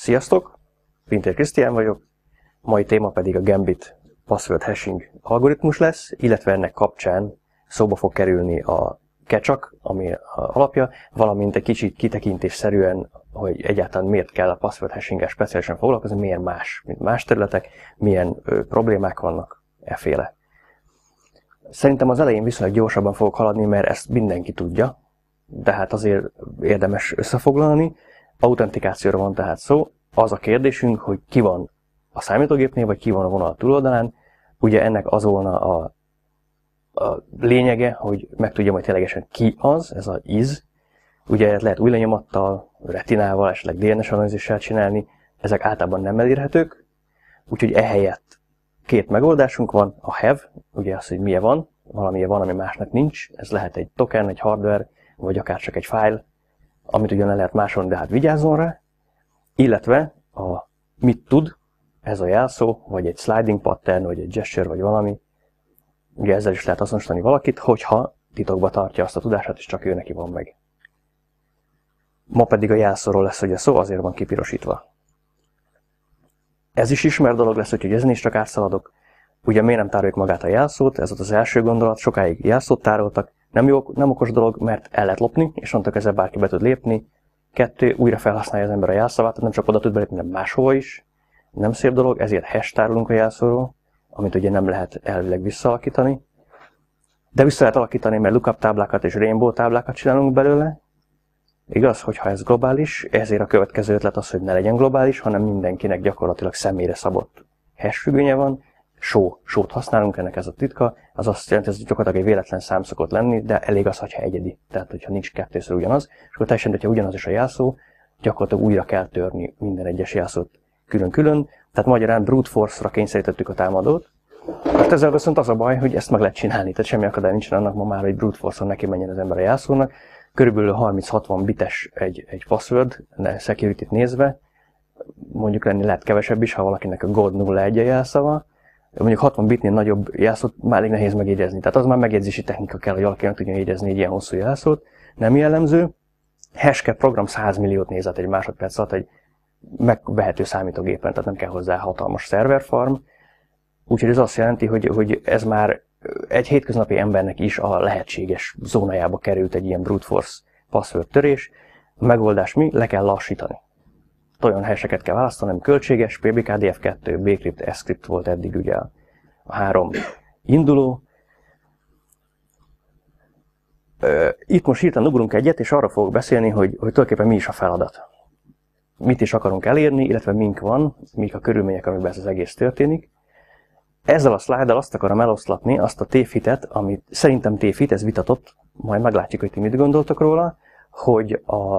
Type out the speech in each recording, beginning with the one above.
Sziasztok! Pintér Krisztián vagyok, mai téma pedig a Gambit password hashing algoritmus lesz, illetve ennek kapcsán szóba fog kerülni a kecsak, ami a alapja, valamint egy kicsit kitekintésszerűen, hogy egyáltalán miért kell a password hashing-el speciálisan foglalkozni, miért más, mint más területek, milyen problémák vannak efféle. Szerintem az elején viszonylag gyorsabban fogok haladni, mert ezt mindenki tudja, de hát azért érdemes összefoglalni. Autentikációra van tehát szó. Az a kérdésünk, hogy ki van a számítógépnél, vagy ki van a vonal túloldalán. Ugye ennek az volna a lényege, hogy megtudjam, hogy ténylegesen ki az, ez az is. Ugye lehet új lenyomattal, retinával, esetleg DNS analízissel csinálni, ezek általában nem elérhetők. Úgyhogy ehelyett két megoldásunk van, a have, ugye az, hogy milyen van, valamilyen van, ami másnak nincs. Ez lehet egy token, egy hardware, vagy akár csak egy file, amit ugyan le lehet másolni, de hát vigyázzon rá. Illetve a mit tud, ez a jelszó, vagy egy sliding pattern, vagy egy gesture, vagy valami. Ugye ezzel is lehet azonosítani valakit, hogyha titokba tartja azt a tudását, és csak ő neki van meg. Ma pedig a jelszóról lesz ugye szó, azért van kipirosítva. Ez is ismert dolog lesz, úgyhogy ezen is csak átszaladok. Ugye miért nem tároljuk magát a jelszót, ez volt az első gondolat, sokáig jelszót tároltak. Nem okos dolog, mert el lehet lopni, és onnantól ezzel bárki be tud lépni. 2, újra felhasználja az ember a jelszavát, nem csak oda tud belépni, hanem máshova is. Nem szép dolog, ezért hash tárolunk a jelszóról, amit ugye nem lehet elvileg visszaalakítani. De vissza lehet alakítani, mert lookup táblákat és rainbow táblákat csinálunk belőle. Igaz, hogyha ez globális, ezért a következő ötlet az, hogy ne legyen globális, hanem mindenkinek gyakorlatilag személyre szabott hash függvénye van. Sót használunk, ennek ez a titka, az azt jelenti, hogy ez gyakorlatilag egy véletlen szám szokott lenni, de elég az, hogyha egyedi, tehát hogyha nincs kettőször ugyanaz, és akkor teljesen, hogyha ugyanaz is a jelszó, gyakorlatilag újra kell törni minden egyes jelszót külön-külön, tehát magyarán brute force-ra kényszerítettük a támadót. Most ezzel viszont az a baj, hogy ezt meg lehet csinálni, tehát semmi akadály nincsen annak ma már, hogy brute force-on neki menjen az ember a jelszónak. Körülbelül 30-60 bites egy password, security-t nézve, mondjuk lenni lehet kevesebb is, ha valakinek a gold 01 a jelszava. Mondjuk 60 bitnél nagyobb jelszót már elég nehéz megjegyezni. Tehát az már megjegyzési technika kell, hogy valaki meg tudja jegyezni egy ilyen hosszú jelszót. Nem jellemző. Hashcat program 100 milliót nézett egy másodperc alatt egy megvehető számítógépen, tehát nem kell hozzá hatalmas szerverfarm. Úgyhogy ez azt jelenti, hogy ez már egy hétköznapi embernek is a lehetséges zónájába került egy ilyen brute force password törés. A megoldás mi? Le kell lassítani. Olyan hasheket kell választani, ami költséges, PBKDF2, Bcrypt, Scrypt volt eddig ugye a 3 induló. Itt most hirtelen ugrunk egyet, és arra fogok beszélni, hogy tulajdonképpen mi is a feladat. Mit is akarunk elérni, illetve mink van, mik a körülmények, amikben ez az egész történik. Ezzel a szlájddal azt akarom eloszlatni, azt a tévhitet, amit szerintem tévhit, ez vitatott, majd meglátjuk, hogy ti mit gondoltok róla, hogy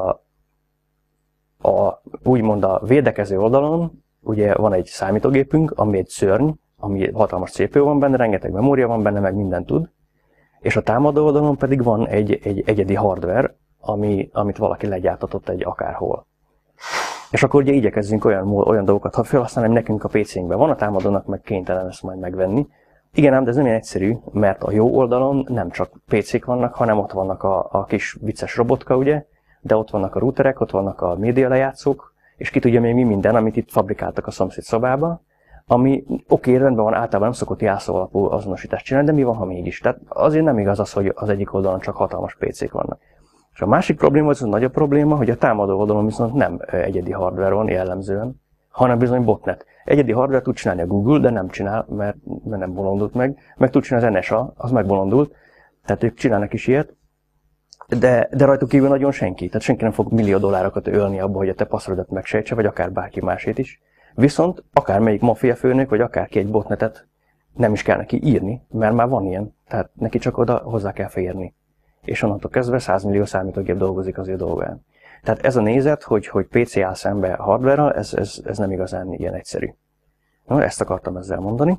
úgymond a védekező oldalon ugye van egy számítógépünk, ami egy szörny, ami hatalmas CPU van benne, rengeteg memória van benne, meg mindent tud, és a támadó oldalon pedig van egy egyedi hardware, amit valaki legyártatott egy akárhol. És akkor ugye igyekezzünk olyan dolgokat felhasználni, ami nekünk a PC-nkben van, a támadónak meg kénytelen ezt majd megvenni. Igen, ám de ez nem ilyen egyszerű, mert a jó oldalon nem csak PC-k vannak, hanem ott vannak a kis vicces robotka, ugye, de ott vannak a routerek, ott vannak a média lejátszók, és ki tudja még mi minden, amit itt fabrikáltak a szomszéd szobába, ami oké, rendben van, általában nem szokott jelszó alapú azonosítást csinálni, de mi van, ha mégis? Tehát azért nem igaz az, hogy az egyik oldalon csak hatalmas PC-k vannak. És a másik probléma, az a nagyobb probléma, hogy a támadó oldalon viszont nem egyedi hardware van jellemzően, hanem bizony botnet. Egyedi hardware tud csinálni a Google, de nem csinál, mert nem bolondult meg tud csinálni az NSA, az megbolondult, tehát ők csinálnak is ilyet. De rajtuk kívül nagyon senki. Tehát senki nem fog millió dollárokat ölni abba, hogy a te passwordodat megsejtse, vagy akár bárki másét is. Viszont akármelyik maffia főnök, vagy akárki egy botnetet nem is kell neki írni, mert már van ilyen. Tehát neki csak oda hozzá kell férni. És onnantól kezdve 100 millió számítógép dolgozik az ő dolgán. Tehát ez a nézet, hogy PC áll szembe hardware-ral, ez nem igazán ilyen egyszerű. Na, ezt akartam ezzel mondani.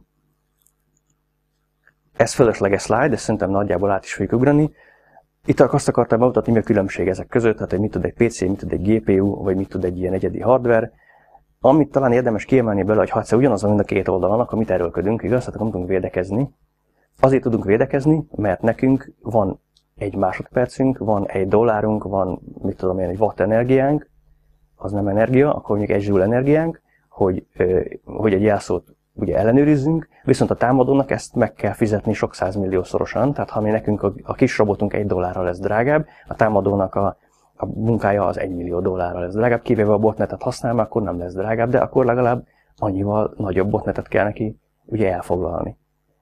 Ez fölösleges slide, ezt szerintem nagyjából át is fogjuk ugrani. Itt azt akartam bemutatni, mi a különbség ezek között, tehát hogy mit tud egy PC, mit tud egy GPU, vagy mit tud egy ilyen egyedi hardware. Amit talán érdemes kiemelni belőle, hogy ha egyszer ugyanazon mind a két oldalon, akkor mit erőlködünk, igaz? Tehát nem tudunk védekezni. Azért tudunk védekezni, mert nekünk van egy másodpercünk, van $1, van, mit tudom én, egy watt energiánk, az nem energia, akkor mondjuk 1 joule energiánk, hogy egy jelszót ugye ellenőrizzünk, viszont a támadónak ezt meg kell fizetni sok százmilliószorosan, tehát ha mi nekünk a kis robotunk $1 lesz drágább, a támadónak a munkája az $1 millió lesz drágább, kivéve a botnetet használva, akkor nem lesz drágább, de akkor legalább annyival nagyobb botnetet kell neki ugye elfoglalni.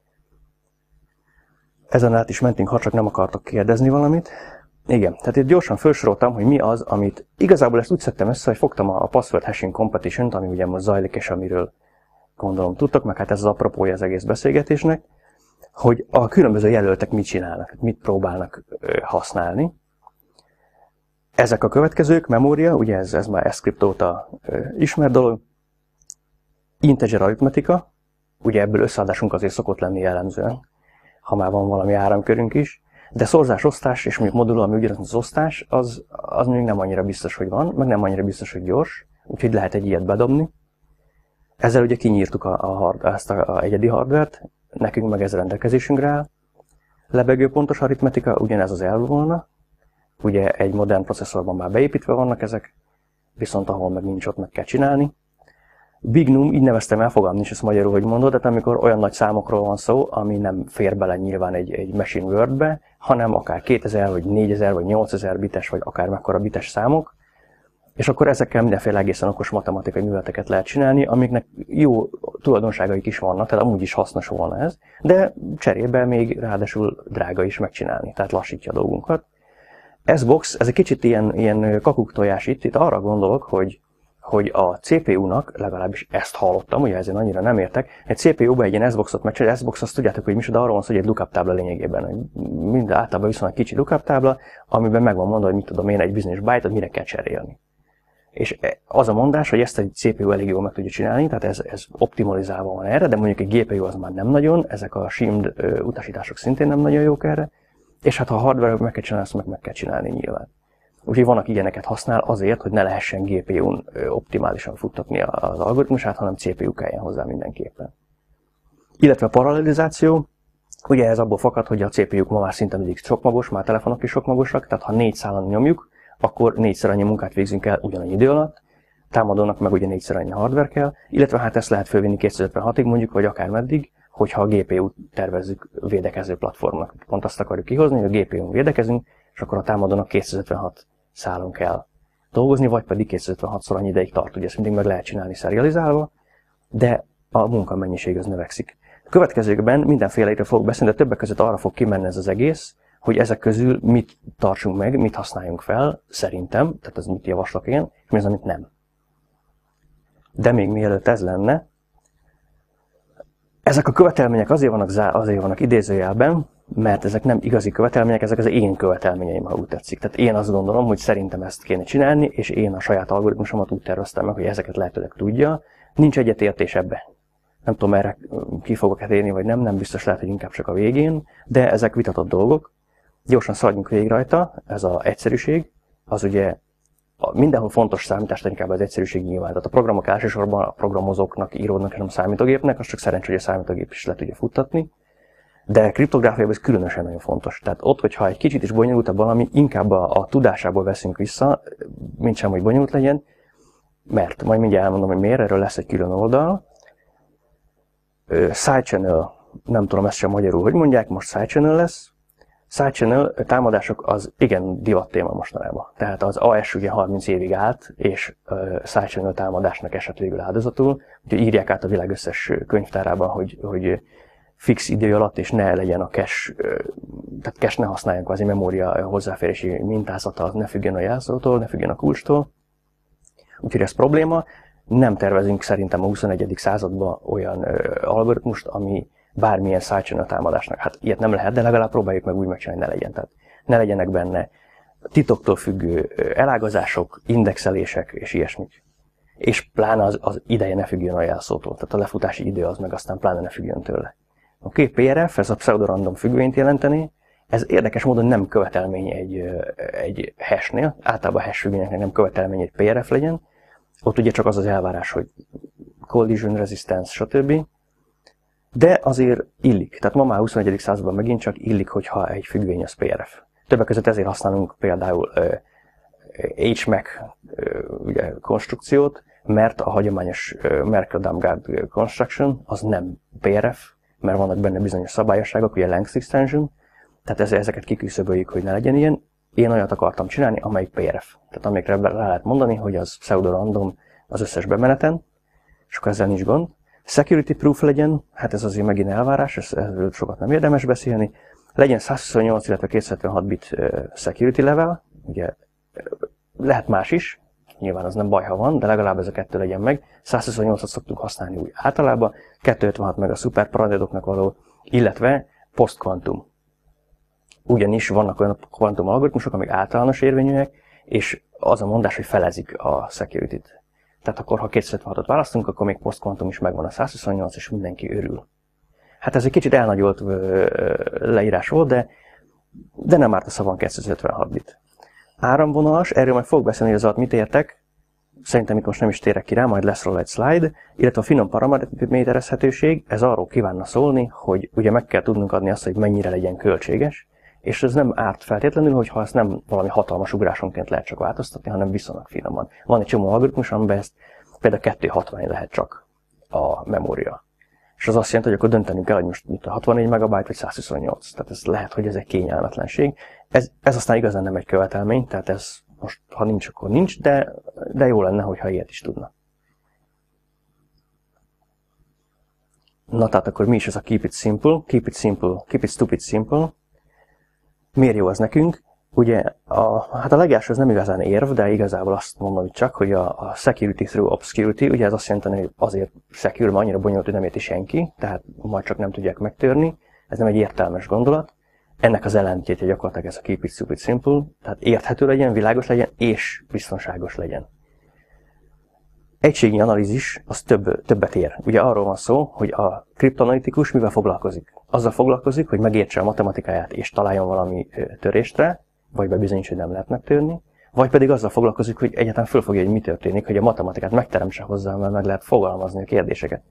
Ezen át is mentünk, ha csak nem akartok kérdezni valamit. Igen, tehát itt gyorsan felsoroltam, hogy mi az, amit igazából ezt úgy szedtem össze, hogy fogtam a Password Hashing Competition-t, ami ugye most zajlik, és amiről gondolom tudtok, meg hát ez az apropója az egész beszélgetésnek, hogy a különböző jelöltek mit csinálnak, mit próbálnak használni. Ezek a következők, memória, ugye ez már script óta ismert dolog, integer aritmetika, ugye ebből összeadásunk azért szokott lenni jellemzően, ha már van valami áramkörünk is, de szorzás-osztás és mondjuk moduló, ami ugyanaz az osztás, az még nem annyira biztos, hogy van, meg nem annyira biztos, hogy gyors, úgyhogy lehet egy ilyet bedobni. Ezzel ugye kinyírtuk ezt a egyedi hardvert, nekünk meg ez rendelkezésünkre áll. Lebegő pontos aritmetika, ugyanez az elv volna, ugye egy modern processzorban már beépítve vannak ezek, viszont ahol meg nincs, ott meg kell csinálni. Bignum, így neveztem el, fogalmam nincs, ezt magyarul, hogy mondod, tehát amikor olyan nagy számokról van szó, ami nem fér bele nyilván egy Machine Word-be, hanem akár 2000, vagy 4000, vagy 8000 bites, vagy akár mekkora bites számok, és akkor ezekkel mindenféle egészen okos matematikai műveleteket lehet csinálni, amiknek jó tulajdonságaik is vannak, tehát amúgy is hasznos volna ez, de cserébe még ráadásul drága is megcsinálni, tehát lassítja a dolgunkat. S-Box, ez egy kicsit ilyen kakuktojás itt arra gondolok, hogy a CPU-nak, legalábbis ezt hallottam, ugye ezért annyira nem értek, egy CPU-ba egy ilyen S-Boxot megcsinálni, S-Box azt tudjátok, hogy micsoda, arról van szó, hogy egy lookup tábla lényegében. Minden általában viszonylag kicsi lookup tábla, amiben megvan mondva, hogy mit tudom én, egy bizonyos byte-ot mire kell cserélni. És az a mondás, hogy ezt egy CPU elég jól meg tudja csinálni, tehát ez optimalizálva van erre, de mondjuk egy GPU az már nem nagyon, ezek a shimmed utasítások szintén nem nagyon jók erre, és hát ha a hardware meg kell csinálni, azt meg kell csinálni nyilván. Úgyhogy vannak ilyeneket használ azért, hogy ne lehessen GPU-n optimálisan futtatni az algoritmusát, hanem CPU kelljen hozzá mindenképpen. Illetve a paralelizáció, ugye ez abból fakad, hogy a CPU-k ma már szinte mindig sokmagos, már telefonok is sokmagosak, tehát ha 4 szálon nyomjuk, akkor 4-szer annyi munkát végzünk el ugyanannyi idő alatt, támadónak meg ugye 4-szer annyi hardware kell, illetve hát ezt lehet fölvinni 2056-ig mondjuk, vagy akár meddig, hogyha a GPU-t tervezzük védekező platformnak. Pont azt akarjuk kihozni, hogy a GPU-n védekezünk, és akkor a támadónak 256 szálon kell dolgozni, vagy pedig 256-szor annyi ideig tart. Ugye ezt mindig meg lehet csinálni serializálva, de a munkamennyiség az növekszik. A következőkben mindenféleire fogok beszélni, de többek között arra fog kimenni ez az egész, hogy ezek közül mit tartsunk meg, mit használjunk fel, szerintem, tehát ez mit javaslok én, és mi az, amit nem. De még mielőtt ez lenne, ezek a követelmények azért vannak idézőjelben, mert ezek nem igazi követelmények, ezek az én követelményeim, ha úgy tetszik. Tehát én azt gondolom, hogy szerintem ezt kéne csinálni, és én a saját algoritmusomat úgy terveztem meg, hogy ezeket lehetőleg tudja. Nincs egyetértés ebbe. Nem tudom, erre ki fogok érni, vagy nem biztos, lehet, hogy inkább csak a végén, de ezek vitatott dolgok. Gyorsan szaladjunk végig rajta, ez az egyszerűség, az ugye mindenhol fontos számítástechnikában az egyszerűség nyilván. Tehát a programok elsősorban a programozóknak, íródnak és nem a számítógépnek, az csak szerencsé, hogy a számítógép is le tudja futtatni. De kriptográfiában ez különösen nagyon fontos. Tehát ott, hogyha egy kicsit is bonyolultabb valami, inkább a tudásából veszünk vissza, mint sem, hogy bonyolult legyen, mert majd mindjárt elmondom, hogy miért, erről lesz egy külön oldal. Sidechannel, nem tudom ezt sem magyarul, hogy mondják, most sidechannel lesz. Sidechannel támadások az igen divat téma mostanában. Tehát az AES ugye 30 évig állt, és sidechannel támadásnak esett végül áldozatul, úgyhogy írják át a világ összes könyvtárában, hogy fix idő alatt, és ne legyen a cache, tehát cache ne használjon kvázi memória hozzáférési mintázata, ne függjön a jelszótól, ne függjön a kulcstól. Úgyhogy ez probléma. Nem tervezünk szerintem a 21. században olyan algoritmust, ami bármilyen sidechannel támadásnak. Hát ilyet nem lehet, de legalább próbáljuk meg úgy megcsinálni, ne legyen. Tehát ne legyenek benne titoktól függő elágazások, indexelések és ilyesmik. És pláne az ideje ne függjön a jelszótól, tehát a lefutási idő az meg aztán pláne ne függjön tőle. Oké, PRF, ez a pseudorandom függvényt jelenteni, ez érdekes módon nem követelmény egy hashnél, általában a hash függvényeknek nem követelmény egy PRF legyen, ott ugye csak az az elvárás, hogy collision resistance, stb. De azért illik, tehát ma már 21. században megint csak illik, hogyha egy függvény az PRF. Többek között ezért használunk például HMAC ugye, konstrukciót, mert a hagyományos Merkle-Damgard construction az nem PRF, mert vannak benne bizonyos szabályosságok, ugye length extension, tehát ezeket kiküszöböljük, hogy ne legyen ilyen. Én olyat akartam csinálni, amelyik PRF. Tehát amikre rá lehet mondani, hogy az pseudo-random az összes bemeneten, és akkor ezzel nincs gond. Security proof legyen, hát ez azért megint elvárás, ezzel sokat nem érdemes beszélni. Legyen 128, illetve 256 bit security level, ugye lehet más is, nyilván az nem baj, ha van, de legalább ez a kettő legyen meg. 128-at szoktunk használni úgy általában, 256 meg a szuper paranoidoknak való, illetve post-quantum. Ugyanis vannak olyan kvantum algoritmusok, amik általános érvényűek, és az a mondás, hogy felezik a security-t. Tehát akkor, ha 256-ot választunk, akkor még post-quantum is megvan a 128, és mindenki örül. Hát ez egy kicsit elnagyolt leírás volt, de nem árt a szavon 256 bit. Áramvonalas, erről majd fogok beszélni, hogy az alatt mit értek. Szerintem itt most nem is térek ki rá, majd lesz róla egy slide. Illetve a finom paraméterezhetőség, ez arról kívánna szólni, hogy ugye meg kell tudnunk adni azt, hogy mennyire legyen költséges, és ez nem árt feltétlenül, hogyha ezt nem valami hatalmas ugrásonként lehet csak változtatni, hanem viszonylag finoman. Van egy csomó algoritmus, amiben ezt például 260 lehet csak a memória. És az azt jelenti, hogy akkor döntenünk kell, hogy most 64 MB vagy 128. Tehát ez lehet, hogy ez egy kényelmetlenség. Ez aztán igazán nem egy követelmény, tehát ez most, ha nincs, akkor nincs, de jó lenne, hogyha ilyet is tudna. Na tehát akkor mi is ez a keep it simple, keep it stupid simple. Miért jó az nekünk? Ugye hát a legelső az nem igazán érv, de igazából azt mondom csak, hogy a security through obscurity, ugye ez azt jelenti, hogy azért secure, mert annyira bonyolult, hogy nem érti senki, tehát majd csak nem tudják megtörni. Ez nem egy értelmes gondolat. Ennek az ellentétje gyakorlatilag ez a keep it stupid simple, tehát érthető legyen, világos legyen és biztonságos legyen. Egységnyi analízis az többet ér. Ugye arról van szó, hogy a kriptoanalitikus mivel foglalkozik? Azzal foglalkozik, hogy megértse a matematikáját és találjon valami törést rá, vagy bebizonyítsa, hogy nem lehet megtörni, vagy pedig azzal foglalkozik, hogy egyáltalán fölfogja, hogy mi történik, hogy a matematikát megteremtse hozzá, mert meg lehet fogalmazni a kérdéseket.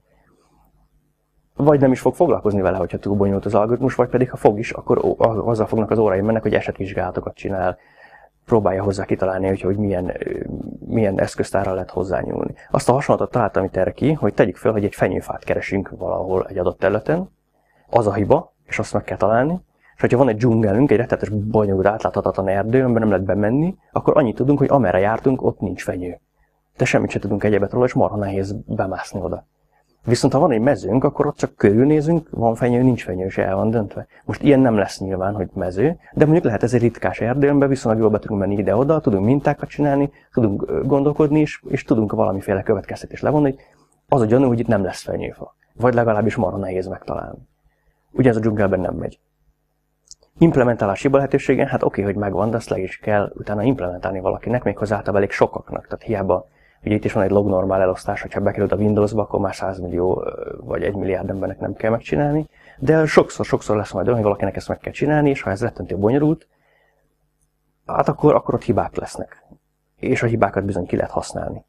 Vagy nem is fog foglalkozni vele, hogyha túl bonyolult az algoritmus, vagy pedig ha fog is, akkor azzal fognak az órai mennek, hogy esetvizsgálatokat csinál, próbálja hozzá kitalálni, hogy milyen eszköztárral lehet hozzányúlni. Azt a hasonlatot találtam itt erre ki, hogy tegyük fel, hogy egy fenyőfát keresünk valahol egy adott területen, az a hiba, és azt meg kell találni, és hogyha van egy dzsungelünk, egy rettenetes bonyolult átláthatatlan erdő, amiben nem lehet bemenni, akkor annyit tudunk, hogy amerre jártunk, ott nincs fenyő. De semmit sem tudunk egyebet róla, és marha nehéz bemászni oda. Viszont ha van egy mezőnk, akkor ott csak körülnézünk, van fenyő, nincs fenyő, és el van döntve. Most ilyen nem lesz nyilván, hogy mező, de mondjuk lehet ez egy ritkás erdőnbe, viszonylag jól be tudunk menni ide-oda, tudunk mintákat csinálni, tudunk gondolkodni is, és tudunk valamiféle következtetést levonni, hogy az a gyanú, hogy itt nem lesz fenyőfa. Vagy legalábbis marha nehéz megtalálni. Ugye ez a dzsungelben nem megy. Implementálási hiba lehetősége, hát oké, hogy megvan, de azt le is kell utána implementálni valakinek, méghozzá általában elég sokaknak. Tehát hiába, ugye itt is van egy lognormál elosztás, hogyha bekerült a Windowsba, akkor már 100 millió vagy 1 milliárd embernek nem kell megcsinálni. De sokszor lesz majd olyan, hogy valakinek ezt meg kell csinálni, és ha ez rettentő bonyolult, hát akkor ott hibák lesznek. És a hibákat bizony ki lehet használni.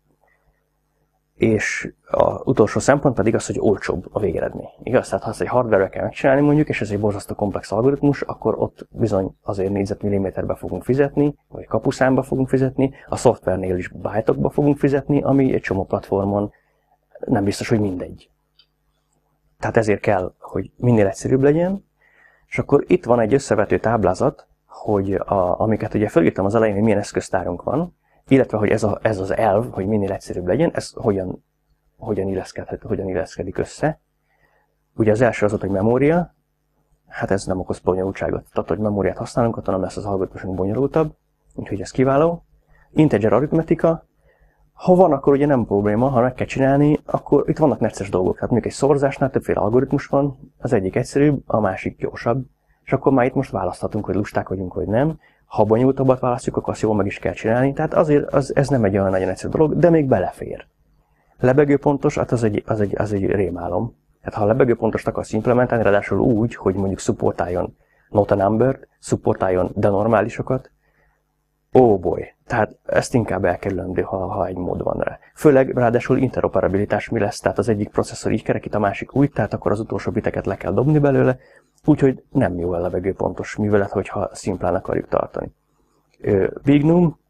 És az utolsó szempont pedig az, hogy olcsóbb a végeredmény. Igaz? Tehát ha ezt egy hardware-re kell megcsinálni mondjuk, és ez egy borzasztó komplex algoritmus, akkor ott bizony azért négyzetmilliméterbe fogunk fizetni, vagy kapuszámba fogunk fizetni, a szoftvernél is byte-okba fogunk fizetni, ami egy csomó platformon nem biztos, hogy mindegy. Tehát ezért kell, hogy minél egyszerűbb legyen, és akkor itt van egy összevető táblázat, hogy amiket ugye felírtam az elején, hogy milyen eszköztárunk van, illetve, hogy ez az elv, hogy minél egyszerűbb legyen, ez hogyan illeszkedik össze. Ugye az első az ott, hogy memória, hát ez nem okoz bonyolultságot. Tehát, hogy memóriát használunk, ott nem lesz az algoritmusunk bonyolultabb, úgyhogy ez kiváló. Integer aritmetika, ha van, akkor ugye nem probléma, ha meg kell csinálni, akkor itt vannak necces dolgok. Tehát mondjuk egy szorzásnál többféle algoritmus van, az egyik egyszerűbb, a másik gyorsabb, és akkor már itt most választhatunk, hogy lusták vagyunk, vagy nem. Ha bonyolultabbat választjuk, akkor azt jól meg is kell csinálni, tehát azért ez nem egy olyan nagyon egyszerű dolog, de még belefér. Lebegőpontos, hát az egy rémálom. Hát ha a lebegőpontost akarsz implementálni, ráadásul úgy, hogy mondjuk supportáljon not a number, supportáljon denormálisokat, oh boy, tehát ezt inkább elkerülendő, ha egy mód van rá. Főleg ráadásul interoperabilitás mi lesz, tehát az egyik processzor így kerekít, a másik úgy, tehát akkor az utolsó biteket le kell dobni belőle, úgyhogy nem jó a lebegőpontos művelet, hogyha szimplán akarjuk tartani. Bignum,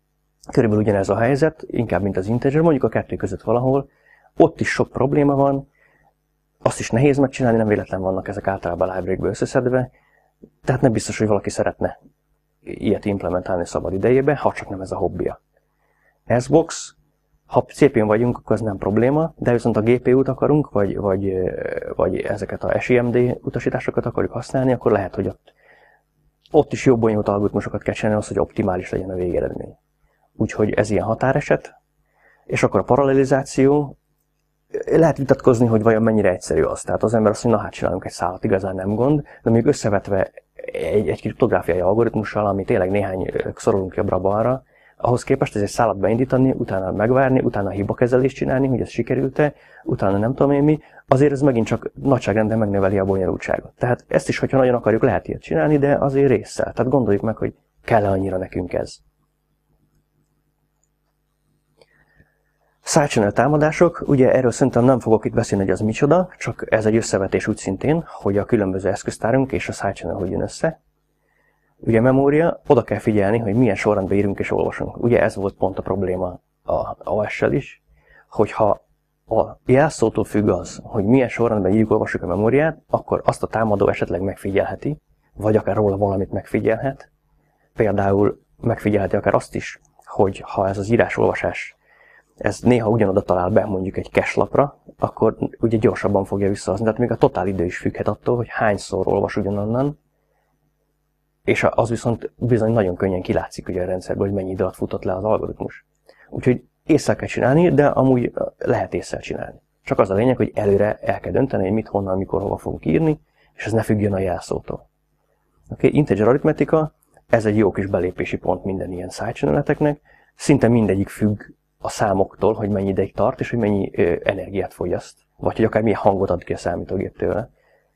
Körülbelül ugyanez a helyzet, inkább mint az integer, mondjuk a kettő között valahol. Ott is sok probléma van, azt is nehéz megcsinálni, nem véletlen vannak ezek általában library-ből összeszedve, tehát nem biztos, hogy valaki szeretne ilyet implementálni szabad idejébe, ha csak nem ez a hobbija. SBox, ha CPU-n vagyunk, akkor ez nem probléma, de viszont a GPU-t akarunk, vagy ezeket a SIMD utasításokat akarjuk használni, akkor lehet, hogy ott is jobb bonyolult algoritmusokat kell csinálni, az, hogy optimális legyen a végeredmény. Úgyhogy ez ilyen határeset, és akkor a paralelizáció, lehet vitatkozni, hogy vajon mennyire egyszerű az. Tehát az ember azt mondja, na hát csinálunk egy szálat, igazán nem gond, de még összevetve egy kriptográfiai algoritmussal, ami tényleg néhány szorolunk jobbra-balra, ahhoz képest ez egy szálat beindítani, utána megvárni, utána hibakezelést csinálni, hogy ez sikerült-e, utána nem tudom én mi, azért ez megint csak nagyságrenden megnöveli a bonyolultságot. Tehát ezt is, hogyha nagyon akarjuk, lehet ilyet csinálni, de azért résszel. Tehát gondoljuk meg, hogy kell-e annyira nekünk ez. Side-channel támadások, ugye erről szerintem nem fogok itt beszélni, hogy az micsoda, csak ez egy összevetés úgy szintén, hogy a különböző eszköztárunk és a side-channel hogy jön össze. Ugye memória, oda kell figyelni, hogy milyen sorrendben írunk és olvasunk. Ugye ez volt pont a probléma a OS-sel is, hogyha a jelszótól függ az, hogy milyen sorrendben írjuk, olvasjuk a memóriát, akkor azt a támadó esetleg megfigyelheti, vagy akár róla valamit megfigyelhet. Például megfigyelheti akár azt is, hogy ha ez az írás-olvasás ez néha ugyanoda talál be mondjuk egy cache lapra, akkor ugye gyorsabban fogja visszahozni. Tehát még a totál idő is függhet attól, hogy hányszor olvas ugyanonnan, és az viszont bizony nagyon könnyen kilátszik ugye a rendszerből, hogy mennyi idő alatt futott le az algoritmus. Úgyhogy észre kell csinálni, de amúgy lehet észre csinálni. Csak az a lényeg, hogy előre el kell dönteni, hogy mit, honnan, mikor, hova fogunk írni, és ez ne függjön a jelszótól. Integer aritmetika, ez egy jó kis belépési pont minden ilyen side-channeleteknek, szinte mindegyik függ a számoktól, hogy mennyi ideig tart, és hogy mennyi energiát fogyaszt, vagy hogy akár milyen hangot ad ki a számítógép tőle.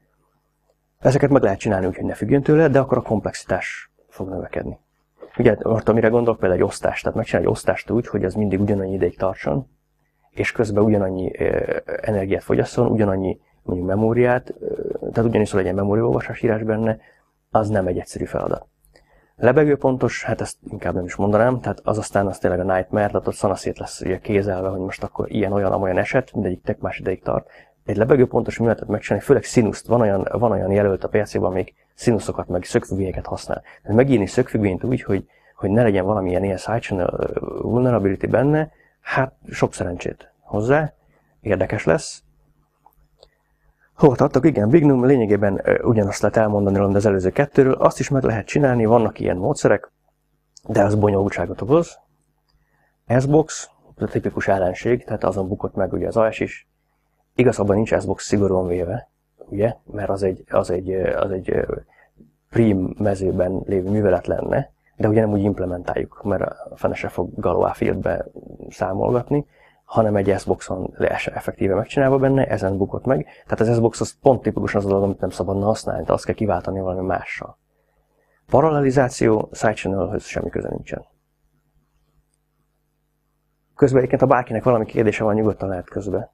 Ezeket meg lehet csinálni úgy, hogy ne függjön tőle, de akkor a komplexitás fog növekedni. Ugye, amire gondolok, például egy osztást, tehát megcsinálni egy osztást úgy, hogy az mindig ugyanannyi ideig tartson, és közben ugyanannyi energiát fogyasszon, ugyanannyi mondjuk memóriát, tehát ugyaniszor legyen memóriaolvasás írás benne, az nem egy egyszerű feladat. Lebegőpontos, hát ezt inkább nem is mondanám, tehát az aztán az tényleg a nightmare, tehát ott szanaszét lesz ugye kézelve, hogy most akkor ilyen, olyan eset, mindegyik tek más ideig tart. Egy lebegőpontos műveletet megcsinálni, főleg színuszt, van olyan jelölt a PC-ban, amelyik színuszokat, meg szögfüggvényeket használ. Tehát megírni szögfüggvényt úgy, hogy ne legyen valamilyen ilyen side-channel vulnerability benne, hát sok szerencsét hozzá, érdekes lesz. Hol tartok? Igen, Bignum lényegében ugyanazt lehet elmondani, mint az előző kettőről. Azt is meg lehet csinálni, vannak ilyen módszerek, de az bonyolultságot okoz. SBox, a tipikus ellenség, tehát azon bukott meg ugye az AS is. Igazából nincs SBox szigorúan véve, ugye, mert az egy prim mezőben lévő művelet lenne, de ugye nem úgy implementáljuk, mert a fene se fog Galois fieldbe számolgatni, hanem egy SBox-on effektíve megcsinálva benne, ezen bukott meg. Tehát az SBox az pont tipikusan az a dolog, amit nem szabadna használni, de azt kell kiváltani valami mással. Paralelizáció, side-channelhöz semmi köze nincsen. Közben egyébként, ha bárkinek valami kérdése van, nyugodtan lehet közben.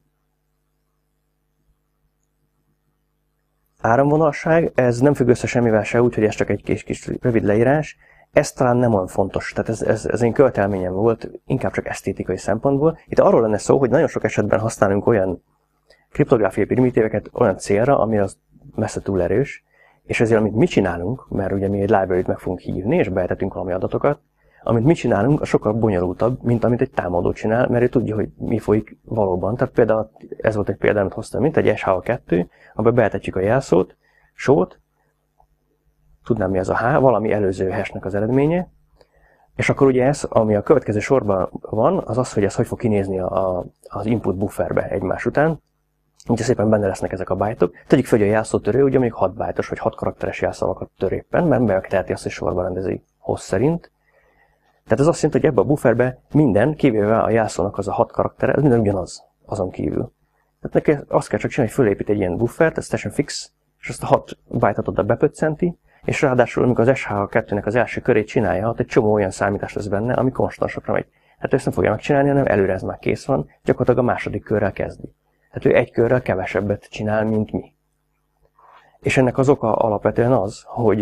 Áramvonalság, ez nem függ össze semmivel se úgy, hogy ez csak egy kis rövid leírás. Ez talán nem olyan fontos, tehát ez én követelményem volt, inkább csak esztétikai szempontból. Itt arról lenne szó, hogy nagyon sok esetben használunk olyan kriptográfiai primitíveket olyan célra, ami az messze túl erős, és ezért amit mi csinálunk, mert ugye mi egy library-t meg fogunk hívni, és behetetünk valami adatokat, amit mi csinálunk, az sokkal bonyolultabb, mint amit egy támadó csinál, mert ő tudja, hogy mi folyik valóban. Tehát például ez volt egy példa, amit hoztam, mint egy SH2, amiben behetetjük a jelszót, sót, tudnám mi az a H, valami előző hashnek az eredménye, és akkor ugye ez, ami a következő sorban van, az az, hogy ez hogy fog kinézni az input bufferbe egymás után. Ugye szépen benne lesznek ezek a byte-ok. Tegyük fel, hogy a jelszótörő ugye még 6 byte-os vagy 6 karakteres jelszavakat tör éppen, mert megteheti azt, hogy sorba rendezi hossz szerint. Tehát ez azt jelenti, hogy ebbe a bufferbe minden, kivéve a jelszónak az a 6 karaktere, ez minden ugyanaz, azon kívül. Tehát neki azt kell csak csinálni, hogy fölépít egy ilyen buffert, ez teljesen fix, és azt a 6 byte-ot oda bepöccenti, és ráadásul, amikor az SH2-nek az első körét csinálja, ott egy csomó olyan számítás lesz benne, ami konstansokra megy. Hát ő ezt nem fogja megcsinálni, hanem előre ez már kész van, gyakorlatilag a második körrel kezdi. Tehát ő egy körrel kevesebbet csinál, mint mi. És ennek az oka alapvetően az,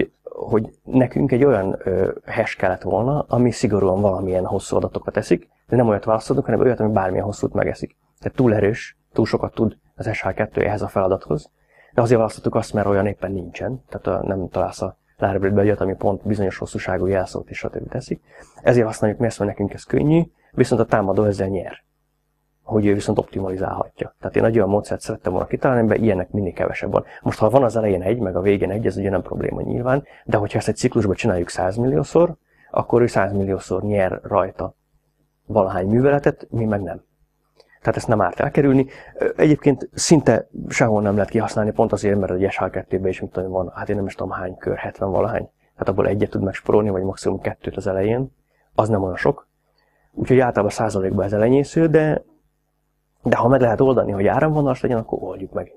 hogy nekünk egy olyan hash kellett volna, ami szigorúan valamilyen hosszú adatokat eszik, de nem olyat választottunk, hanem olyat, ami bármilyen hosszút megeszik. Tehát túl erős, túl sokat tud az SH2 ehhez a feladathoz, de azért választottuk azt, mert olyan éppen nincsen, tehát nem találsz a library-be olyat, ami pont bizonyos hosszúságú jelszót és stb. Teszik. Ezért használjuk mi ezt, mert nekünk ez könnyű, viszont a támadó ezzel nyer, hogy ő viszont optimalizálhatja. Tehát én egy olyan módszert szerettem volna kitalálni, mert ilyenek mindig kevesebb van. Most, ha van az elején egy, meg a végén egy, ez ugye nem probléma nyilván, de hogyha ezt egy ciklusban csináljuk 100 milliószor, akkor ő 100 milliószor nyer rajta valahány műveletet, mi meg nem. Tehát ezt nem árt elkerülni. Egyébként szinte sehol nem lehet kihasználni, pont azért, mert egy SH2-ben is, mint van, hát én nem is tudom hány kör, 70 valahány. Hát abból egyet tud megsporolni, vagy maximum 2 az elején. Az nem olyan sok. Úgyhogy általában százalékban ez elenyésző, de ha meg lehet oldani, hogy áramvonalas legyen, akkor oldjuk meg.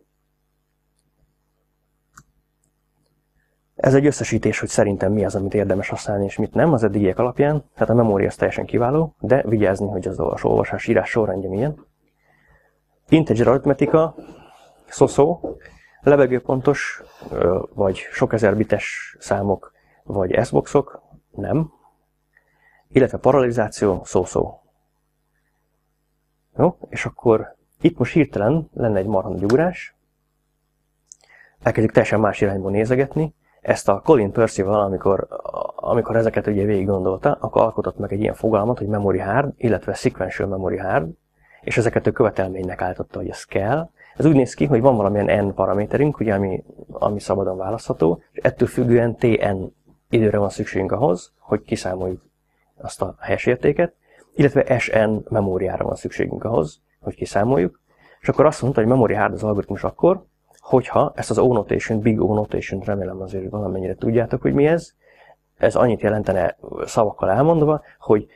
Ez egy összesítés, hogy szerintem mi az, amit érdemes használni, és mit nem, az eddigiek alapján. Tehát a memória az teljesen kiváló, de vigyázni, hogy az olvasás, írás sorrendje milyen. Integer aritmetika, szó, lebegőpontos, vagy sok ezer bites számok, vagy S-boxok, nem. Illetve paralelizáció, szó. Jó, és akkor itt most hirtelen lenne egy marha nagy ugrás. Elkezdjük teljesen más irányból nézegetni. Ezt a Colin Percival, amikor ezeket ugye végig gondolta, akkor alkotott meg egy ilyen fogalmat, hogy memory hard, illetve sequential memory hard, és ezeket a követelménynek állította, hogy ez kell. Ez úgy néz ki, hogy van valamilyen n paraméterünk, ugye, ami szabadon választható, és ettől függően tn időre van szükségünk ahhoz, hogy kiszámoljuk azt a hash értéket, illetve sn memóriára van szükségünk ahhoz, hogy kiszámoljuk. És akkor azt mondta, hogy memory hard az algoritmus akkor, hogyha ezt az O-notation, big O-notation, remélem azért valamennyire tudjátok, hogy mi ez. Ez annyit jelentene szavakkal elmondva, hogy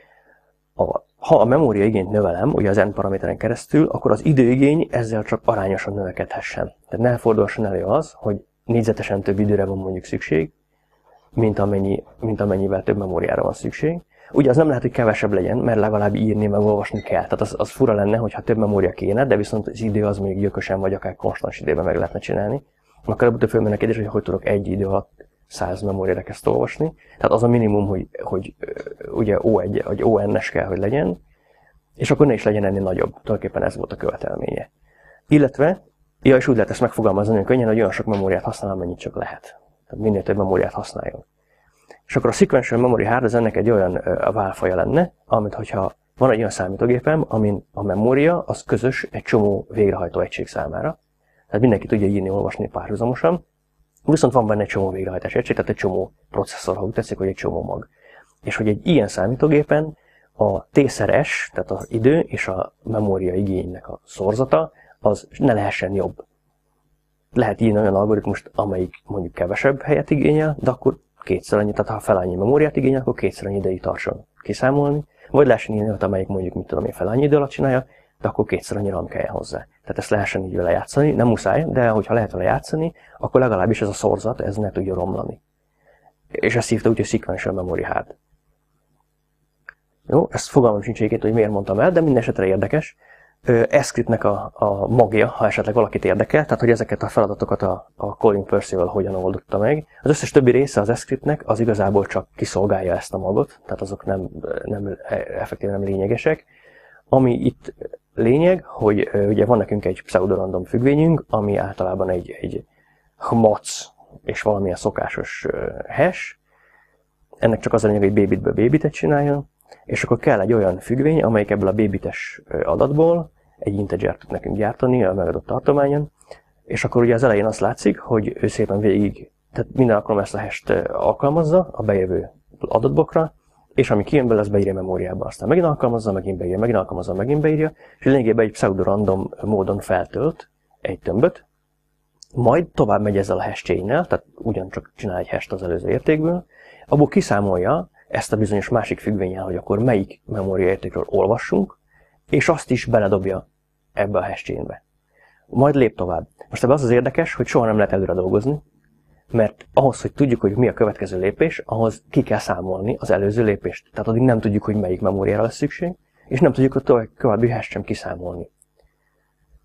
ha a memória igényt növelem, ugye az n paraméteren keresztül, akkor az időigény ezzel csak arányosan növekedhessen. Tehát ne fordulhasson elő az, hogy négyzetesen több időre van mondjuk szükség, mint amennyivel több memóriára van szükség. Ugye az nem lehet, hogy kevesebb legyen, mert legalább írni, meg olvasni kell. Tehát az fura lenne, hogyha több memória kéne, de viszont az idő az mondjuk gyökösen, vagy akár konstans időben meg lehetne csinálni. Akkor előbb fölmennek kérdés, hogy tudok egy idő alatt 100 memóriára ezt olvasni. Tehát az a minimum, hogy ugye O1 vagy ON-es kell, hogy legyen, és akkor ne is legyen ennél nagyobb. Tulajdonképpen ez volt a követelménye. Illetve, és úgy lehet ezt megfogalmazni nagyon könnyen, hogy olyan sok memóriát használ, amennyit csak lehet. Tehát minél több memóriát használjon. És akkor a sequential memory hard az ennek egy olyan válfaja lenne, amit hogyha van egy olyan számítógépem, amin a memória az közös egy csomó végrehajtó egység számára. Tehát mindenki tudja írni, olvasni párhuzamosan. Viszont van benne egy csomó végrehajtás egység, tehát egy csomó processzor, ha úgy tetszik, hogy egy csomó mag. És hogy egy ilyen számítógépen a t/s, tehát az idő és a memória igénynek a szorzata, az ne lehessen jobb. Lehet írni olyan algoritmust, amelyik mondjuk kevesebb helyet igényel, de akkor kétszer annyi, tehát ha fel annyi memóriát igényel, akkor kétszer annyi ideig tartson kiszámolni, vagy lehessen írni olyat, amelyik mondjuk, mit tudom én, fel annyi idő alatt csinálja, de akkor kétszer annyi RAM kell hozzá. Tehát ezt lehessen így vele játszani, nem muszáj, de hogyha lehet vele játszani, akkor legalábbis ez a szorzat, ez ne tudja romlani. És ezt hívta úgy, hogy sequential memory hard. Jó, ezt fogalmam sincs egyébként, hogy miért mondtam el, de minden esetre érdekes. Scriptnek a magja, ha esetleg valakit érdekel, tehát hogy ezeket a feladatokat a Colin Percival hogyan oldotta meg. Az összes többi része az scriptnek az igazából csak kiszolgálja ezt a magot, tehát azok effektíven nem lényegesek. Ami itt lényeg, hogy ugye van nekünk egy pseudorandom függvényünk, ami általában egy mac és valamilyen szokásos hash. Ennek csak az a lényeg, hogy b-bitből b-bitet csináljon, és akkor kell egy olyan függvény, amelyik ebből a b-bites adatból egy integert tud nekünk gyártani a megadott tartományon, és akkor ugye az elején azt látszik, hogy ő szépen végig, tehát minden alkalommal ezt a hash-t alkalmazza a bejövő adatblokkra, és ami kijön belőle, az beírja memóriába, aztán megint alkalmazza, megint beírja, megint alkalmazza, megint beírja, és lényegében egy pseudorandom módon feltölt egy tömböt, majd tovább megy ezzel a hash chain-nel, tehát ugyancsak csinál egy hash-t az előző értékből, abból kiszámolja ezt a bizonyos másik függvénnyel, hogy akkor melyik memóriaértékről olvassunk, és azt is beledobja ebbe a hash chainbe. Majd lép tovább. Most ebben az érdekes, hogy soha nem lehet előre dolgozni, mert ahhoz, hogy tudjuk, hogy mi a következő lépés, ahhoz ki kell számolni az előző lépést. Tehát addig nem tudjuk, hogy melyik memóriára lesz szükség, és nem tudjuk a további hash sem kiszámolni.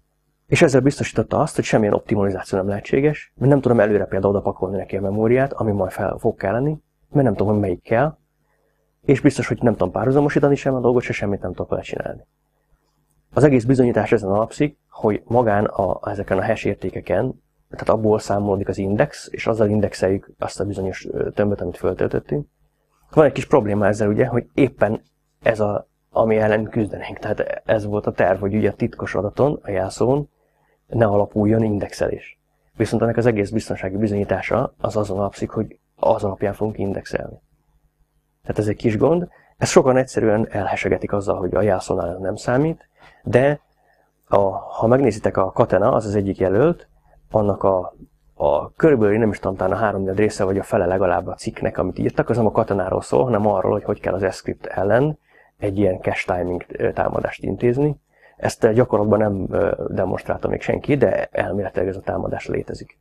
És ezzel biztosította azt, hogy semmilyen optimalizáció nem lehetséges, mert nem tudom előre például oda pakolni neki a memóriát, ami majd fog kelleni, mert nem tudom, hogy melyik kell, és biztos, hogy nem tudom párhuzamosítani sem a dolgot, se semmit nem tudok vele csinálni. Az egész bizonyítás ezen alapszik, hogy magán ezeken a hash értékeken, tehát abból számolódik az index, és azzal indexeljük azt a bizonyos tömböt, amit föltöltöttünk. Van egy kis probléma ezzel ugye, hogy éppen ez ami ellen küzdenénk. Tehát ez volt a terv, hogy ugye a titkos adaton, a jelszón ne alapuljon indexelés. Viszont ennek az egész biztonsági bizonyítása az azon alapszik, hogy az alapján fogunk indexelni. Tehát ez egy kis gond. Ezt sokan egyszerűen elhesegetik azzal, hogy a jelszónál nem számít, de ha megnézitek a Catena, az az egyik jelölt, annak körülbelül nem is tudom, talán a 3/4 része, vagy a fele legalább a cikknek, amit írtak, az nem a Catenáról szól, hanem arról, hogy kell az script ellen egy ilyen cache timing támadást intézni. Ezt gyakorlatban nem demonstrálta még senki, de elméletileg ez a támadás létezik.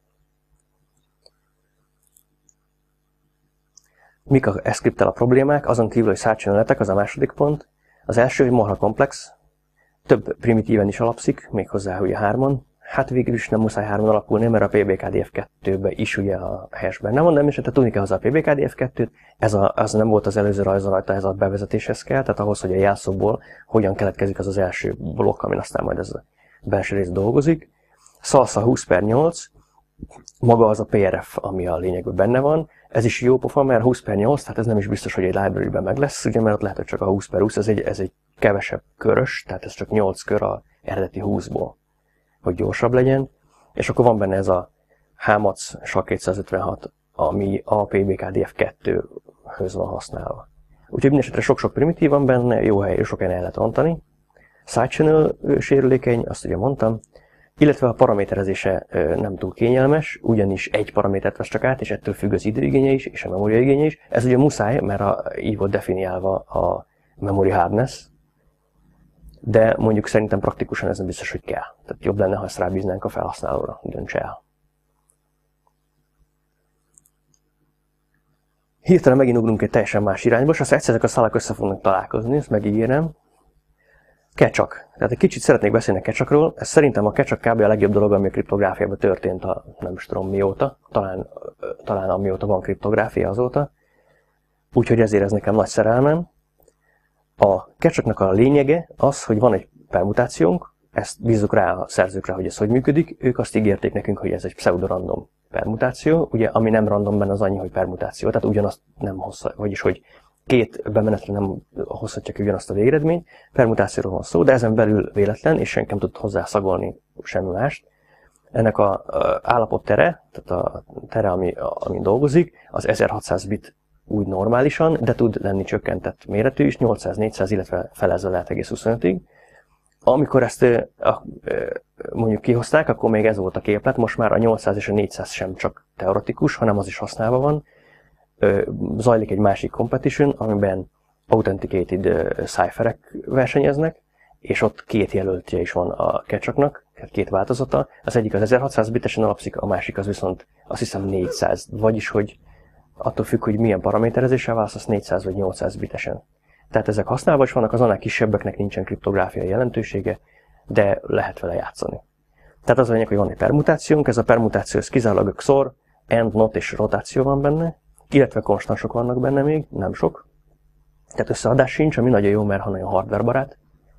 Mik a scripttel a problémák? Azon kívül, hogy sidechain-eletek, az a második pont. Az első, hogy marha komplex, több primitíven is alapszik, méghozzá ugye 3-on. Hát végül is nem muszáj 3-on alapulni, mert a PBKDF2-be is ugye a hash benne van, de esetleg tudni kell hozzá a PBKDF2-t, az nem volt az előző rajzon rajta, ez a bevezetéshez kell, tehát ahhoz, hogy a jelszóból hogyan keletkezik az első blokk, amin aztán majd ez a belső rész dolgozik. Salsa 20/8, maga az a PRF, ami a lényegben benne van, ez is jó pofa, mert 20/8, tehát ez nem is biztos, hogy egy library-ben meg lesz, ugye, mert ott lehet, hogy csak a 20/20, ez egy kevesebb körös, tehát ez csak 8 kör a eredeti 20-ból, hogy gyorsabb legyen, és akkor van benne ez a HMAC SHA-256, ami a PBKDF2-höz van használva. Úgyhogy mindenesetre sok-sok primitív van benne, jó hely, sok helyen el lehet rontani. Sidechannel sérülékeny, azt ugye mondtam, illetve a paraméterezése nem túl kényelmes, ugyanis egy paramétert vesz csak át, és ettől függ az időigénye is, és a memóriaigénye is. Ez ugye muszáj, mert így volt definiálva a memory hardness, de mondjuk szerintem praktikusan ez nem biztos, hogy kell. Tehát jobb lenne, ha ezt rábíznánk a felhasználóra, döntse el. Hirtelen megint ugrunk egy teljesen más irányba, és aztán egyszer ezek a szálak össze fognak találkozni, ezt megígérem. Kecsak. Tehát egy kicsit szeretnék beszélni a kecsakról. Ez szerintem a kecsak kb. A legjobb dolog, ami a kriptográfiában történt nem is tudom mióta. Talán amióta van kriptográfia azóta. Úgyhogy ezért ez nekem nagy szerelmem. A kecsaknak a lényege az, hogy van egy permutációnk, ezt bízzuk rá a szerzőkre, hogy ez hogy működik. Ők azt ígérték nekünk, hogy ez egy pseudorandom permutáció. Ugye, ami nem random benne az annyi, hogy permutáció. Tehát ugyanazt nem hozza, vagyis hogy két bemenetre nem hozhatja ki ugyanazt a végeredményt. Permutációról van szó, de ezen belül véletlen, és senki nem tud hozzá szagolni semmi mást. Ennek az állapot tere, tehát a tere, ami dolgozik, az 1600 bit úgy normálisan, de tud lenni csökkentett méretű is, 800, 400, illetve felezve lehet egész 25-ig. Amikor ezt mondjuk kihozták, akkor még ez volt a képlet, most már a 800 és a 400 sem csak teoretikus, hanem az is használva van. Zajlik egy másik competition, amiben authenticated cipherek versenyeznek, és ott két jelöltje is van a kecsaknak, két változata. Az egyik az 1600 bitesen alapszik, a másik az viszont azt hiszem 400, vagyis hogy attól függ, hogy milyen paraméterezéssel választasz 400 vagy 800 bitesen. Tehát ezek használva is vannak, az annál kisebbeknek nincsen kriptográfiai jelentősége, de lehet vele játszani. Tehát az a lényeg, hogy van egy permutációnk, ez a permutáció ez kizárólag XOR, AND, NOT és rotáció van benne, illetve konstansok vannak benne még, nem sok. Tehát összeadás sincs, ami nagyon jó, mert nagyon hardwarebarát.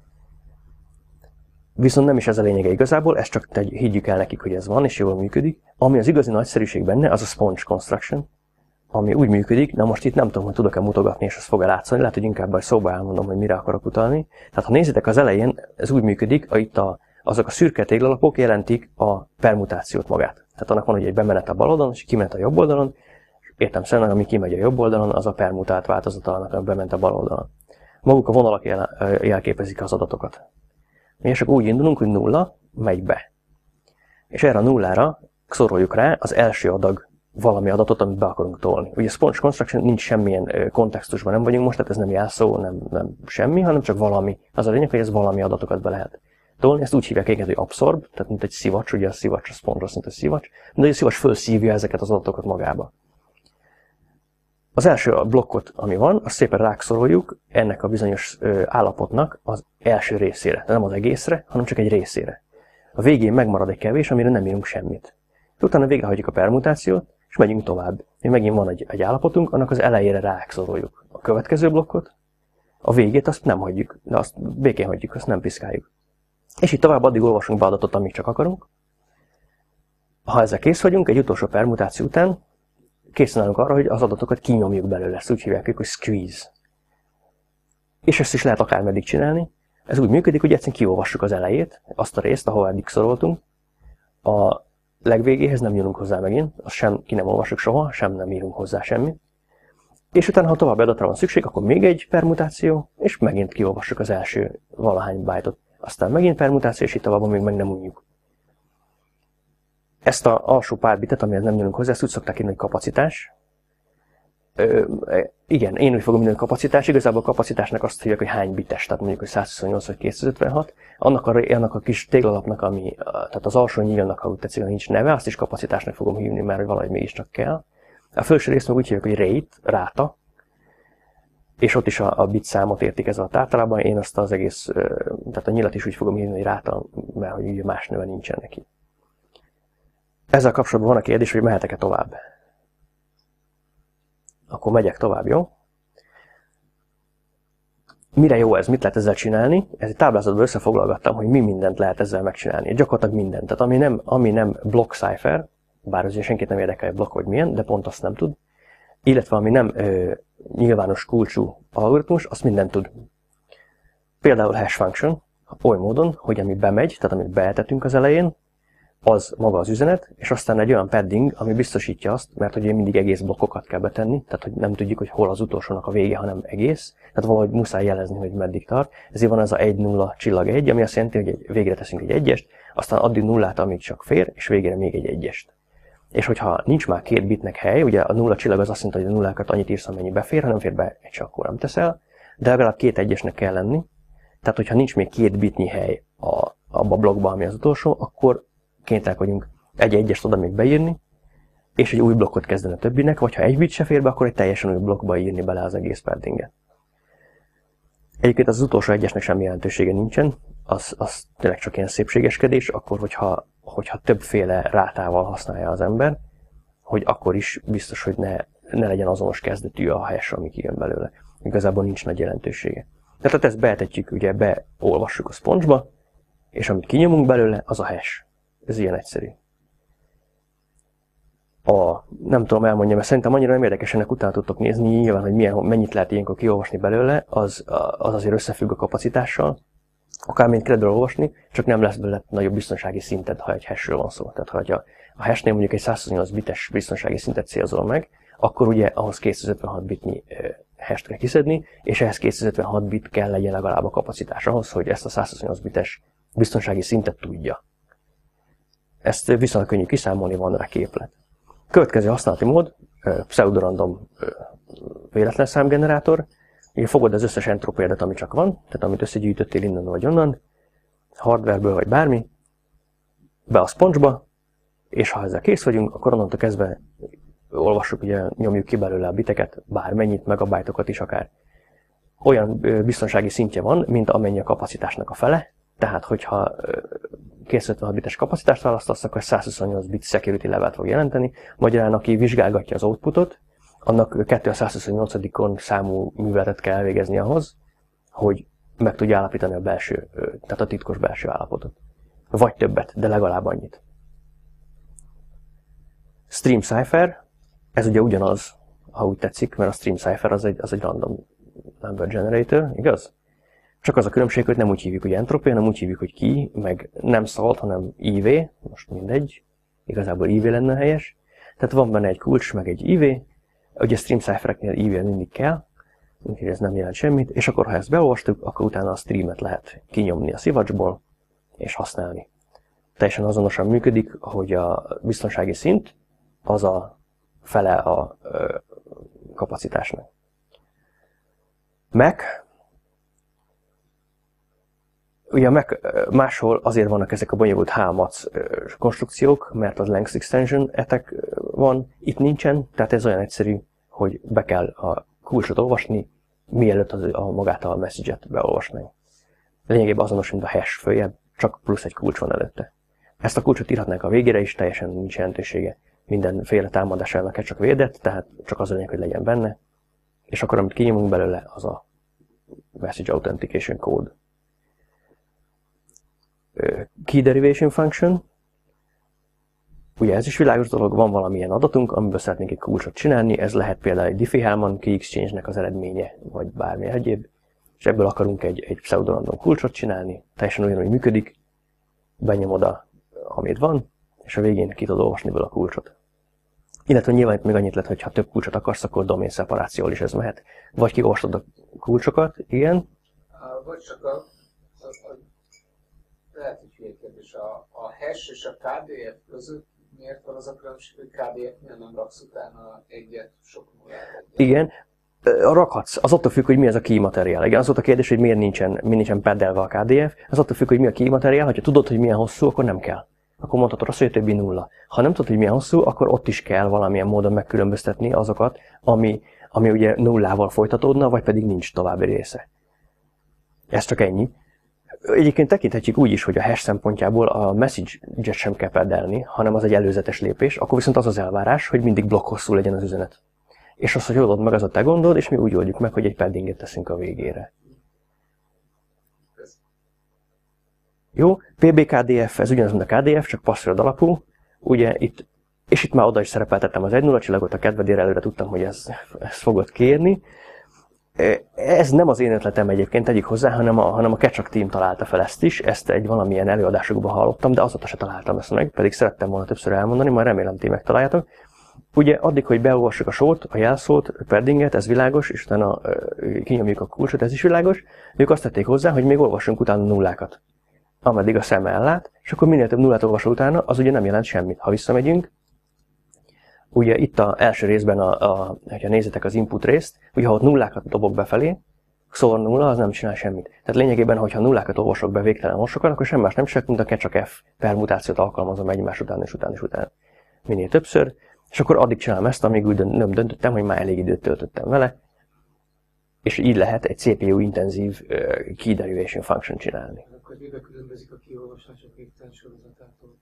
Viszont nem is ez a lényege igazából, ezt csak higgyük el nekik, hogy ez van, és jól működik. Ami az igazi nagyszerűség benne, az a sponge construction, ami úgy működik, na most itt nem tudom, hogy tudok-e mutogatni, és ez fog látszani, lehet, hogy inkább a szóba elmondom, hogy mire akarok utalni. Tehát ha nézitek az elején, ez úgy működik, azok a szürke téglalapok jelentik a permutációt magát. Tehát annak van, hogy egy bemenet a bal oldalon, és kimenet a jobb oldalon, értelemszerűen, ami kimegy a jobb oldalon, az a permutált változata annak, ami bement a bal oldalon. Maguk a vonalak jelképezik az adatokat. És akkor úgy indulunk, hogy 0 megy be. És erre a nullára szoroljuk rá az első adag valami adatot, amit be akarunk tolni. Ugye a sponge construction nincs semmilyen kontextusban, nem vagyunk most, tehát ez nem jelszó, nem semmi, hanem csak valami. Az a lényeg, hogy ez valami adatokat be lehet tolni. Ezt úgy hívják egyébként, hogy absorb, tehát mint egy szivacs, ugye a szivacs, a sponge azt, mint a szivacs, de a szivacs fölszívja ezeket az adatokat magába. Az első blokkot, ami van, azt szépen rákszoroljuk ennek a bizonyos állapotnak az első részére. De nem az egészre, hanem csak egy részére. A végén megmarad egy kevés, amire nem írunk semmit. Utána végrehagyjuk a permutációt, és megyünk tovább. Megint van egy állapotunk, annak az elejére rákszoroljuk a következő blokkot, a végét azt nem hagyjuk, de azt békén hagyjuk, azt nem piszkáljuk. És így tovább addig olvasunk be adatot, amíg csak akarunk. Ha ezzel kész vagyunk, egy utolsó permutáció után készen állunk arra, hogy az adatokat kinyomjuk belőle, ezt úgy hívják, hogy squeeze. És ezt is lehet akármeddig csinálni. Ez úgy működik, hogy egyszerűen kiolvassuk az elejét, azt a részt, ahol eddig szoroltunk. A legvégéhez nem nyúlunk hozzá megint, azt sem ki nem olvasjuk soha, sem nem írunk hozzá semmit. És utána, ha további adatra van szükség, akkor még egy permutáció, és megint kiolvassuk az első valahány byte-ot. Aztán megint permutáció, és itt tovább még meg nem unjuk. Ezt az alsó pár bitet, amihez nem nyúlunk hozzá, ezt úgy szokták írni, hogy kapacitás. Igen, én úgy fogom írni, hogy kapacitás. Igazából a kapacitásnak azt hívják, hogy hány bites, tehát mondjuk, hogy 128 vagy 256. Annak a kis téglalapnak, tehát az alsó nyílnak, ha úgy tetszik, nincs neve, azt is kapacitásnak fogom hívni, mert valahogy mégiscsak kell. A felső részt meg úgy hívják, hogy rate, ráta, és ott is a bit számot értik ez alatt általában. Én azt az egész, tehát a nyilat is úgy fogom írni, hogy ráta, mert hogy ugye más neve nincsen neki. Ezzel kapcsolatban van a kérdés, hogy mehetek-e tovább. Akkor megyek tovább, jó? Mire jó ez? Mit lehet ezzel csinálni? Ez egy táblázatban összefoglalgattam, hogy mi mindent lehet ezzel megcsinálni. Gyakorlatilag mindent. Tehát ami nem block cipher, bár azért senkit nem érdekel, hogy blokk hogy milyen, de pont azt nem tud. Illetve ami nem nyilvános kulcsú algoritmus, azt mindent tud. Például hash function, oly módon, hogy ami bemegy, tehát amit beeltetünk az elején, az maga az üzenet, és aztán egy olyan padding, ami biztosítja azt, mert ugye mindig egész blokkokat kell betenni, tehát hogy nem tudjuk, hogy hol az utolsónak a vége, hanem egész. Tehát valahogy muszáj jelezni, hogy meddig tart. Ezért van ez a 1-0 csillag 1, ami azt jelenti, hogy végre teszünk egy egyest, aztán addig nullát, amíg csak fér, és végére még egy egyest. És hogyha nincs már két bitnek hely, ugye a nulla csillag az azt jelenti, hogy a nullákat annyit írsz, amennyi befér, ha nem fér be egy, akkor nem teszel, de legalább két egyesnek kell lenni. Tehát, hogyha nincs még két bitnyi hely abba a blokkban, ami az utolsó, akkor kénytelenek vagyunk egy egyest oda még beírni, és egy új blokkot kezdeni a többinek, vagy ha egy bit se fér be, akkor egy teljesen új blokkba írni bele az egész paddinget. Egyébként az utolsó egyesnek semmi jelentősége nincsen, az tényleg csak ilyen szépségeskedés, akkor hogyha többféle rátával használja az ember, hogy akkor is biztos, hogy ne legyen azonos kezdetű a hash, ami kijön belőle. Igazából nincs nagy jelentősége. Tehát ezt beetetjük, ugye beolvassuk a sponge-ba, és amit kinyomunk belőle, az a hash. Ez ilyen egyszerű. Nem tudom elmondjam, mert szerintem annyira nem érdekes, ennek utána tudtok nézni, nyilván, hogy mennyit lehet ilyenkor kiolvasni belőle, az azért összefügg a kapacitással. Akármint kell olvasni, csak nem lesz belőle nagyobb biztonsági szinted, ha egy hashről van szó. Tehát ha a hashnél mondjuk egy 128 bites biztonsági szintet célzol meg, akkor ugye ahhoz 256 bitnyi hasht kell kiszedni, és ehhez 256 bit kell legyen legalább a kapacitás ahhoz, hogy ezt a 128 bites biztonsági szintet tudja. Ezt viszonylag könnyű kiszámolni, van rá képlet. Következő használati mód, pseudorandom véletlen számgenerátor. Ugye fogod az összes entropédet, ami csak van, tehát amit összegyűjtöttél innen vagy onnan, hardwareből vagy bármi, be a sponge-ba, és ha ezzel kész vagyunk, akkor onnantól kezdve olvassuk, ugye nyomjuk ki belőle a biteket, bármennyit, megabájtokat is akár. Olyan biztonsági szintje van, mint amennyi a kapacitásnak a fele, tehát hogyha 256 bites kapacitást választasz, akkor 128 bit security level-t fog jelenteni. Magyarán, aki vizsgálgatja az outputot, annak 228-on számú műveletet kell elvégezni ahhoz, hogy meg tudja állapítani a belső, tehát a titkos belső állapotot. Vagy többet, de legalább annyit. Stream cipher, ez ugye ugyanaz, ha úgy tetszik, mert a stream cipher az egy random number generator, igaz? Csak az a különbség, hogy nem úgy hívjuk, hogy entropy, hanem úgy hívjuk, hogy key, meg nem salt, hanem IV, most mindegy, igazából IV lenne helyes. Tehát van benne egy kulcs, meg egy IV, ugye stream ciphereknél IV mindig kell, úgyhogy ez nem jelent semmit, és akkor ha ezt beolvastuk, akkor utána a streamet lehet kinyomni a szivacsból, és használni. Teljesen azonosan működik, hogy a biztonsági szint az a fele a kapacitásnak. Mac. Ugye máshol azért vannak ezek a bonyolult HMAC konstrukciók, mert az length extension attack van, itt nincsen, tehát ez olyan egyszerű, hogy be kell a kulcsot olvasni, mielőtt magát a message-et beolvasnánk. Lényegében azonos, mint a hash följebb, csak plusz egy kulcs van előtte. Ezt a kulcsot írhatnánk a végére is, teljesen nincs jelentősége. Mindenféle támadás ellen csak védett, tehát csak az a lényeg, hogy legyen benne. És akkor amit kinyomunk belőle, az a Message Authentication Code. Key Derivation Function. Ugye ez is világos dolog, van valamilyen adatunk, amiből szeretnénk egy kulcsot csinálni, ez lehet például egy Diffie-Hellman Key Exchange-nek az eredménye, vagy bármi egyéb, és ebből akarunk egy pseudorandom kulcsot csinálni, teljesen ugyanúgy működik, benyomod oda, amit van, és a végén ki tudod olvasni belőle a kulcsot. Illetve nyilván itt még annyit lehet, hogy ha több kulcsot akarsz, akkor domain szeparációval is ez mehet. Vagy kiolvastad a kulcsokat, igen. Vagy csak lehet, hogy hülye kérdés, a hash és a KDF között miért van az a különbség, hogy KDF-nél nem raksz utána egyet, sok nullát? Igen, rakhatsz. Az attól függ, hogy mi ez a key materiál. Igen, az volt a kérdés, hogy miért nincsen peddelve a KDF. Az attól függ, hogy mi a key materiál. Ha tudod, hogy milyen hosszú, akkor nem kell. Akkor mondhatod azt, hogy a többi nulla. Ha nem tudod, hogy milyen hosszú, akkor ott is kell valamilyen módon megkülönböztetni azokat, ami ugye nullával folytatódna, vagy pedig nincs további része. Ez csak ennyi. Egyébként tekinthetjük úgy is, hogy a hash szempontjából a message-et sem kell peddelni, hanem az egy előzetes lépés, akkor viszont az az elvárás, hogy mindig blokk hosszú legyen az üzenet. És azt, hogy oldod meg, az a te gondod, és mi úgy oldjuk meg, hogy egy paddinget teszünk a végére. Jó, PBKDF, ez ugyanaz, mint a KDF, csak password alapú. Ugye itt, és itt már oda is szerepeltettem az 1.0 csillagot, a kedvedére előre tudtam, hogy ezt fogod kérni. Ez nem az én ötletem egyébként, tegyük hozzá, hanem a Kecsak team találta fel ezt is, ezt egy valamilyen előadásokban hallottam, de azóta se találtam ezt meg, pedig szerettem volna többször elmondani, majd remélem ti megtaláljátok. Ugye addig, hogy beolvassuk a sort, a jelszót, a paddinget, ez világos, és utána kinyomjuk a kulcsot, ez is világos, ők azt tették hozzá, hogy még olvassunk utána nullákat, ameddig a szem ellát, és akkor minél több nullát olvasol utána, az ugye nem jelent semmit. Ha visszamegyünk, ugye itt az első részben, ha nézitek az input részt, ugye ha ott nullákat dobok befelé, szóval nulla, az nem csinál semmit. Tehát lényegében, hogyha nullákat olvasok be végtelen sorsokat, akkor semmi más nem csinál, mint a Kecsak F permutációt alkalmazom egymás után és után és után. Minél többször, és akkor addig csinálom ezt, amíg úgy nem döntöttem, hogy már elég időt töltöttem vele, és így lehet egy CPU-intenzív key derivation function csinálni. Akkor miben különbözik a kiolvasások végtelen sorozatától?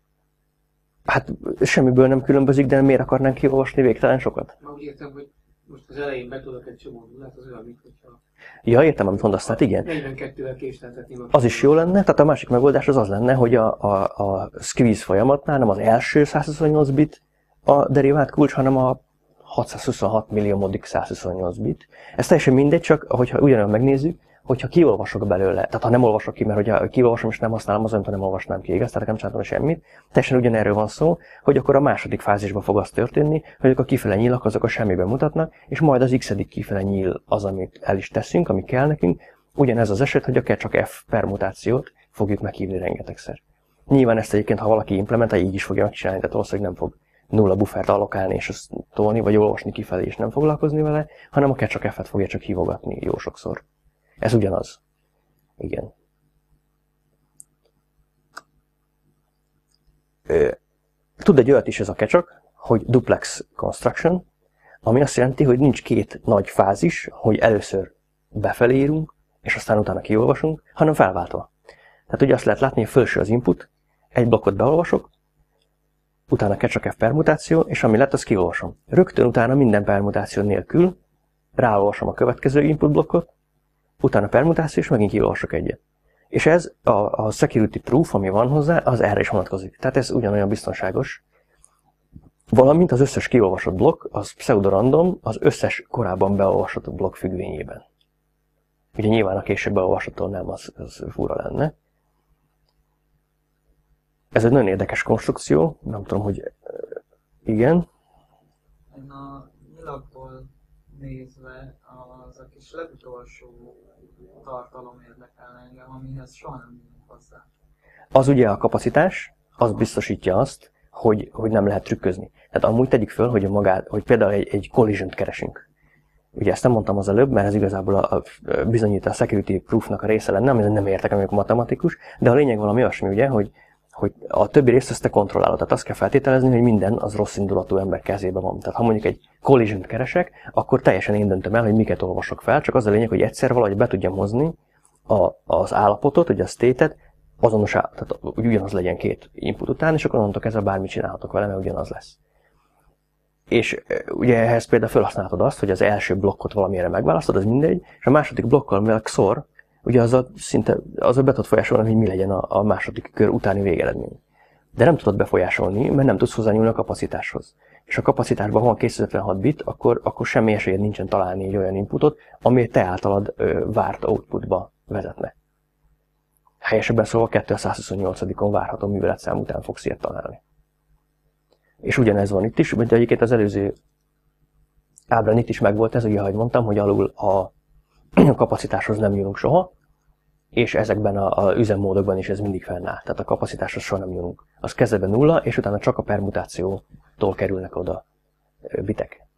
Hát semmiből nem különbözik, de miért akarnánk kiolvasni végtelen sokat? Már úgy értem, hogy most az elején betudok egy csomó nullát, az olyan, mint hogyha... Ja, értem, amit mondasz, tehát igen. 42-vel késleltetném. Az is jó lenne, tehát a másik megoldás az lenne, hogy a squeeze folyamatnál nem az első 128 bit a derivált kulcs, hanem a 626 milliómodik 128 bit. Ez teljesen mindegy, csak hogyha ugyanolyan megnézzük, hogyha kiolvasok belőle, tehát ha nem olvasok ki, mert hogyha kiolvasom és nem használom, az olyan, nem olvasnám ki, igaz? Tehát nem csináltam semmit. Teljesen ugyanerről van szó, hogy akkor a második fázisban fog az történni, hogy a kifele nyílak azok a semmiben mutatnak, és majd az x-edik kifele nyíl az, amit el is teszünk, ami kell nekünk. Ugyanez az eset, hogy a csak F permutációt fogjuk meghívni rengetegszer. Nyilván ezt egyébként, ha valaki implementál, így is fogja megcsinálni, tehát valószínűleg nem fog nulla buffert allokálni és azt tolni, vagy olvasni kifelé és nem foglalkozni vele, hanem a Kecsak F-et fogja csak hívogatni jó sokszor. Ez ugyanaz. Igen. Tud egy olyat is ez a Kecsak, hogy duplex construction, ami azt jelenti, hogy nincs két nagy fázis, hogy először befelé írunk, és aztán utána kiolvasunk, hanem felváltva. Tehát ugye azt lehet látni, hogy felső az input, egy blokkot beolvasok, utána Kecsak F permutáció, és ami lett, azt kiolvasom. Rögtön utána minden permutáció nélkül ráolvasom a következő input blokkot, utána permutáció, és megint kiolvasok egyet. És ez a security proof, ami van hozzá, az erre is vonatkozik. Tehát ez ugyanolyan biztonságos. Valamint az összes kiolvasott blokk, az pseudorandom az összes korábban beolvasott blokk függvényében. Ugye nyilván a később beolvasottól nem, az fura lenne. Ez egy nagyon érdekes konstrukció, nem tudom, hogy igen. Én a nyilakból nézve az a kis legutolsó tartalom érdekelne engem, amihez soha nem jönnek hozzá. Az ugye a kapacitás, az biztosítja azt, hogy nem lehet trükközni. Tehát amúgy tegyük föl, hogy például egy collision-t keresünk. Ugye ezt nem mondtam az előbb, mert ez igazából bizonyít a security proofnak a része lenne, amit nem értek, amikor matematikus, de a lényeg valami olyasmi, ugye, hogy a többi részt ezt te kontrollálod. Tehát azt kell feltételezni, hogy minden az rossz indulatú ember kezében van. Tehát ha mondjuk egy collision-t keresek, akkor teljesen én döntöm el, hogy miket olvasok fel, csak az a lényeg, hogy egyszer valahogy be tudjam hozni az állapotot, ugye a state-et azonos, tehát ugyanaz legyen két input után, és akkor onnantól kezdve bármit csinálhatok vele, mert ugyanaz lesz. És ugye ehhez például felhasználhatod azt, hogy az első blokkot valamire megválasztod, az mindegy, és a második blokkal, mivel XOR, ugye azzal be tudod folyásolni, hogy mi legyen a második kör utáni végeredmény. De nem tudod befolyásolni, mert nem tudsz hozzányúlni a kapacitáshoz. És a kapacitásban van 256 bit, akkor semmi esélyed nincsen találni egy olyan inputot, ami te általad várt outputba vezetne. Helyesebben szólva 228-on várható műveletszám után fogsz ilyet találni. És ugyanez van itt is, mert egyébként az előző ábrán itt is megvolt ez, ugye, ahogy mondtam, hogy alul a kapacitáshoz nem jönünk soha, és ezekben az üzemmódokban is ez mindig fennáll. Tehát a kapacitáshoz soha nem jönünk. Az kezdetben 0, és utána csak a permutációtól kerülnek oda bitek.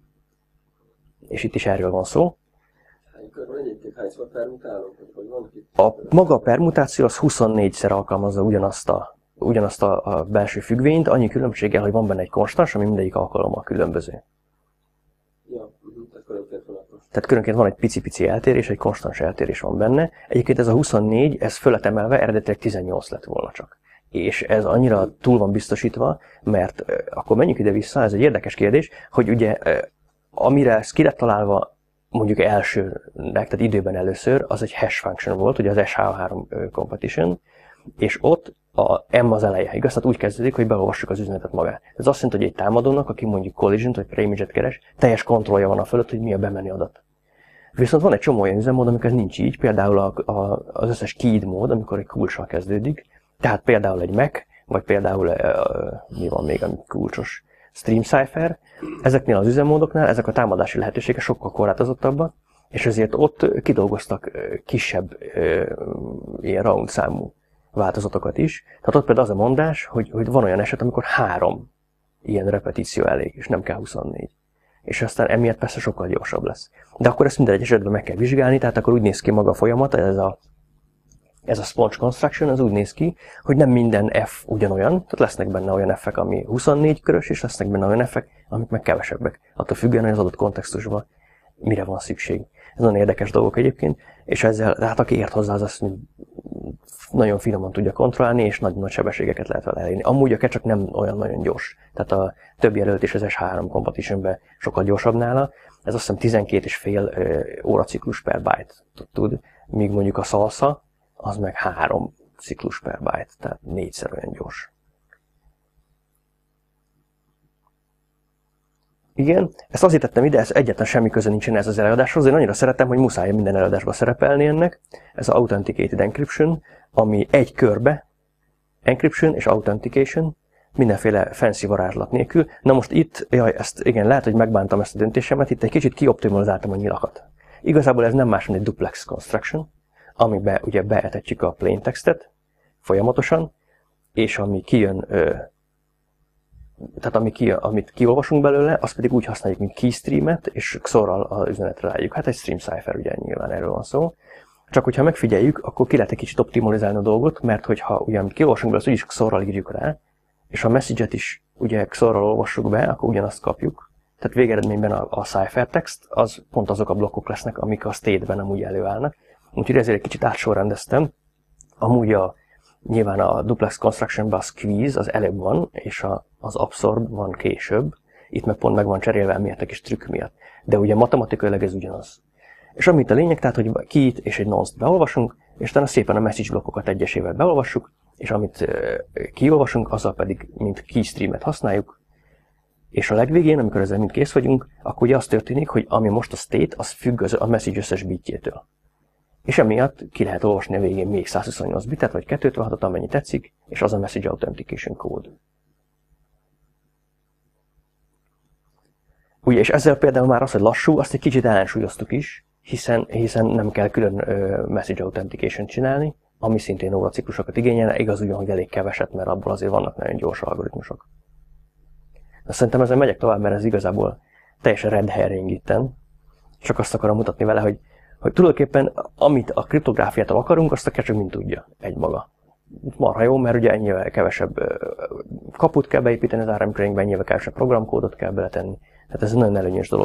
És itt is erről van szó. Hánykor egyébként hányszor permutálunk? Maga a permutáció az 24-szer alkalmazza ugyanazt a belső függvényt, annyi különbséggel, hogy van benne egy konstans, ami mindegyik alkalommal különböző. Ja, tehát különként van egy pici-pici eltérés, egy konstans eltérés van benne. Egyébként ez a 24, ez fölött emelve eredetileg 18 lett volna csak. És ez annyira túl van biztosítva, mert akkor menjünk ide-vissza, ez egy érdekes kérdés, hogy ugye amire ez ki lett találva mondjuk elsőnek, tehát időben először, az egy hash function volt, ugye az SH3 competition, és ott a M az eleje, igaz? Tehát úgy kezdődik, hogy beolvassuk az üzenetet magát. Ez azt jelenti, hogy egy támadónak, aki mondjuk collision-t vagy preimage-et keres, teljes kontrollja van a fölött, hogy mi a bemenni adat. Viszont van egy csomó olyan üzemmód, amikor ez nincs így, például az összes keyed mód, amikor egy kulcssal kezdődik, tehát például egy Mac, vagy például mi van még, ami kulcsos, Stream Cipher. Ezeknél az üzemmódoknál ezek a támadási lehetőségek sokkal korlátozottabbak, és ezért ott kidolgoztak kisebb ilyen round számú változatokat is. Tehát ott például az a mondás, hogy van olyan eset, amikor 3 ilyen repetíció elég, és nem kell 24. És aztán emiatt persze sokkal gyorsabb lesz. De akkor ezt minden egy esetben meg kell vizsgálni, tehát akkor úgy néz ki maga a folyamat, ez a sponge construction, az úgy néz ki, hogy nem minden F ugyanolyan, tehát lesznek benne olyan F-ek, ami 24 körös, és lesznek benne olyan F-ek, amik meg kevesebbek. Attól függően, hogy az adott kontextusban mire van szükség. Ez nagyon érdekes dolgok egyébként, és ezzel, hát aki ért hozzá, az azt nagyon finoman tudja kontrollálni, és nagy sebességeket lehet vele elérni. Amúgy a kecsök nem olyan nagyon gyors. Tehát a többi előtt is az S3 competitionben sokkal gyorsabb nála. Ez azt hiszem 12,5 óraciklus per byte tud, míg mondjuk a salsa, az meg 3 ciklus per byte, tehát 4-szer olyan gyors. Igen, ezt azért tettem ide, ez egyáltalán semmi köze nincsen ez az előadáshoz, én annyira szeretem, hogy muszáj minden előadásban szerepelni ennek. Ez az Authenticated Encryption, ami egy körbe, Encryption és Authentication, mindenféle fancy varázslat nélkül. Na most itt, igen, lehet, hogy megbántam ezt a döntésemet, itt egy kicsit kioptimalizáltam a nyilakat. Igazából ez nem más, mint egy duplex construction, amiben ugye beetetjük a plain textet folyamatosan, és ami kijön, tehát amit kiolvasunk belőle, azt pedig úgy használjuk, mint keystreamet, és XOR-ral az üzenetre rájuk. Hát egy stream cipher, ugye nyilván erről van szó. Csak hogyha megfigyeljük, akkor ki lehet egy kicsit optimalizálni a dolgot, mert hogyha ugye amit kiolvasunk belőle, azt úgyis XOR-ral írjuk rá, és a message-et is ugye XOR-ral olvassuk be, akkor ugyanazt kapjuk. Tehát végeredményben a ciphertext, az pont azok a blokkok lesznek, amik a state-ben amúgy előállnak. Úgyhogy ezért egy kicsit átsorrendeztem. Amúgy nyilván a duplex constructionban a squeeze az előbb van, és az absorb van később. Itt meg pont meg van cserélve miatt egy kis trükk miatt. De ugye matematikailag ez ugyanaz. És amit a lényeg, tehát hogy keyt és egy nonce-t beolvasunk, és utána szépen a message blokkokat egyesével beolvassuk, és amit kiolvasunk, azzal pedig mint keystreamet használjuk. És a legvégén, amikor ezzel mind kész vagyunk, akkor ugye az történik, hogy ami most a state, az függ a message összes bitjétől. És emiatt ki lehet olvasni a végén még 128 bitet, vagy 256-ot, amennyi tetszik, és az a message authentication code. Ugye, és ezzel például már az, hogy lassú, azt egy kicsit ellensúlyoztuk is, hiszen nem kell külön message authentication csinálni, ami szintén óraciklusokat igényel, igaz ugyan, hogy elég keveset, mert abból azért vannak nagyon gyors algoritmusok. De szerintem ezen megyek tovább, mert ez igazából teljesen red herring itten. Csak azt akarom mutatni vele, hogy tulajdonképpen amit a kriptográfiától akarunk, azt a kecsök mind tudja egymaga. Marha jó, mert ugye ennyivel kevesebb kaput kell beépíteni az RM Craning-ben, ennyivel kevesebb programkódot kell beletenni. Tehát ez egy nagyon előnyös dolog.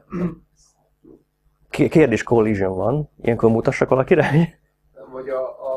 Kérdés collision van, ilyenkor mutassak valakire? Vagy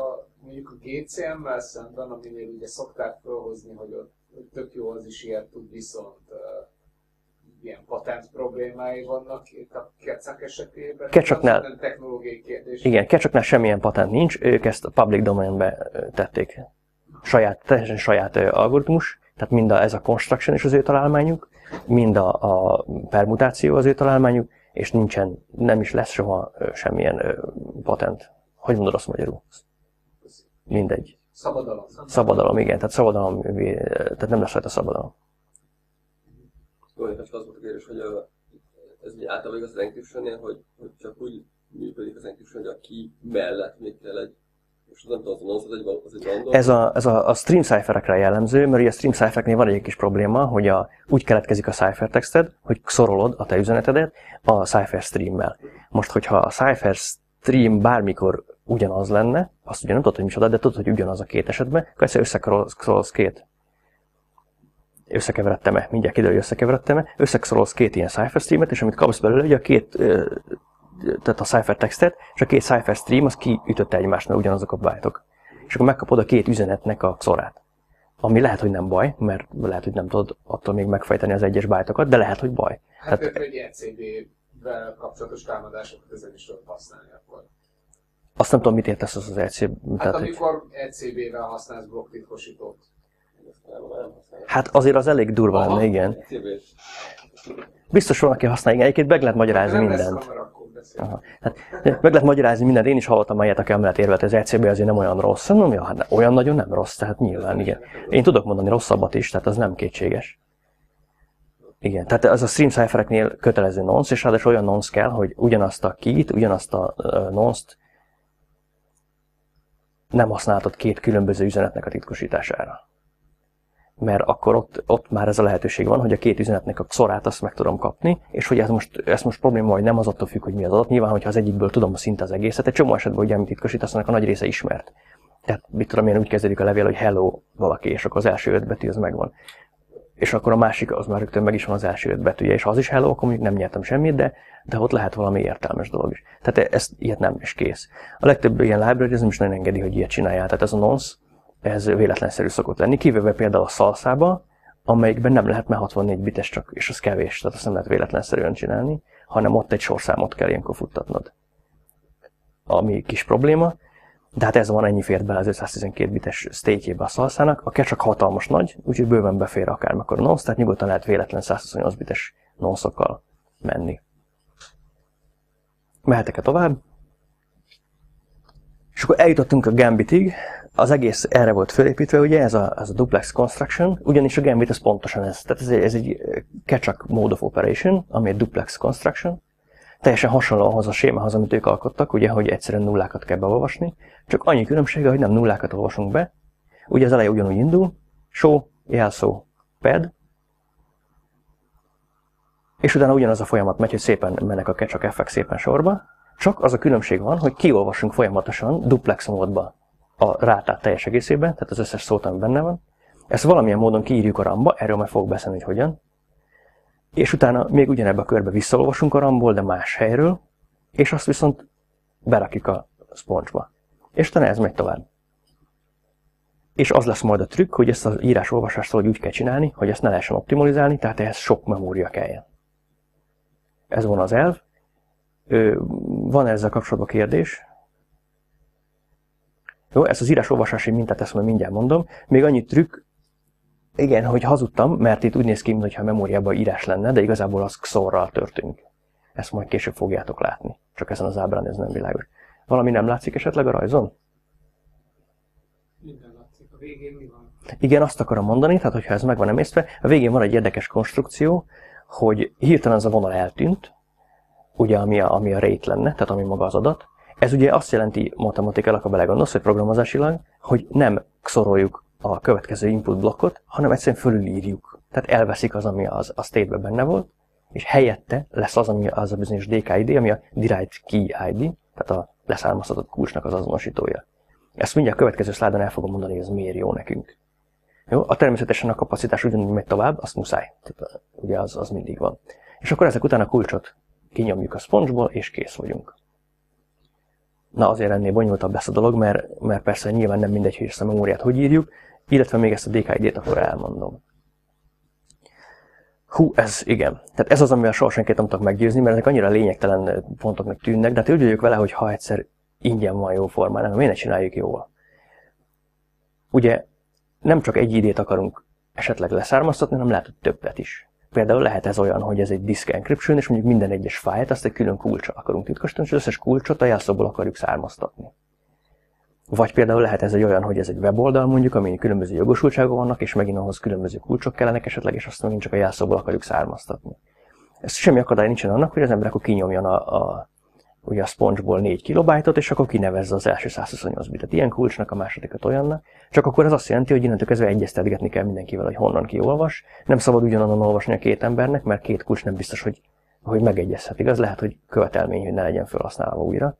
mondjuk a GCM-vel szemben, aminél ugye szokták felhozni, hogy ott tök jó az is ilyet tud, viszont ilyen patent problémái vannak itt a Kecak esetében. Kecaknál, nem technológiai kérdés. igen, Kecaknál semmilyen patent nincs, ők ezt a public domainbe tették. Teljesen saját algoritmus, tehát mind ez a construction is az ő találmányuk, mind a permutáció az ő találmányuk, és nem is lesz soha semmilyen patent. Hogy mondod azt magyarul? Mindegy. Szabadalom. Szabadalom, igen, tehát nem lesz rajta szabadalom. Jó, nekem csak az volt a kérdés, hogy ez ugye általában igaz az encryption-nél, hogy csak úgy működik az encryption, hogy a key mellett még kell egy, most nem tudom, az egy random. Ez a stream cipherekre jellemző, mert ugye a stream ciphereknél van egy kis probléma, hogy úgy keletkezik a ciphertexted, hogy szorolod a te üzenetedet a cipher streammel. Most, hogyha a cipher stream bármikor ugyanaz lenne, azt ugye nem tudod, hogy micsoda, de tudod, hogy ugyanaz a két esetben, akkor egyszer összekeversz két. Összekeveredtem-e? Mindjárt kiderül, hogy összekeveredtem-e. Összekeversz két ilyen cipher streamet, és amit kapsz belőle, ugye tehát a cipher textet, és a két cipher stream az kiütötte egymásnak ugyanazok a byte-ok. És akkor megkapod a két üzenetnek a xorát. Ami lehet, hogy nem baj, mert lehet, hogy nem tudod attól még megfejteni az egyes byte-okat, de lehet, hogy baj. Hát ők egy ECB-vel kapcsolatos támadásokat ezen is tudod használni akkor. Azt nem tudom, mit értesz az ECB. Hát amikor ECB-vel használsz blokktitkosítót. Hát azért az elég durva lenne, igen. Biztos van, aki használja, igen, egyébként meg lehet magyarázni mindent. Aha. Hát, meg lehet magyarázni mindent, én is hallottam ilyet, aki emellett érvelt, az ECB azért nem olyan rossz. Nem, ja, hát olyan nagyon nem rossz, tehát nyilván, igen. Én tudok mondani rosszabbat is, tehát az nem kétséges. Igen, tehát az a stream ciphereknél kötelező nonce, és ráadásul olyan nonce kell, hogy ugyanazt a key-t, ugyanazt a nonce-t nem használhatod két különböző üzenetnek a titkosítására. Mert akkor ott már ez a lehetőség van, hogy a két üzenetnek a xorát azt meg tudom kapni, és hogy ez most probléma, hogy nem az attól függ, hogy mi az adat. Nyilván, hogyha az egyikből tudom szinte az egészet, egy csomó esetben, hogy amit titkosítasz, annak a nagy része ismert. Tehát mit tudom én, úgy kezdődik a levél, hogy hello valaki, és akkor az első 5 betű az megvan. És akkor a másik az már rögtön meg is van az első 5 betűje, és ha az is hello, akkor mondjuk nem nyertem semmit, de ott lehet valami értelmes dolog is. Tehát ilyet nem, és kész. A legtöbb ilyen library az nem is nagyon engedi, hogy ilyet csináljál. Tehát ez a nonce, ez véletlenszerű szokott lenni, kivéve például a szalszába, amelyikben nem lehet, mert 64 bites csak, és az kevés, tehát azt nem lehet véletlenszerűen csinálni, hanem ott egy sorszámot kell ilyenkor futtatnod. Ami kis probléma, de hát ez van, ennyi fért bele az 512 bites state-jébe a szalszának, a csak hatalmas nagy, úgyhogy bőven befér akármikor a nonce, tehát nyugodtan lehet véletlen 128 bites nonce-okkal menni. Mehetek-e tovább? És akkor eljutottunk a Gambitig, az egész erre volt fölépítve, ugye, ez a duplex construction, ugyanis a Gambit az pontosan ez. Tehát ez egy Keccak mode of operation, ami egy duplex construction. Teljesen hasonló ahhoz a sémához, amit ők alkottak, ugye, hogy egyszerűen nullákat kell beolvasni, csak annyi különbsége, hogy nem nullákat olvasunk be. Ugye az eleje ugyanúgy indul, show, jelszó, pad, és utána ugyanaz a folyamat megy, hogy szépen mennek a Keccak effek szépen sorba, csak az a különbség van, hogy kiolvasunk folyamatosan duplex módba a rátát teljes egészében, tehát az összes szót, ami benne van. Ezt valamilyen módon kiírjuk a RAM-ba, erről majd fogok beszélni, hogy hogyan. És utána még ugyanebbe a körbe visszaolvasunk a RAM-ból, de más helyről, és azt viszont berakjuk a sponge-ba. És utána ez megy tovább. És az lesz majd a trükk, hogy ezt az írás-olvasást úgy kell csinálni, hogy ezt ne lehessen optimalizálni, tehát ehhez sok memória kelljen. Ez van az elv. Van ezzel kapcsolatban kérdés? Jó, ezt az írás-olvasási mintát ezt majd mindjárt mondom. Még annyi trükk, igen, hogy hazudtam, mert itt úgy néz ki, mintha a memóriában írás lenne, de igazából az XOR-ral történik. Ezt majd később fogjátok látni. Csak ezen az ábrán ez nem világos. Valami nem látszik esetleg a rajzon? Minden látszik. A végén mi van? Igen, azt akarom mondani, tehát hogyha ez meg van emésztve, a végén van egy érdekes konstrukció, hogy hirtelen ez a vonal eltűnt, ugye ami a rate lenne, tehát ami maga az adat. Ez ugye azt jelenti matematikailag, ha belegondolsz, hogy programozásilag, hogy nem xoroljuk a következő input blokkot, hanem egyszerűen fölülírjuk. Tehát elveszik az, ami a state-ben benne volt, és helyette lesz az, ami az a bizonyos DKID, ami a Derived Key ID, tehát a leszármaztatott kulcsnak az azonosítója. Ezt mindjárt a következő szlájdon el fogom mondani, hogy ez miért jó nekünk. Jó? Természetesen a kapacitás ugyanúgy megy tovább, azt muszáj. Tehát, ugye az mindig van. És akkor ezek után a kulcsot kinyomjuk a sponge-ból, és kész vagyunk. Na azért ennél bonyolultabb lesz a dolog, mert persze nyilván nem mindegy, hogy ezt a memóriát hogy írjuk, illetve még ezt a DKID-t akkor elmondom. Ez igen. Tehát ez az, amivel soha senkit nem tudok meggyőzni, mert ezek annyira lényegtelen pontoknak tűnnek, de hát úgy vagyok vele, hogy ha egyszer ingyen van jó formán, miért ne csináljuk jól? Ugye nem csak egy ID-t akarunk esetleg leszármaztatni, hanem lehet, hogy többet is. Például lehet ez olyan, hogy ez egy disk encryption, és mondjuk minden egyes fájlt, azt egy külön kulccsal akarunk titkosítani, és az összes kulcsot a jelszóból akarjuk származtatni. Vagy például lehet ez egy olyan, hogy ez egy weboldal mondjuk, amin különböző jogosultságok vannak, és megint ahhoz különböző kulcsok kellenek esetleg, és azt megint csak a jelszóból akarjuk származtatni. Ez semmi akadály nincsen annak, hogy az ember akkor kinyomjon ugye a Sponge-ból 4 kilobájtot, és akkor kinevezze az első 128 bitet ilyen kulcsnak, a másodikat olyannak. Csak akkor ez azt jelenti, hogy innentől kezdve egyeztetgetni kell mindenkivel, hogy honnan ki olvas. Nem szabad ugyanonnan olvasni a két embernek, mert két kulcs nem biztos, hogy megegyezhet. Igaz, lehet, hogy követelmény, hogy ne legyen felhasználva újra.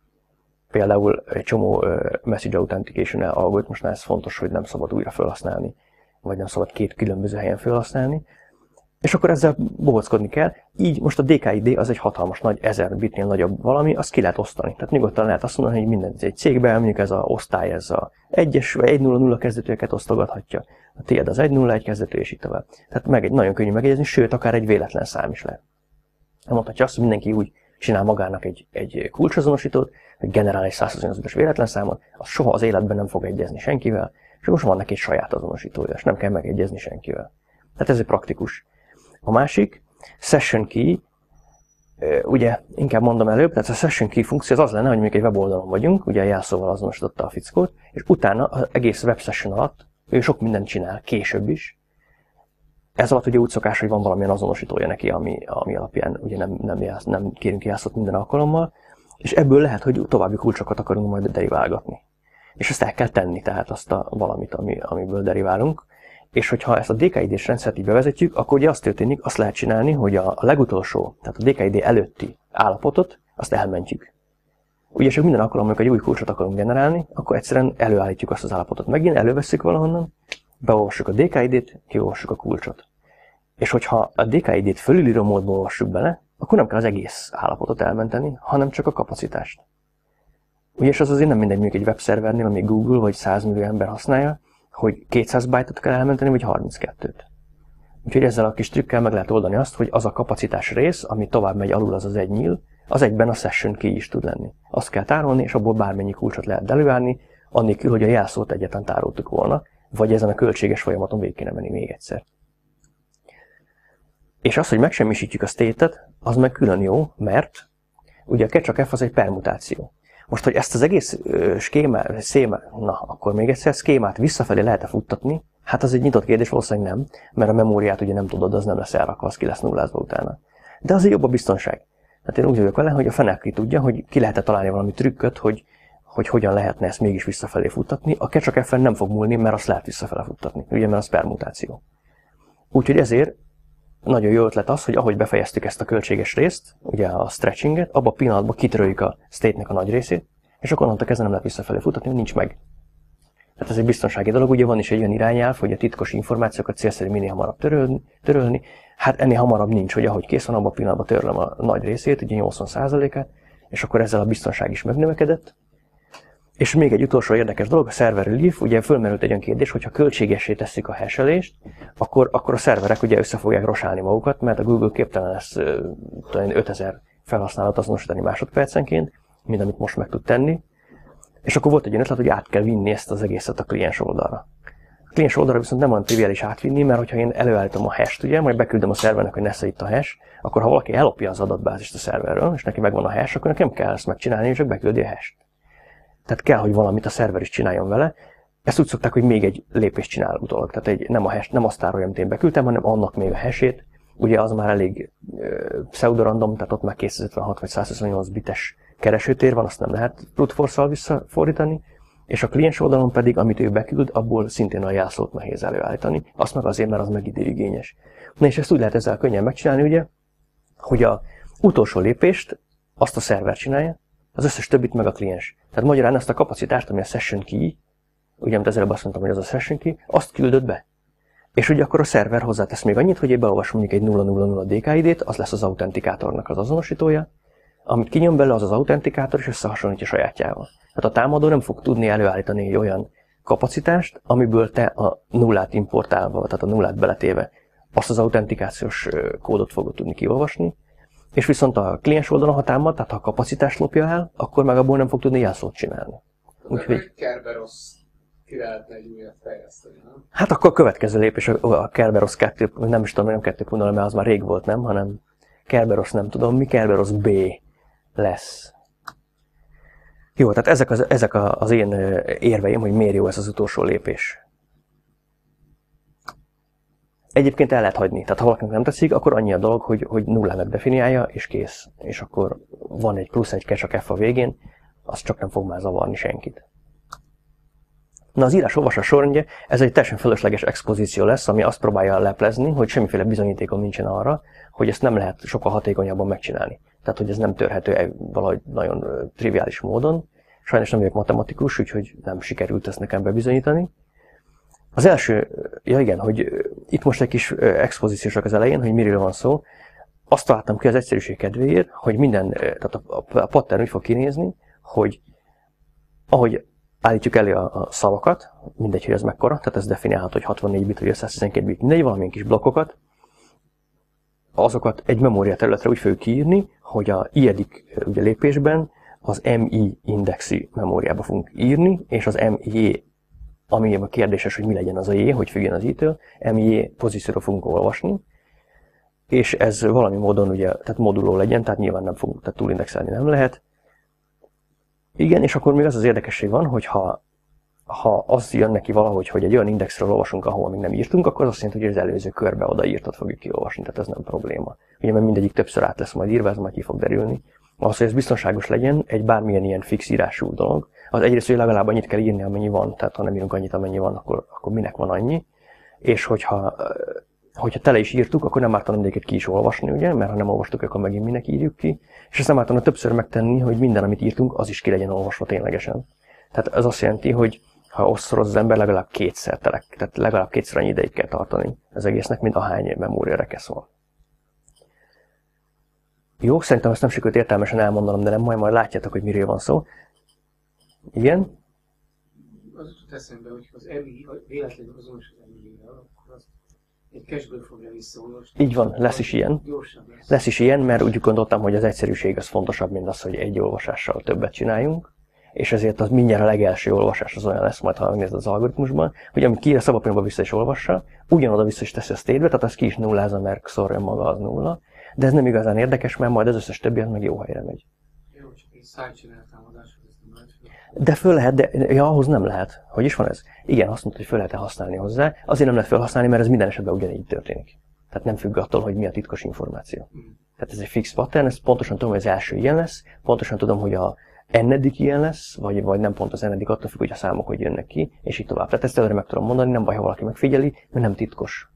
Például egy csomó message authentication algoritmusnál ez fontos, hogy nem szabad újra felhasználni, vagy nem szabad két különböző helyen felhasználni. És akkor ezzel bohóckodni kell. Így most a DKID az egy hatalmas nagy 1000 bitnél nagyobb valami, azt ki lehet osztani. Tehát nyugodtan lehet azt mondani, hogy minden egy cégben, mondjuk ez a osztály, ez a 1-es vagy 100 kezdetűeket osztogathatja. A tiéd az 101 kezdetű, és így tovább. Tehát nagyon könnyű megjegyezni, sőt, akár egy véletlen szám is lehet. Mondhatja azt, hogy mindenki úgy csinál magának egy kulcsazonosítót, hogy generál egy 128-as véletlen számot, az soha az életben nem fog egyezni senkivel, és most van neki egy saját azonosítója, és nem kell megegyezni senkivel. Tehát ez egy praktikus. A másik, session key, ugye inkább mondom előbb, tehát a session key funkció az lenne, hogy mondjuk egy weboldalon vagyunk, ugye jelszóval azonosította a fickót, és utána az egész web session alatt ő sok mindent csinál, később is. Ez alatt ugye úgy szokás, hogy van valamilyen azonosítója neki, ami alapján ugye nem kérünk jelszót minden alkalommal, és ebből lehet, hogy további kulcsokat akarunk majd deriválgatni. És ezt el kell tenni, tehát azt a valamit, amiből deriválunk. És hogyha ezt a DKID-s rendszert így bevezetjük, akkor ugye azt történik, azt lehet csinálni, hogy a legutolsó, tehát a DKID előtti állapotot, azt elmentjük. Ugye csak minden alkalommal, amikor egy új kulcsot akarunk generálni, akkor egyszerűen előállítjuk azt az állapotot. Megint elővesszük valahonnan, beolvassuk a DKID-t, kiolvassuk a kulcsot. És hogyha a DKID-t fölülíró módban olvassuk bele, akkor nem kell az egész állapotot elmenteni, hanem csak a kapacitást. Ugye, és az azért nem mindegy, mondjuk egy webszervernél, ami Google vagy 100 millió ember használja, hogy 200 byte-ot kell elmenteni, vagy 32-t. Úgyhogy ezzel a kis trükkel meg lehet oldani azt, hogy az a kapacitás rész, ami tovább megy alul, az egy nyíl, az egyben a session key is tud lenni. Azt kell tárolni, és abból bármennyi kulcsot lehet deriválni, annélkül, hogy a jelszót egyáltalán tároltuk volna, vagy ezen a költséges folyamaton végig kéne menni még egyszer. És az, hogy megsemmisítjük a state-et, az meg külön jó, mert ugye a catch-F az egy permutáció. Most, hogy ezt az egész szkémát visszafelé lehet-e futtatni, hát az egy nyitott kérdés, valószínűleg nem, mert a memóriát ugye nem tudod, az nem lesz elrakva, az ki lesz nullázva utána. De azért jobb a biztonság. Hát én úgy vagyok vele, hogy a fenekli tudja, hogy ki lehet találni valami trükköt, hogy hogyan lehetne ezt mégis visszafelé futtatni. A catch-F-en nem fog múlni, mert azt lehet visszafele futtatni, ugye, mert az permutáció. Úgyhogy ezért nagyon jó ötlet az, hogy ahogy befejeztük ezt a költséges részt, ugye a stretchinget, abban a pillanatban kitöröljük a state-nek a nagy részét, és akkor onnantól kezdve nem lehet visszafelé futatni, nincs meg. Tehát ez egy biztonsági dolog, ugye van is egy olyan irányelv, hogy a titkos információkat célszerű minél hamarabb törölni. Hát ennél hamarabb nincs, hogy ahogy kész van, abban a pillanatban törlöm a nagy részét, ugye 80%-át, és akkor ezzel a biztonság is megnövekedett. És még egy utolsó érdekes dolog, a server relief, ugye fölmerült egy olyan kérdés, hogyha költségessé tesszük a hashelést, akkor a szerverek ugye össze fogják rosálni magukat, mert a Google képtelen lesz 5000 felhasználót azonosítani másodpercenként, mint amit most meg tud tenni. És akkor volt egy olyan ötlet, hogy át kell vinni ezt az egészet a kliens oldalra. A kliens oldalra viszont nem olyan triviális átvinni, mert hogyha én előállítom a hash-t, ugye, majd beküldöm a szervernek, hogy nesze itt a hash, akkor ha valaki ellopja az adatbázist a szerverről, és neki megvan a hash, akkor nekem kell ezt megcsinálni, és csak beküldi a hash-t. Tehát kell, hogy valamit a szerver is csináljon vele. Ezt úgy szokták, hogy még egy lépést csinál utólag. Tehát nem azt tárolja, amit én beküldtem, hanem annak még a hash-ét. Ugye az már elég pseudorandom, tehát ott már 256 vagy 128 bites keresőtér van, azt nem lehet brute force-szal visszafordítani. És a kliens oldalon pedig, amit ő beküld, abból szintén a jelszót nehéz előállítani. Azt meg azért, mert az meg időigényes. Na és ezt úgy lehet ezzel könnyen megcsinálni, ugye, hogy az utolsó lépést azt a szerver csinálja, az összes többit meg a kliens. Tehát magyarán ezt a kapacitást, ami a session key, ugye, amit az előbb azt mondtam, hogy az a session key, azt küldöd be. És ugye akkor a szerver hozzátesz még annyit, hogy én beolvasom mondjuk egy 000 DKID-t, az lesz az autentikátornak az azonosítója, amit kinyom belőle, az az autentikátor, és összehasonlítja sajátjával. Tehát a támadó nem fog tudni előállítani egy olyan kapacitást, amiből te a nullát importálva, tehát a nullát beletéve azt az autentikációs kódot fogod tudni kiolvasni, és viszont a kliens oldalon, ha támad, tehát ha a kapacitást lopja el, akkor meg abból nem fog tudni jelszót csinálni. Úgyhogy Kerberos ki lehetne egy újat fejleszteni, nem? Hát akkor a következő lépés a Kerberos 2, nem is tudom, nem 2.0, mert az már rég volt, nem, hanem Kerberos nem tudom mi, Kerberos B lesz. Jó, tehát ezek az én érveim, hogy miért jó ez az utolsó lépés. Egyébként el lehet hagyni, tehát ha valakinek nem tetszik, akkor annyi a dolog, hogy nullának definiálja, és kész. És akkor van egy plusz egy catch F a végén, az csak nem fog már zavarni senkit. Na az írás-olvasás sorrendje, ez egy teljesen fölösleges expozíció lesz, ami azt próbálja leplezni, hogy semmiféle bizonyítékom nincsen arra, hogy ezt nem lehet sokkal hatékonyabban megcsinálni. Tehát, hogy ez nem törhető valahogy nagyon triviális módon. Sajnos nem vagyok matematikus, úgyhogy nem sikerült ezt nekem bebizonyítani. Az első, ja igen, hogy itt most egy kis expozíciósak az elején, hogy miről van szó. Azt találtam ki az egyszerűség kedvéért, hogy tehát a pattern úgy fog kinézni, hogy ahogy állítjuk elő a szavakat, mindegy, hogy ez mekkora, tehát ez definiálható, hogy 64 bit vagy 112 bit, mindegy, valamilyen kis blokkokat, azokat egy memória területre úgy fogjuk kiírni, hogy a iedik ugye lépésben az MI indexi memóriába fogunk írni, és az MI, ami a kérdéses, hogy mi legyen az a J, hogy függjön az I-től, MI pozícióra fogunk olvasni, és ez valami módon ugye, tehát moduló legyen, tehát nyilván nem fogunk, tehát túlindexelni nem lehet. Igen, és akkor még az az érdekesség van, hogy ha az jön neki valahogy, hogy egy olyan indexről olvasunk, ahol még nem írtunk, akkor az azt jelenti, hogy az előző körbe odaírtat fogjuk kiolvasni, tehát ez nem probléma. Ugye, mert mindegyik többször át lesz majd írva, ez majd ki fog derülni. Az, hogy ez biztonságos legyen, egy bármilyen ilyen fix írású dolog, az egyrészt, hogy legalább annyit kell írni, amennyi van, tehát ha nem írunk annyit, amennyi van, akkor minek van annyi. És hogyha tele is írtuk, akkor nem ártana mindegyiket ki is olvasni, ugye, mert ha nem olvastuk, akkor megint minek írjuk ki. És ezt nem ártana többször megtenni, hogy minden, amit írtunk, az is ki legyen olvasva ténylegesen. Tehát ez azt jelenti, hogy ha osszoroz az ember, legalább kétszer telek, tehát legalább kétszer annyi ideig kell tartani az egésznek, mint ahány memória rekesz van. Jó, szerintem ezt nem sikerült értelmesen elmondanom, de nem majd látjátok, hogy miről van szó. Igen? Az jutott eszembe, hogy az MI véletlenül azonos az MI-vel, akkor az egy cache-ből fogja visszaolvasni. Így van, lesz is ilyen. Lesz is ilyen, mert úgy gondoltam, hogy az egyszerűség az fontosabb, mint az, hogy egy olvasással többet csináljunk. És ezért az mindjárt a legelső olvasás az olyan lesz, majd ha megnézed az algoritmusban, hogy amit kiír a szabadpillanatban vissza is olvassa, ugyanoda vissza is teszi a state-be, tehát az ki is nullázza, mert szorja maga az nulla. De ez nem igazán érdekes, mert majd az összes többi az meg jó helyre megy. Jó, csak egy sidechain eltámadáshoz ezt nem lehet. De föl lehet, de ja, ahhoz nem lehet. Hogy is van ez? Igen, azt mondta, hogy föl lehet használni hozzá. Azért nem lehet felhasználni, mert ez minden esetben ugyanígy történik. Tehát nem függ attól, hogy mi a titkos információ. Tehát ez egy fix pattern, ezt pontosan tudom, hogy az első ilyen lesz, pontosan tudom, hogy a n-edik ilyen lesz, vagy nem pont az n-edik, attól függ, hogy a számok hogy jönnek ki, és így tovább. Tehát ezt előre meg tudom mondani, nem baj, ha valaki megfigyeli, mert nem titkos.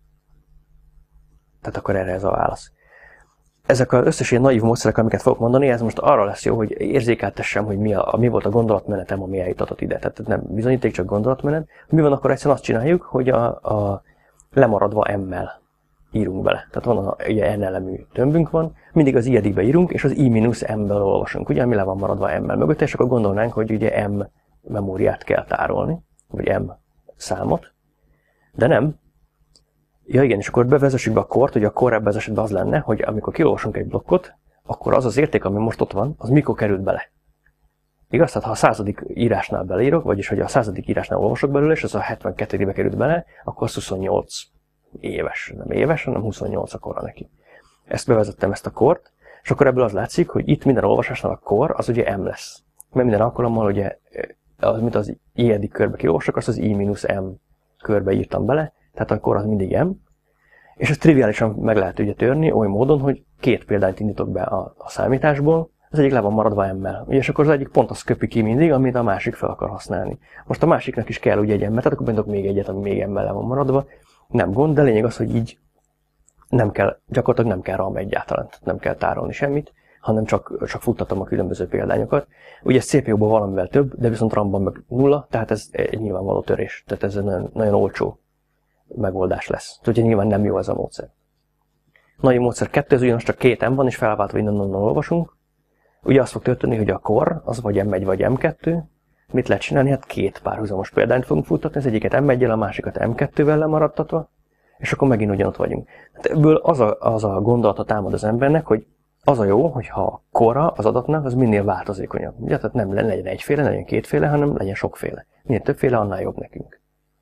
Tehát akkor erre ez a válasz. Ezek az összes ilyen naív módszerek, amiket fogok mondani, ez most arra lesz jó, hogy érzékeltessem, hogy mi volt a gondolatmenetem, ami eljutatott ide. Tehát nem bizonyíték, csak gondolatmenet. Mi van, akkor egyszerűen azt csináljuk, hogy a lemaradva m-mel írunk bele. Tehát van ugye n elemű tömbünk van, mindig az i-edikbe írunk, és az i-m-ből olvasunk, ugye, ami le van maradva m-mel mögött, és akkor gondolnánk, hogy ugye m memóriát kell tárolni, vagy m számot, de nem. Ja igen, és akkor bevezessük be a kort, hogy a kor ebben az esetben az lenne, hogy amikor kiolvasunk egy blokkot, akkor az az érték, ami most ott van, az mikor került bele. Igaz? Tehát ha a 100. írásnál beleírok, vagyis hogy a 100. írásnál olvasok belőle, és az a 72-be került bele, akkor az 28 éves. Nem éves, hanem 28 a korra neki. Ezt bevezettem, ezt a kort, és akkor ebből az látszik, hogy itt minden olvasásnál a kor az ugye m lesz. Mert minden alkalommal ugye, mint az i-edik körbe kiolvasok, azt az i-m körbe írtam bele, tehát a kor az mindig m, és ezt triviálisan meg lehet ugye törni oly módon, hogy két példányt indítok be a számításból, az egyik le van maradva m-mel, és akkor az egyik pont azt köpi ki mindig, amit a másik fel akar használni. Most a másiknak is kell ugye egy m, tehát akkor bentok még egyet, ami még m-mel le van maradva, nem gond, de lényeg az, hogy így nem kell, gyakorlatilag nem kell RAM egyáltalán, nem kell tárolni semmit, hanem csak futtatom a különböző példányokat. Ugye ez CPU-ban valamivel több, de viszont RAM-ban meg nulla, tehát ez egy nyilvánvaló törés, tehát ez egy nagyon olcsó megoldás lesz. Úgyhogy nyilván nem jó ez a módszer. Nagy módszer 2, ez ugyanis csak két M van, és felváltva innen olvasunk. ugye az fog történni, hogy a core, az vagy M1 vagy M2, mit lehet csinálni? Hát két párhuzamos példányt fogunk futtatni, az egyiket M1-jel, a másikat M2-vel lemaradtatva, és akkor megint ugyanott vagyunk. Hát ebből az a gondolata támad az embernek, hogy az a jó, hogyha a kora az adatnak az minél változékonyabb. Ugye, tehát nem legyen egyféle, legyen kétféle, hanem legyen sokféle. Minél többféle, annál jobb nekünk.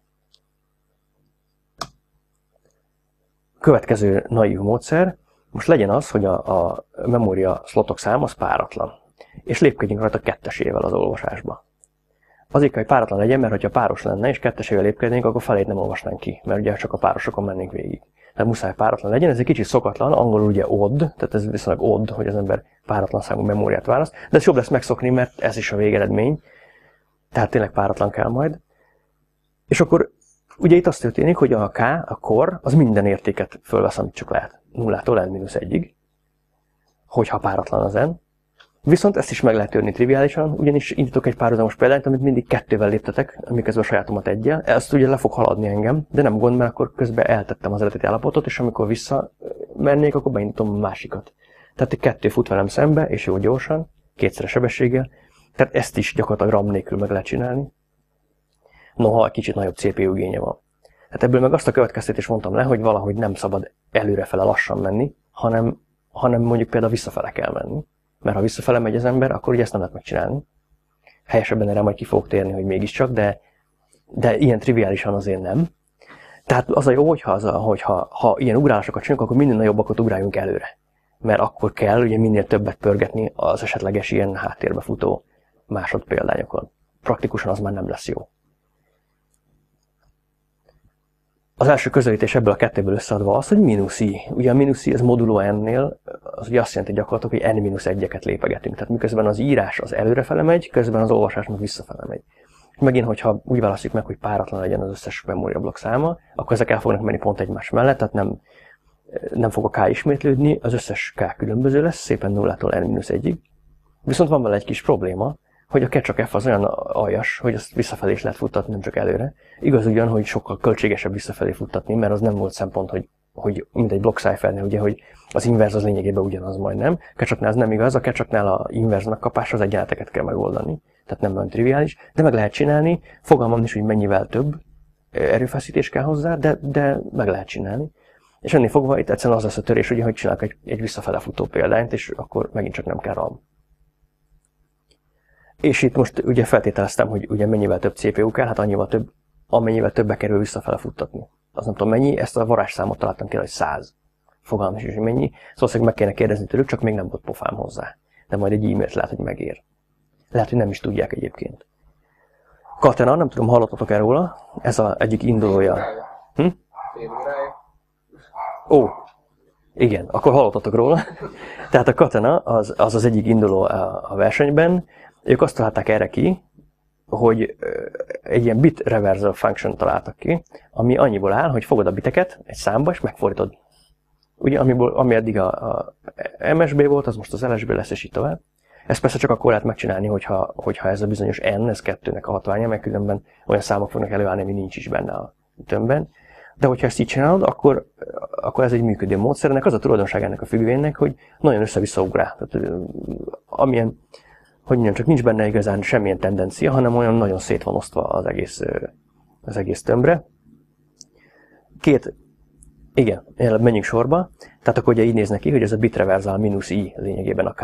Következő naív módszer, most legyen az, hogy a memória szlotok száma az páratlan. És lépkedjünk rajta kettesével az olvasásba. Azért kell, hogy páratlan legyen, mert ha páros lenne és kettesével lépkednénk, akkor felét nem olvasnánk ki, mert ugye csak a párosokon mennénk végig. Tehát muszáj páratlan legyen, ez egy kicsit szokatlan, angolul ugye odd, tehát ez viszonylag odd, hogy az ember páratlan számú memóriát választ, de ez jobb lesz megszokni, mert ez is a végeredmény, tehát tényleg páratlan kell majd. És akkor ugye itt azt történik, hogy a K, a core, az minden értéket fölvesz, amit csak lehet, 0-tól n-1-ig, hogyha páratlan az n. Viszont ezt is meg lehet törni triviálisan, ugyanis indítok egy párhuzamos példányt, amit mindig kettővel léptetek, miközben a sajátomat egyel. Ezt ugye le fog haladni engem, de nem gond, mert akkor közben eltettem az eredeti állapotot, és amikor visszamennék, akkor beindítom a másikat. Tehát egy kettő fut velem szembe, és jó gyorsan, kétszeres sebességgel. Tehát ezt is gyakorlatilag RAM nélkül meg lehet csinálni. Noha egy kicsit nagyobb CPU igénye van. Hát ebből meg azt a következtetést mondtam le, hogy valahogy nem szabad előrefele lassan menni, hanem mondjuk például visszafele kell menni. Mert ha visszafele megy az ember, akkor ugye ezt nem lehet megcsinálni. Helyesebben erre majd ki fogok térni, hogy mégiscsak, de ilyen triviálisan azért nem. Tehát az a jó, ha ilyen ugrálásokat csinálunk, akkor minél nagyobbakat ugráljunk előre. Mert akkor kell ugye minél többet pörgetni az esetleges ilyen háttérbe futó másodpéldányokon. Praktikusan az már nem lesz jó. Az első közelítés ebből a kettőből összeadva az, hogy -i. Ugye a -i ez modulo n-nél, az ugye azt jelenti gyakorlatilag, hogy n-1-eket lépegetünk. Tehát miközben az írás az előrefele megy, közben az olvasás meg visszafele megy. Megint, hogyha úgy választjuk meg, hogy páratlan legyen az összes memóriablokk száma, akkor ezek el fognak menni pont egymás mellett, tehát nem fog a K ismétlődni, az összes K különböző lesz, szépen 0-tól n-1-ig. Viszont van vele egy kis probléma, hogy a catch csak F az olyan aljas, hogy azt visszafelé is lehet futtatni, nem csak előre. Igaz ugyan, hogy sokkal költségesebb visszafelé futtatni, mert az nem volt szempont, hogy mint egy block ciphernél, ugye, hogy az inverz az lényegében ugyanaz majdnem. Catch-oknál ez nem igaz, a catch-oknál a inverz megkapásra az egyenleteket kell megoldani, tehát nem olyan triviális, de meg lehet csinálni, fogalmam is, hogy mennyivel több erőfeszítés kell hozzá, de meg lehet csinálni. És ennél fogva itt egyszerűen az lesz a törés, ugye, hogy csinálok egy visszafele futó példányt, és akkor megint csak nem kell RAM. És itt most ugye feltételeztem, hogy ugye mennyivel több CPU kell, hát annyival több, amennyivel többe kerül visszafele futtatni. Az nem tudom mennyi, ezt a varázsszámot találtam ki, hogy 100. Fogalmam is, hogy mennyi. Szóval meg kéne kérdezni tőlük, csak még nem volt pofám hozzá. De majd egy e-mailt lehet, hogy megér. Lehet, hogy nem is tudják egyébként. Katena, nem tudom, hallottatok el róla? Ez az egyik indulója. Ó, igen, akkor hallottatok róla. Tehát a Katena az egyik induló a versenyben. Ők azt találták erre ki, hogy egy ilyen bit reversal function találtak ki, ami annyiból áll, hogy fogod a biteket egy számba, és megfordítod. Ugye, ami eddig a MSB volt, az most az LSB lesz, és így tovább. Ezt persze csak akkor lehet megcsinálni, hogyha ez a bizonyos n, ez 2-nek a hatványa, meg különben olyan számok fognak előállni, ami nincs is benne a tömbben. De hogyha ezt így csinálod, akkor ez egy működő módszer. Ennek az a tulajdonság ennek a függvénynek, hogy nagyon össze-vissza ugrál. Tehát amilyen, hogy mondjam, csak nincs benne igazán semmilyen tendencia, hanem olyan nagyon szét van osztva az egész tömbre. Igen, menjünk sorba. Tehát akkor ugye így néz neki, hogy ez a bitreversal -i lényegében a K.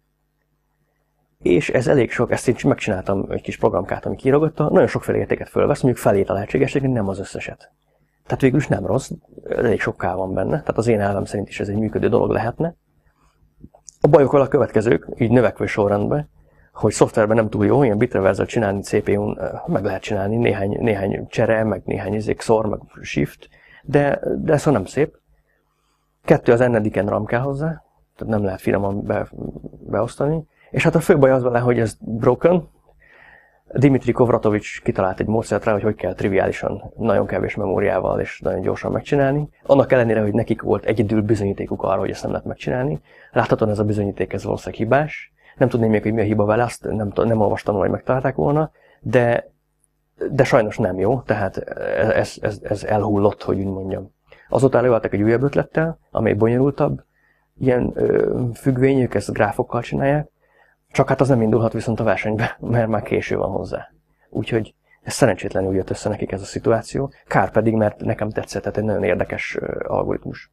És ez elég sok, ezt én megcsináltam egy kis programkát, ami kiírogatta, nagyon sokféle értéket fölvesz, mondjuk felét a lehetségességnek, nem az összeset. Tehát végül is nem rossz, elég sok K van benne, tehát az én elvem szerint is ez egy működő dolog lehetne. A bajok vele a következők, így növekvő sorrendben, hogy szoftverben nem túl jó, ilyen bitreversal csinálni CPU-n meg lehet csinálni, néhány csere, meg néhány XOR, meg shift, de ez nem szép. 2 az n-en RAM kell hozzá, tehát nem lehet finoman beosztani. És hát a fő baj az vele, hogy ez broken. Dimitri Kovratovics kitalált egy módszert rá, hogy kell triviálisan, nagyon kevés memóriával és nagyon gyorsan megcsinálni. Annak ellenére, hogy nekik volt egyedül bizonyítékuk arra, hogy ezt nem lehet megcsinálni. Láthatóan ez a bizonyíték ez valószínűleg hibás. Nem tudném még, hogy mi a hiba vele, azt nem olvastam, hogy megtalálták volna, de sajnos nem jó, tehát ez elhullott, hogy úgy mondjam. Azóta előálltak egy újabb ötlettel, amely bonyolultabb, ilyen függvényük, ezt gráfokkal csinálják, Csak hát az nem indulhat viszont a versenybe, mert már késő van hozzá. Úgyhogy ez szerencsétlenül jött össze nekik ez a szituáció. Kár pedig, mert nekem tetszett, tehát egy nagyon érdekes algoritmus.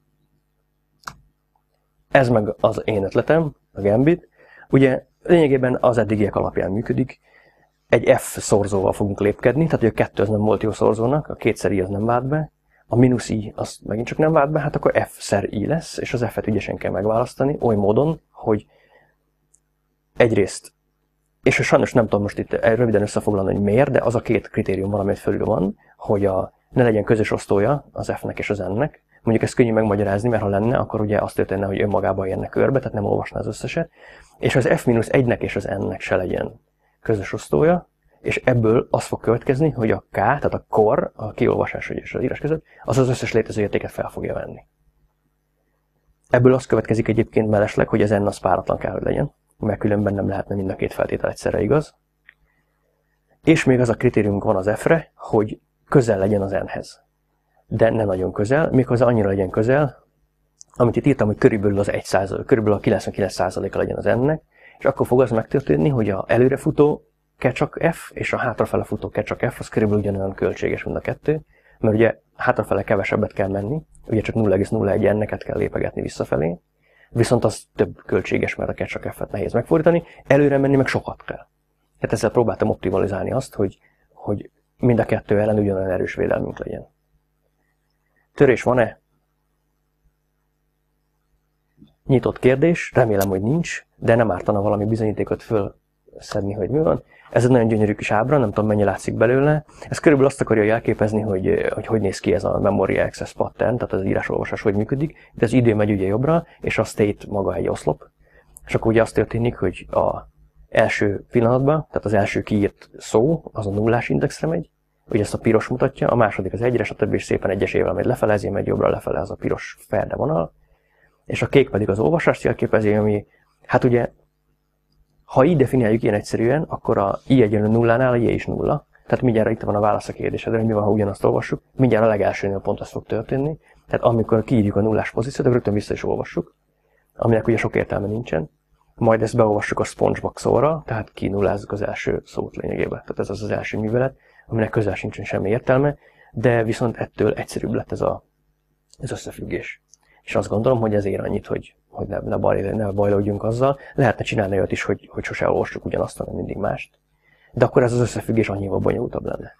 Ez meg az én ötletem, a Gambit. Ugye lényegében az eddigiek alapján működik. Egy F szorzóval fogunk lépkedni, tehát hogy a 2 az nem volt jó szorzónak, a 2x I az nem vált be, a mínusz I az megint csak nem vált be, hát akkor F-szer I lesz, és az F-et ügyesen kell megválasztani, oly módon, hogy egyrészt, és sajnos nem tudom most itt röviden összefoglalni, hogy miért, de az a 2 kritérium valamit fölül van, hogy ne legyen közös osztója az F-nek és az N-nek. Mondjuk ezt könnyű megmagyarázni, mert ha lenne, akkor ugye azt történne, hogy önmagában érne körbe, tehát nem olvasná az összeset. És az F-1-nek és az N-nek se legyen közös osztója, és ebből az fog következni, hogy a K, tehát a kor, a kiolvasás és az írás között, az összes létező értéket fel fogja venni. Ebből az következik egyébként mellesleg, hogy az N az páratlan kell, hogy legyen, mert különben nem lehetne mind a 2 feltétel egyszerre igaz. És még az a kritériumunk van az F-re, hogy közel legyen az N-hez. De ne nagyon közel, méghozzá annyira legyen közel, amit itt írtam, hogy körülbelül az 1%, körülbelül a 99%-a legyen az N-nek, és akkor fog az megtörténni, hogy a előrefutó csak F, és a hátrafele futó csak F, az körülbelül ugyanolyan költséges, mint a 2, mert ugye hátrafele kevesebbet kell menni, ugye csak 0,01 N-neket kell lépegetni visszafelé, viszont az több költséges, mert a csak F-et nehéz megfordítani, előre menni meg sokat kell. Hát ezzel próbáltam optimalizálni azt, hogy mind a 2 ellen ugyanolyan erős védelmünk legyen. Törés van-e? Nyitott kérdés, remélem, hogy nincs, de nem ártana valami bizonyítékot fölszedni, hogy mi van. Ez egy nagyon gyönyörű kis ábra, nem tudom mennyi látszik belőle. Ez körülbelül azt akarja jelképezni, hogy néz ki ez a Memory Access Pattern, tehát az írás-olvasás hogy működik. De az idő megy ugye jobbra, és a state maga egy oszlop. És akkor ugye az történik, hogy az első pillanatban, tehát az első kiírt szó, az a nullás indexre megy, ugye ezt a piros mutatja, a második az 1-re, a többi is szépen egyesével megy lefele, ezért megy jobbra lefele az a piros ferde vonal. És a kék pedig az olvasást jelképezi, ami, hát ugye, ha így definiáljuk ilyen egyszerűen, akkor a I egyenlő nullánál a J is nulla. Tehát mindjárt itt van a válasz a kérdésedre, hogy mi van, ha ugyanazt olvassuk. Mindjárt a legelsőnél pont az fog történni. Tehát amikor kiírjuk a nullás pozíciót, akkor rögtön vissza is olvassuk, aminek ugye sok értelme nincsen. Majd ezt beolvassuk a SpongeBob szóra, tehát kinullázzuk az első szót lényegében. Tehát ez az első művelet, aminek közel sincsen semmi értelme, de viszont ettől egyszerűbb lett ez az összefüggés. És azt gondolom, hogy ez ér annyit, hogy ne bajlódjunk azzal. Lehetne csinálni olyat is, hogy sose olvassuk ugyanazt, hanem mindig mást. De akkor ez az összefüggés annyival bonyolultabb lenne.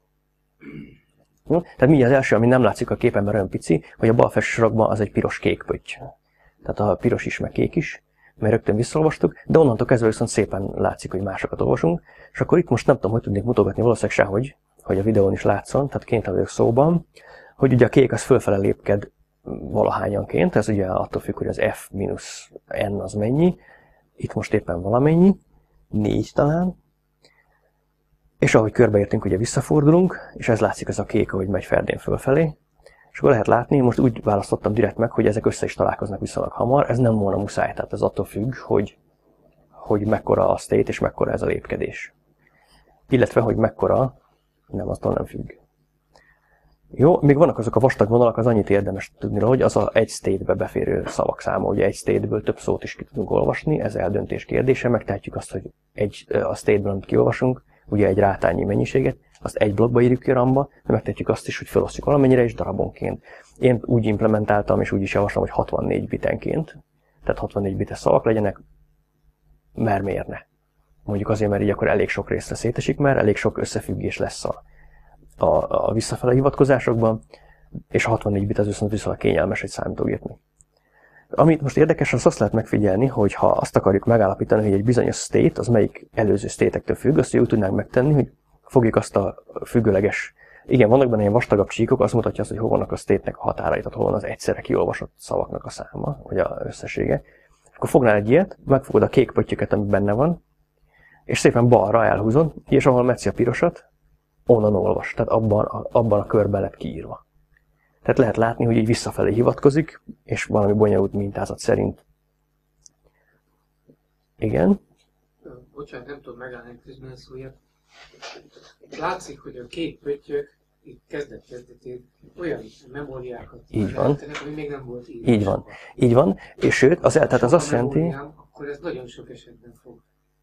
Tehát mi az első, ami nem látszik a képen, mert olyan pici, hogy a bal felső sarokban az egy piros-kék pötty. Tehát a piros is, meg kék is, mert rögtön visszaolvastuk, de onnantól kezdve viszont szépen látszik, hogy másokat olvasunk. És akkor itt most nem tudom, hogy tudnék mutogatni, valószínűleg sehogy, hogy a videón is látszon, tehát kénytelen vagyok szóban, hogy ugye a kék az fölfele lépked valahányanként, ez ugye attól függ, hogy az F mínusz N az mennyi, itt most éppen valamennyi, 4 talán, és ahogy körbeértünk, ugye visszafordulunk, és ez látszik, ez a kék, ahogy megy ferdén fölfelé, és akkor lehet látni, most úgy választottam direkt meg, hogy ezek össze is találkoznak viszonylag hamar, ez nem volna muszáj, tehát ez attól függ, hogy mekkora a state és mekkora ez a lépkedés. Illetve, hogy mekkora, nem, attól nem függ. Jó, még vannak azok a vastag vonalak, az annyit érdemes tudni, hogy az egy state-be beférő szavak száma, ugye egy state-ből több szót is ki tudunk olvasni, ez eldöntés kérdése, megtehetjük azt, hogy a state-ből, amit kiolvasunk, ugye egy rátányi mennyiséget, azt egy blokkba írjuk ki ramba, de megtehetjük azt is, hogy felosztjuk valamennyire és darabonként. Én úgy implementáltam, és úgy is javaslom, hogy 64 bitenként, tehát 64 bites szavak legyenek, mert miért ne? Mondjuk azért, mert így akkor elég sok részre szétesik, mert elég sok összefüggés lesz a visszafele hivatkozásokban, és a 64 bit az viszonylag kényelmes egy számítógépnek. Amit most érdekes, azt lehet megfigyelni, hogy ha azt akarjuk megállapítani, hogy egy bizonyos state, az melyik előző state-ektől függ, azt úgy tudnánk megtenni, hogy fogjuk azt a függőleges, igen, vannak benne ilyen vastagabb csíkok, azt mutatja azt, hogy hol vannak a state-nek a határai, tehát hol van az egyszerre kiolvasott szavaknak a száma, vagy az összessége. Akkor fognál egy ilyet, megfogod a kék pöttyöket, ami benne van, és szépen balra elhúzod, és ahol metszi a pirosat, onnan olvas, tehát abban a körben lett kiírva. Tehát lehet látni, hogy így visszafelé hivatkozik, és valami bonyolult mintázat szerint. Igen. Bocsánat, nem tudom megállni közben a szóját. Látszik, hogy a kék pöttyök itt kezdetén olyan memóriákat jelentenek, ami még nem volt írva. Így van. És sőt, tehát az azt jelenti... Akkor ez nagyon sok esetben fog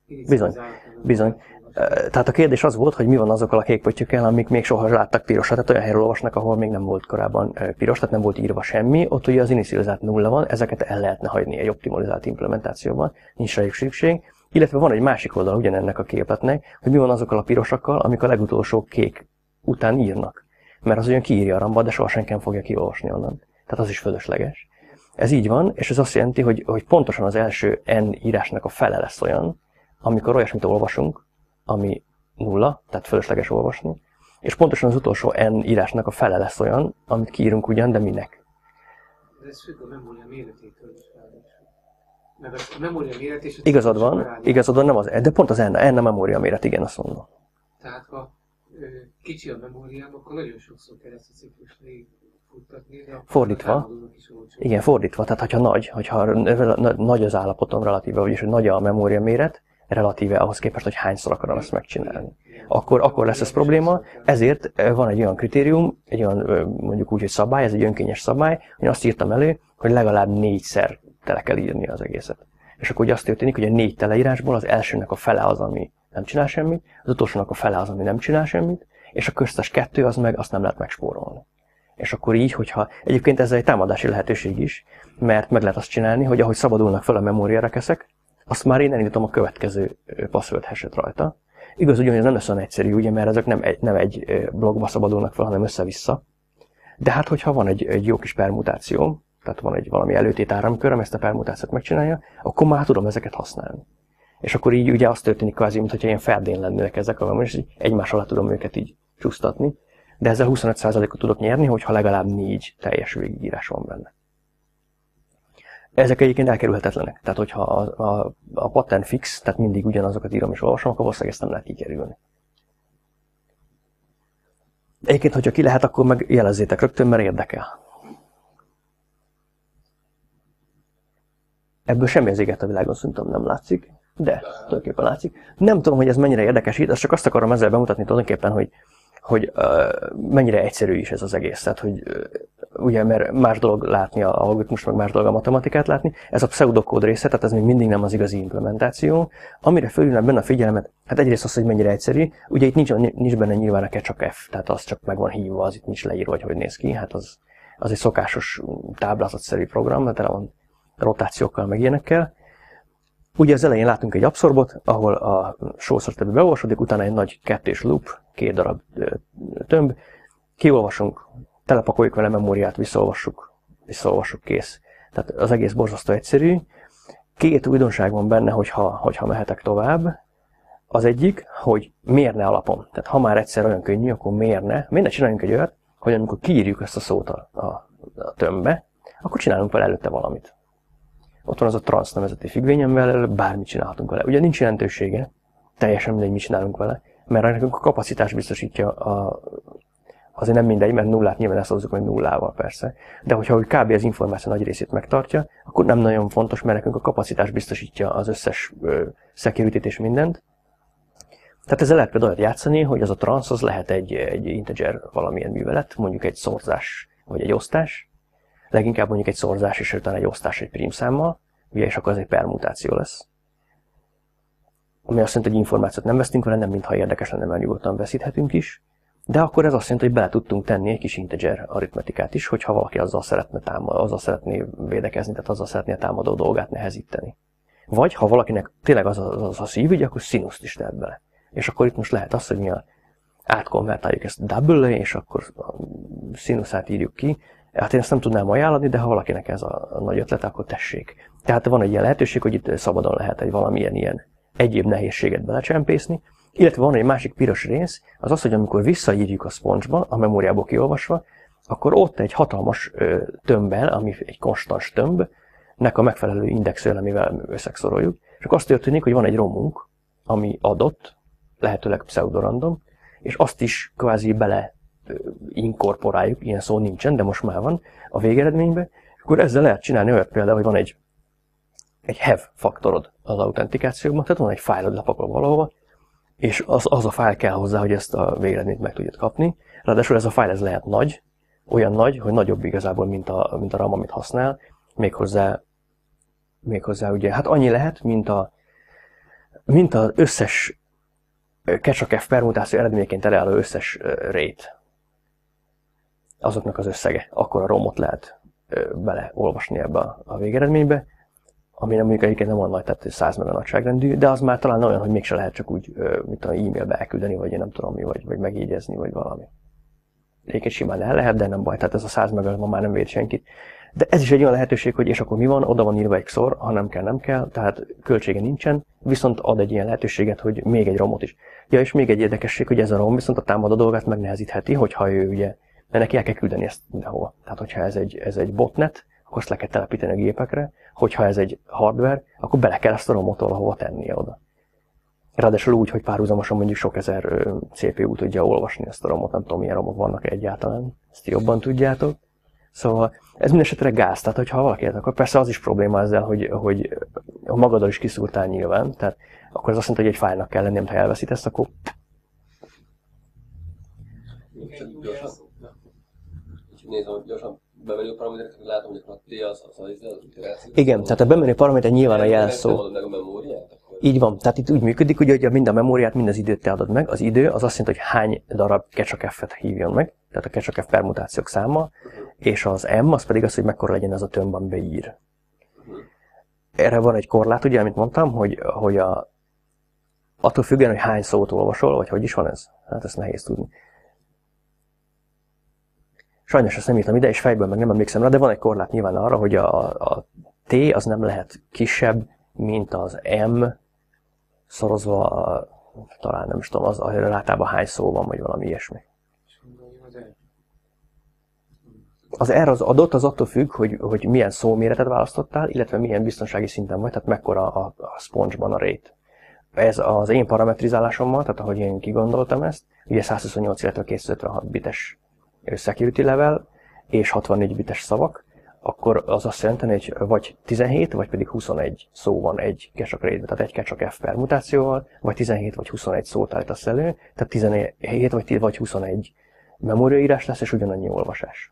Bizony. Tehát a kérdés az volt, hogy mi van azokkal a kék pöttyökkel, amik még soha láttak pirosat. Tehát olyan helyről olvasnak, ahol még nem volt korábban piros, tehát nem volt írva semmi. Ott ugye az inicializált nulla van, ezeket el lehetne hagyni egy optimalizált implementációban, nincs rájuk szükség. Illetve van egy másik oldal ugyanennek a képletnek, hogy mi van azokkal a pirosakkal, amik a legutolsó kék után írnak. Mert az olyan kiírja a ramba, de soha senki nem fogja kiolvasni onnan. Tehát az is fölösleges. Ez így van, és ez azt jelenti, hogy pontosan az első n írásnak a fele lesz olyan, amikor olyasmit olvasunk, ami nulla, tehát fölösleges olvasni, és pontosan az utolsó n írásnak a fele lesz olyan, amit kiírunk ugyan, de minek. De ez függ a memória méretétől is. Meg a memória méret és... Igazad van, nem az, de pont az n a memória méret, igen, azt mondom. Tehát ha kicsi a memóriám, akkor nagyon sokszor kell ezt a ciklust végigfuttatni, de fordítva. Igen, fordítva. Tehát, hogyha nagy az állapotom relatíve, vagyis hogy nagy a memória méret, relatíve ahhoz képest, hogy hányszor akarom ezt megcsinálni. Akkor lesz ez probléma, ezért van egy olyan kritérium, egy olyan mondjuk úgy, hogy szabály, ez egy önkényes szabály, hogy azt írtam elő, hogy legalább 4-szer tele kell írni az egészet. És akkor ugye azt történik, hogy a 4 teleírásból az elsőnek a fele az, ami nem csinál semmit, az utolsónak a fele az, ami nem csinál semmit, és a köztes 2 az meg azt nem lehet megspórolni. És akkor így, hogyha egyébként ez egy támadási lehetőség is, mert meg lehet azt csinálni, hogy ahogy szabadulnak fel a memóriarekeszek, azt már én elindítom a következő password hash-et rajta. Igaz, ugyanúgy ez nem lesz olyan egyszerű, ugye, mert ezek nem egy blokkba szabadulnak fel, hanem össze-vissza. De hát, hogyha van egy jó kis permutáció, tehát van egy valami előtét áramkör, ami ezt a permutációt megcsinálja, akkor már tudom ezeket használni. És akkor így ugye az történik kvázi, mintha ilyen ferdén lennének ezek a memóriák, és egymás alá tudom őket így csúsztatni. De ezzel 25%-ot tudok nyerni, hogyha legalább 4 teljes végigírás van benne. Ezek egyébként elkerülhetetlenek. Tehát, hogyha a pattern fix, tehát mindig ugyanazokat írom és olvasom, akkor valószínűleg ezt nem lehet kikerülni. Egyébként, hogyha ki lehet, akkor meg jelezzétek rögtön, mert érdekel. Ebből semmi az éget a világon szerintem nem látszik, de tulajdonképpen látszik. Nem tudom, hogy ez mennyire érdekes itt, azt csak azt akarom ezzel bemutatni tulajdonképpen, hogy mennyire egyszerű is ez az egész. Tehát, hogy ugye, mert más dolog látni a algoritmus, meg más dolog a matematikát látni. Ez a pseudokód része, tehát ez még mindig nem az igazi implementáció. Amire fölülne benne a figyelmet, hát egyrészt az, hogy mennyire egyszerű. Ugye itt nincs benne nyilván a csak F, tehát az csak meg van hívva, az itt nincs leírva, hogy néz ki. Hát az egy szokásos táblázatszerű program, mert tele van rotációkkal, meg ilyenekkel. Ugye az elején látunk egy abszorbot, ahol a sorszor többi beolvasodik, utána egy nagy kettős loop, 2 darab tömb. Kiolvasunk, telepakoljuk vele memóriát, visszaolvassuk, kész. Tehát az egész borzasztó egyszerű. 2 újdonság van benne, hogyha mehetek tovább. Az egyik, hogy mérne alapon. Tehát ha már egyszer olyan könnyű, akkor mérne. Miért ne csináljunk egy olyat, hogy amikor kiírjuk ezt a szót a tömbbe, akkor csinálunk vele előtte valamit. Ott van az a transz nevezeti függvény, amivel bármit csinálhatunk vele. Ugye nincs jelentősége, teljesen mindegy, mit csinálunk vele, mert nekünk a kapacitás biztosítja, azért nem mindegy, mert nullát nyilván ezt hozzuk, hogy nullával persze, de hogyha kb. Az információ nagy részét megtartja, akkor nem nagyon fontos, mert nekünk a kapacitás biztosítja az összes security-t és mindent. Tehát ezzel lehet például játszani, hogy az a transz az lehet egy integer valamilyen művelet, mondjuk egy szorzás vagy egy osztás, leginkább mondjuk egy szorzás és utána egy osztás egy prímszámmal, ugye, és akkor ez egy permutáció lesz. Ami azt jelenti, hogy információt nem vesztünk vele, nem mintha érdekes lenne, mert nyugodtan veszíthetünk is. De akkor ez azt jelenti, hogy bele tudtunk tenni egy kis integer aritmetikát is, hogyha valaki azzal szeretné védekezni, tehát azzal szeretné a támadó dolgát nehezíteni. Vagy ha valakinek tényleg az a szívügy, akkor színuszt is tehet bele. És akkor itt most lehet az, hogy mi átkonvertáljuk ezt double-re, és akkor a színuszát írjuk ki. Hát én ezt nem tudnám ajánlani, de ha valakinek ez a nagy ötlet, akkor tessék. Tehát van egy ilyen lehetőség, hogy itt szabadon lehet egy valamilyen ilyen egyéb nehézséget belecsempészni. Illetve van egy másik piros rész, az az, hogy amikor visszaírjuk a sponge-ba, a memóriából kiolvasva, akkor ott egy hatalmas tömbbel, ami egy konstans tömbnek a megfelelő indexről, amivel összeszoroljuk. És akkor azt történik, hogy van egy romunk, ami adott, lehetőleg pseudorandom, és azt is kvázi bele inkorporáljuk, ilyen szó nincsen, de most már van a végeredményben, és akkor ezzel lehet csinálni olyat például, hogy van egy have faktorod az autentikációban, tehát van egy fájlod lepakol valahova, és az a fájl kell hozzá, hogy ezt a végeredményt meg tudjad kapni. Ráadásul ez a fájl ez lehet nagy, olyan nagy, hogy nagyobb igazából, mint a RAM, amit használ, méghozzá ugye, hát annyi lehet, mint mint az összes Ketchak F permutáció eredményeként elálló összes rate. Azoknak az összege. Akkor a romot lehet beleolvasni ebbe a végeredménybe, ami nem mondjuk egyébként nem olyan nagy, tehát 100 meg a nagyságrendű, de az már talán olyan, hogy mégse lehet csak úgy, mint a e-mailbe elküldeni, vagy én nem tudom mi, vagy megjegyezni, vagy valami. Egyébként simán el lehet, de nem baj, tehát ez a 100 meg ma már nem véd senkit. De ez is egy olyan lehetőség, hogy és akkor mi van, oda van írva egy XOR, ha nem kell, tehát költsége nincsen, viszont ad egy ilyen lehetőséget, hogy még egy romot is. Ja, és még egy érdekesség, hogy ez a rom viszont a támadó dolgát megnehezítheti, hogyha ő ugye, mert neki el kell küldeni ezt mindenhol. Tehát, hogyha ez egy botnet, akkor azt le kell telepíteni a gépekre, hogyha ez egy hardware, akkor bele kell ezt a romot valahova tennie oda. Ráadásul úgy, hogy párhuzamosan mondjuk sok ezer CPU tudja olvasni ezt a romot, nem tudom milyen romok vannak egyáltalán, ezt jobban tudjátok. Szóval ez mindesetre gáz, tehát hogyha valaki akkor persze az is probléma ezzel, hogy magaddal is kiszúrtál nyilván, tehát akkor az azt mondta, hogy egy fájlnak kell lenni, ha elveszítesz, akkor... Nézem, gyorsan bemenő paramétereket, látom, hogy a T az iteráció. Igen, tehát a bemenő paraméter nyilván a jelszó. Nem adod meg a memóriát? Így van, tehát itt úgy működik, hogy mind a memóriát, mind az időt te adod meg. Az idő az azt jelenti, hogy hány darab Ketchak F-et hívjon meg, tehát a Ketchak F permutációk száma, és az M az pedig az, hogy mekkora legyen ez a tömb, amiben ír. Erre van egy korlát, ugye, amit mondtam, hogy attól függően, hogy hány szót olvasol, vagy hogy is van ez? Hát ezt nehéz tudni. Sajnos ezt nem írtam ide, és fejből meg nem emlékszem rá, de van egy korlát nyilván arra, hogy a T az nem lehet kisebb, mint az M szorozva, talán nem is tudom, az általában hány szó van, vagy valami ilyesmi. Az R az adott, az attól függ, hogy milyen szóméretet választottál, illetve milyen biztonsági szinten vagy, tehát mekkora a sponge-ban a rate. Ez az én parametrizálásommal, tehát ahogy én kigondoltam ezt, ugye 128, illetve 256 bites security level és 64 bites szavak, akkor az azt jelenti, hogy vagy 17, vagy pedig 21 szó van egy Ketchak rate-be, tehát egy Ketchak F permutációval, vagy 17 vagy 21 szót állítasz elő, tehát 17 vagy 21 memóriaírás lesz, és ugyanannyi olvasás.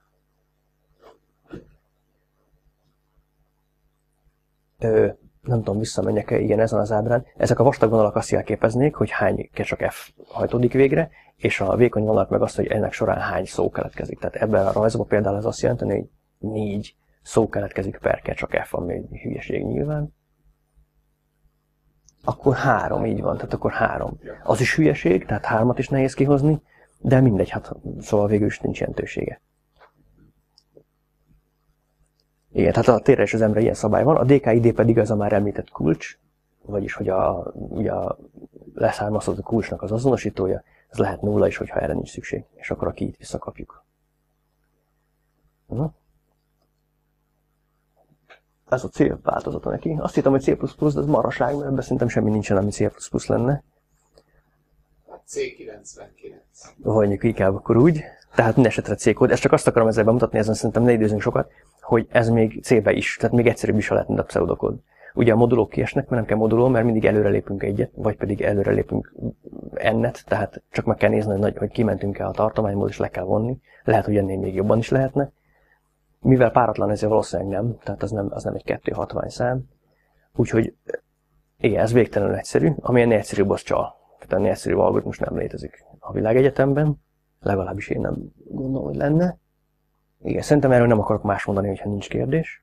Nem tudom, visszamenjek-e, igen, ezen az ábrán. Ezek a vastag vonalak azt jelképeznék, hogy hány Ketchak F hajtódik végre, és a vékony vonalak meg azt, hogy ennek során hány szó keletkezik. Tehát ebben a rajzban például ez azt jelenti, hogy 4 szó keletkezik per Ketchak F, ami egy hülyeség nyilván. Akkor 3, így van, tehát akkor 3. Az is hülyeség, tehát 3-at is nehéz kihozni, de mindegy, hát szóval végül is nincs jelentősége. Igen, tehát a T-re és az M-re ilyen szabály van, a DKID pedig az a már említett kulcs, vagyis hogy ugye a leszármazható kulcsnak az azonosítója, ez lehet 0 is, hogyha erre nincs szükség, és akkor a key-t visszakapjuk. Ez a C változata neki. Azt hittem, hogy C++, de ez maraság, mert ebben szerintem semmi nincsen, ami C++ lenne. C99. Vagy mondjuk inkább akkor úgy. Tehát minden esetre C-kód. Ezt csak azt akarom ezzel bemutatni, ezen szerintem ne időzünk sokat, hogy ez még C-be is, tehát még egyszerűbb is lehet, mint a pseudokód. Ugye a modulok kiesnek, mert nem kell modulol, mert mindig előrelépünk egyet, vagy pedig előrelépünk n-et, tehát csak meg kell nézni, hogy kimentünk-e a tartományból, és le kell vonni. Lehet, hogy ennél még jobban is lehetne. Mivel páratlan, ezért valószínűleg nem, tehát az nem egy 260 szám. Úgyhogy igen, ez végtelenül egyszerű, ami ennél egyszerűbb, az csal. Tehát ennél egyszerűbb algoritmus nem létezik a világegyetemben, legalábbis én nem gondolom, hogy lenne. Igen, szerintem erről nem akarok más mondani, hogyha nincs kérdés.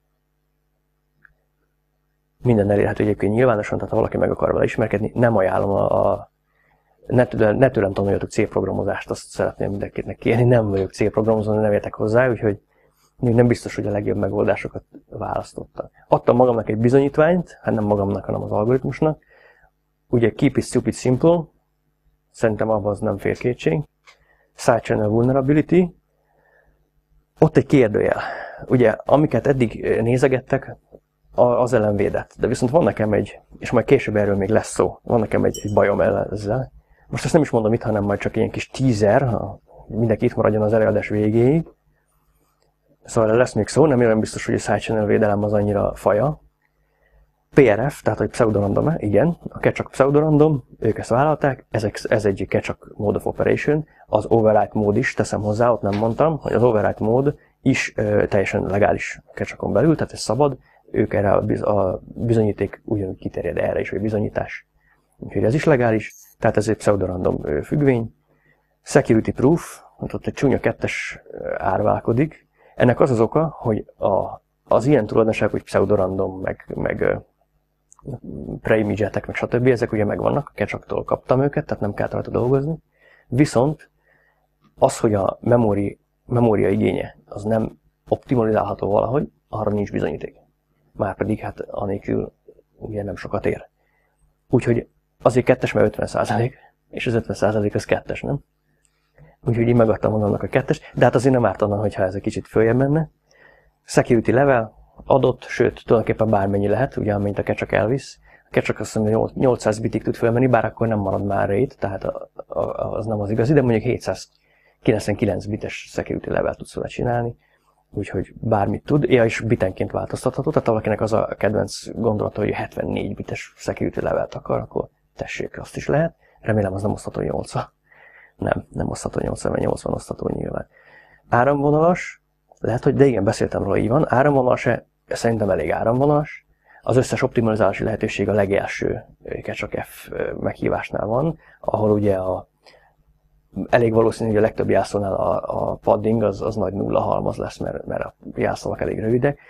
Minden elérhető egyébként nyilvánosan, tehát ha valaki meg akar vele ismerkedni, nem ajánlom ne tőlem tanuljatok C-programozást, azt szeretném mindenkinek kérni, nem vagyok C-programozó, nem értek hozzá, úgyhogy nem biztos, hogy a legjobb megoldásokat választottam. Adtam magamnak egy bizonyítványt, hát nem magamnak, hanem az algoritmusnak. Ugye keep it stupid simple, szerintem abban az nem fér kétség. Side channel vulnerability. Ott egy kérdőjel. Ugye, amiket eddig nézegettek, az ellen védett. De viszont van nekem és majd később erről még lesz szó, van nekem egy bajom ezzel. Most ezt nem is mondom itt, hanem majd csak ilyen kis teaser, ha mindenki itt maradjon az előadás végéig. Szóval lesz még szó, nem olyan biztos, hogy a side channel védelem az annyira faja. PRF, tehát hogy pseudorandom, igen, a Ketchak pseudorandom, ők ezt vállalták, ez egy Ketchak mode of operation, az override mód is, teszem hozzá, ott nem mondtam, hogy az override mód is teljesen legális a Ketchakon belül, tehát ez szabad, ők erre a bizonyíték ugyanúgy kiterjed erre is, hogy bizonyítás. Úgyhogy ez is legális, tehát ez egy pseudorandom függvény. Security proof, ott egy csúnya 2-es árválkodik. Ennek az az oka, hogy az ilyen tulajdonságok, hogy pseudorandom, meg preimage-etek, meg stb. Ezek ugye megvannak, a Keccsaktól kaptam őket, tehát nem kell rajta dolgozni. Viszont az, hogy a memória igénye az nem optimalizálható valahogy, arra nincs bizonyíték. Márpedig hát anélkül ugye nem sokat ér. Úgyhogy azért 2-es, mert 50%, és az 50% az 2-es, nem? Úgyhogy én megadtam magamnak a 2-es, de hát azért nem ártana, hogyha ez egy kicsit följebb menne. Security level adott, sőt, tulajdonképpen bármennyi lehet, ugye, amint a Keccsak elvisz. A Keccsak azt mondja, 800 bitig tud fölmenni, bár akkor nem marad már RAID, tehát az nem az igazi, de mondjuk 799 bites security level tudsz vele csinálni, úgyhogy bármit tud, és bitenként változtatható, tehát valakinek az a kedvenc gondolata, hogy 74 bites security levelt akar, akkor tessék, azt is lehet. Remélem az nem osztható 8-a. Nem osztható 8-a, mert 80 osztható nyilván. Áramvonalas, lehet, hogy de igen, beszéltem róla, így van. Áramvonalas, szerintem elég áramvonalas. Az összes optimalizálási lehetőség a legelső Keccsak F meghívásnál van, ahol ugye elég valószínű, hogy a legtöbb jászónál a padding az nagy nulla halmaz lesz, mert a jászolak elég rövidek.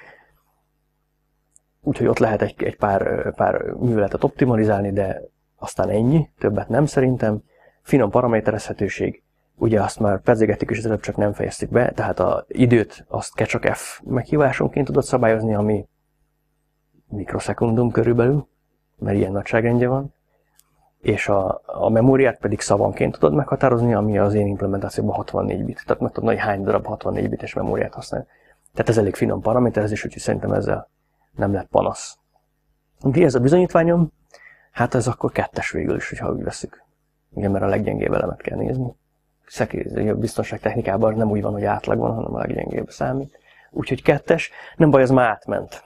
Úgyhogy ott lehet egy pár műveletet optimalizálni, de aztán ennyi, többet nem szerintem. Finom paraméterezhetőség, ugye azt már pedzegettük és előbb csak nem fejeztük be, tehát az időt azt Keccsak F meghívásonként tudod szabályozni, ami mikroszekundum körülbelül, mert ilyen nagyságrendje van, és a memóriát pedig szavanként tudod meghatározni, ami az én implementációban 64 bit, tehát meg tudod, hogy hány darab 64 bites memóriát használ. Tehát ez elég finom paraméterezés, úgyhogy szerintem ezzel nem lett panasz. Úgyhogy ez a bizonyítványom, hát ez akkor 2-es végül is, hogyha úgy veszük. Igen, mert a leggyengébb elemet kell nézni. A biztonságtechnikában nem úgy van, hogy átlag van, hanem a leggyengébb számít. Úgyhogy 2-es, nem baj, az már átment.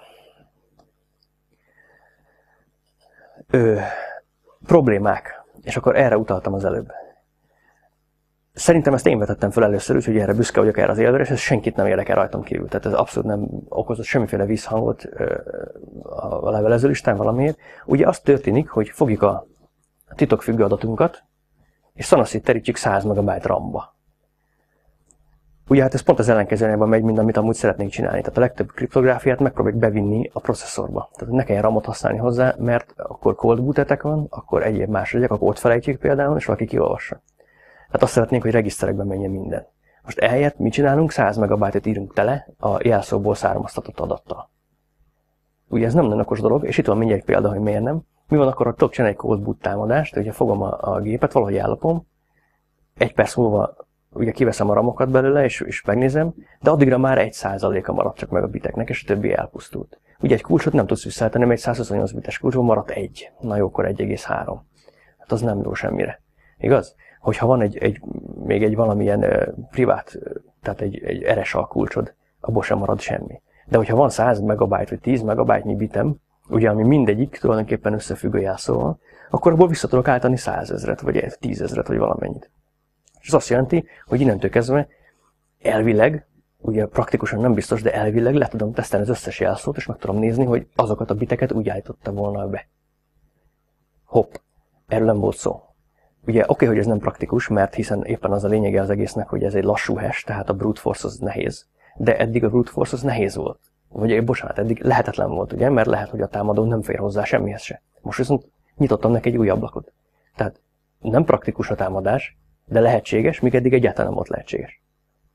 Problémák, és akkor erre utaltam az előbb. Szerintem ezt én vetettem fel először, úgyhogy erre büszke vagyok erre az élvére, és ez senkit nem érdekel rajtam kívül. Tehát ez abszolút nem okozott semmiféle visszhangot a levelező listán valamiért. Ugye az történik, hogy fogjuk a titokfüggő adatunkat, és szanaszét terítjük 100 MB RAM-ba. Ugye hát ez pont az ellenkezőjében megy, mint amit amúgy szeretnénk csinálni. Tehát a legtöbb kriptográfiát megpróbáljuk bevinni a processzorba. Tehát ne kelljen RAM-ot használni hozzá, mert akkor cold bootetek van, akkor egyéb más legyek, akkor ott felejtjük például, és valaki kiolvassa. Tehát azt szeretnénk, hogy regiszterekben menjen minden. Most ehelyett mit csinálunk? 100 MB-et írunk tele a jelszóból származtatott adattal. Ugye ez nem nagyon okos dolog, és itt van mindjárt egy példa, hogy miért nem. Mi van akkor, ha tudok csinálni egy cold boot támadást, ugye fogom a gépet, valahogy ellopom, egy perc múlva ugye kiveszem a ramokat belőle, és megnézem, de addigra már 1%-a maradt csak meg a biteknek, és a többi elpusztult. Ugye egy kulcsot nem tudsz visszaállítani, mert egy 128 bites kulcsban maradt 1. Na jó, akkor 1,3. Hát az nem jó semmire. Igaz? Hogyha van még egy valamilyen privát, tehát egy RSA kulcsod, abból sem marad semmi. De hogyha van 100 MB vagy 10 MB bitem, ugye ami mindegyik tulajdonképpen összefüggő jelszóval, akkor abból vissza tudok állítani 100 000 vagy 10 000 vagy valamennyit. És ez azt jelenti, hogy innentől kezdve elvileg, ugye praktikusan nem biztos, de elvileg le tudom tesztelni az összes jelszót, és meg tudom nézni, hogy azokat a biteket úgy állította volna be. Hopp, erről nem volt szó. Ugye oké, hogy ez nem praktikus, mert hiszen éppen az a lényege az egésznek, hogy ez egy lassú hash, tehát a brute force az nehéz. De eddig a brute force az nehéz volt. Vagy bocsánat, eddig lehetetlen volt, ugye, mert lehet, hogy a támadó nem fér hozzá semmihez se. Most viszont nyitottam neki egy új ablakot. Tehát nem praktikus a támadás, de lehetséges, míg eddig egyáltalán nem volt lehetséges.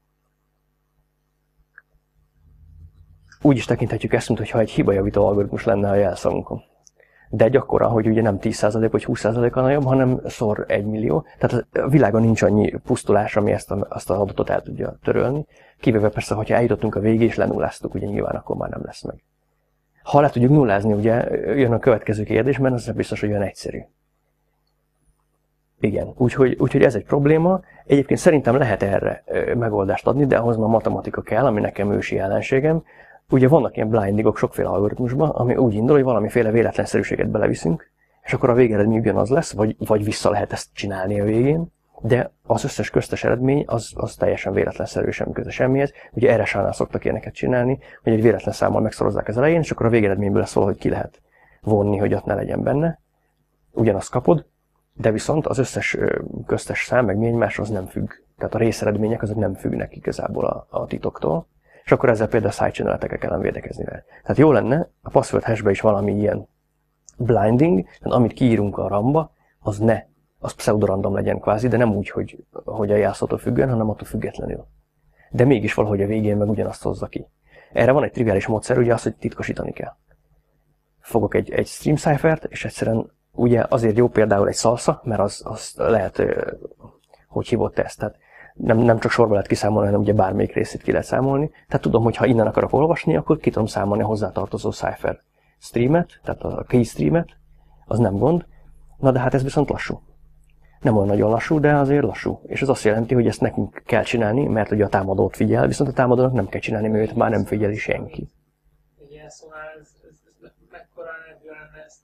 Úgy is tekinthetjük ezt, mintha egy hibajavító algoritmus lenne a jelszavunkon. De egy akkora, hogy ugye nem 10% vagy 20%-kal nagyobb, hanem szor 1 millió. Tehát a világon nincs annyi pusztulás, ami azt az adatot el tudja törölni. Kivéve persze, hogyha eljutottunk a végig és lenulláztuk, ugye nyilván akkor már nem lesz meg. Ha le tudjuk nullázni, ugye jön a következő kérdés, mert az nem biztos, hogy olyan egyszerű. Igen, úgyhogy ez egy probléma. Egyébként szerintem lehet erre megoldást adni, de ahhoz már matematika kell, ami nekem ősi ellenségem. Ugye vannak ilyen blindingok sokféle algoritmusban, ami úgy indul, hogy valamiféle véletlenszerűséget beleviszünk, és akkor a végeredmény ugyanaz lesz, vagy vissza lehet ezt csinálni a végén, de az összes köztes eredmény az teljesen véletlenszerű, semmi köze semmihez. Ugye RSA-nál szoktak ilyeneket csinálni, hogy egy véletlen számmal megszorozzák az elején, és akkor a végeredményből lesz valahogy ki lehet vonni, hogy ott ne legyen benne. ugyanazt kapod, de viszont az összes köztes szám, meg mi egymás, az nem függ. Tehát a részeredmények azok nem függnek igazából a titoktól, és akkor ezzel például side-channel-etekkel kellene védekezni vele. Tehát jó lenne a password hashbe is valami ilyen blinding, tehát amit kiírunk a ramba, az pseudorandom legyen kvázi, de nem úgy, hogy a jelszótól függően, hanem attól függetlenül. De mégis valahogy a végén meg ugyanazt hozza ki. Erre van egy triviális módszer, ugye az, hogy titkosítani kell. Fogok egy stream ciphert, és egyszerűen ugye azért jó például egy salsa, mert az lehet, hogy hívott teszt. Tehát nem csak sorba lehet kiszámolni, hanem ugye bármelyik részét ki lehet számolni. Tehát tudom, hogy ha innen akarok olvasni, akkor ki tudom számolni a hozzátartozó cipher streamet, tehát a key streamet, az nem gond. Na de hát ez viszont lassú. Nem olyan nagyon lassú, de azért lassú. És ez azt jelenti, hogy ezt nekünk kell csinálni, mert ugye a támadót figyel, viszont a támadónak nem kell csinálni, mert őt már nem figyeli senki. Igen, szóval ez mekkora energia lenne ezt?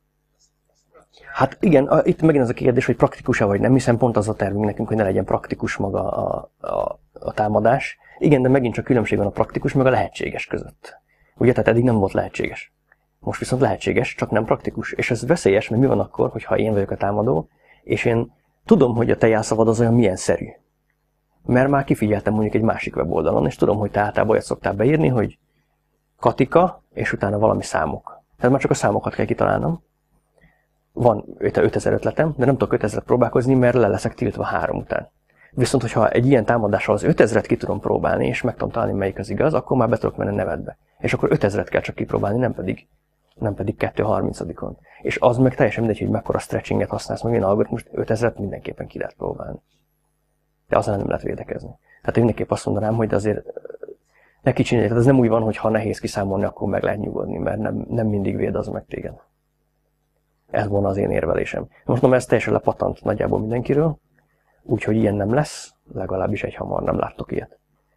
Hát igen, itt megint az a kérdés, hogy praktikus-e vagy nem, hiszen pont az a tervünk nekünk, hogy ne legyen praktikus maga a támadás. Igen, de megint csak különbség van a praktikus meg a lehetséges között. Ugye, tehát eddig nem volt lehetséges. Most viszont lehetséges, csak nem praktikus. És ez veszélyes, mert mi van akkor, hogyha én vagyok a támadó, és én tudom, hogy a te jelszavad az olyan milyen szerű. Mert már kifigyeltem mondjuk egy másik weboldalon, és tudom, hogy te általában olyat szoktál beírni, hogy Katika, és utána valami számok. Tehát már csak a számokat kell kitalálnom. Van 5000 ötletem, de nem tudok 5000-et próbálkozni, mert le leszek tiltva 3 után. Viszont, hogyha egy ilyen támadással az 5000-et ki tudom próbálni, és meg tudom találni, melyik az igaz, akkor már be tudok menni nevedbe. És akkor 5000-et kell csak kipróbálni, nem pedig 2/30-on. És az meg teljesen mindegy, hogy mekkora stretchinget használsz, meg milyen algoritmust, 5000-et mindenképpen ki lehet próbálni. De azzal nem lehet védekezni. Tehát én mindenképp azt mondanám, hogy azért ne kicsinyelj, tehát ez nem úgy van, hogy ha nehéz kiszámolni, akkor meg lehet nyugodni, mert nem mindig véd az meg téged. Ez volna az én érvelésem. Most mondom, ez teljesen lepatant nagyjából mindenkiről, úgyhogy ilyen nem lesz, legalábbis egyhamar nem láttok ilyet.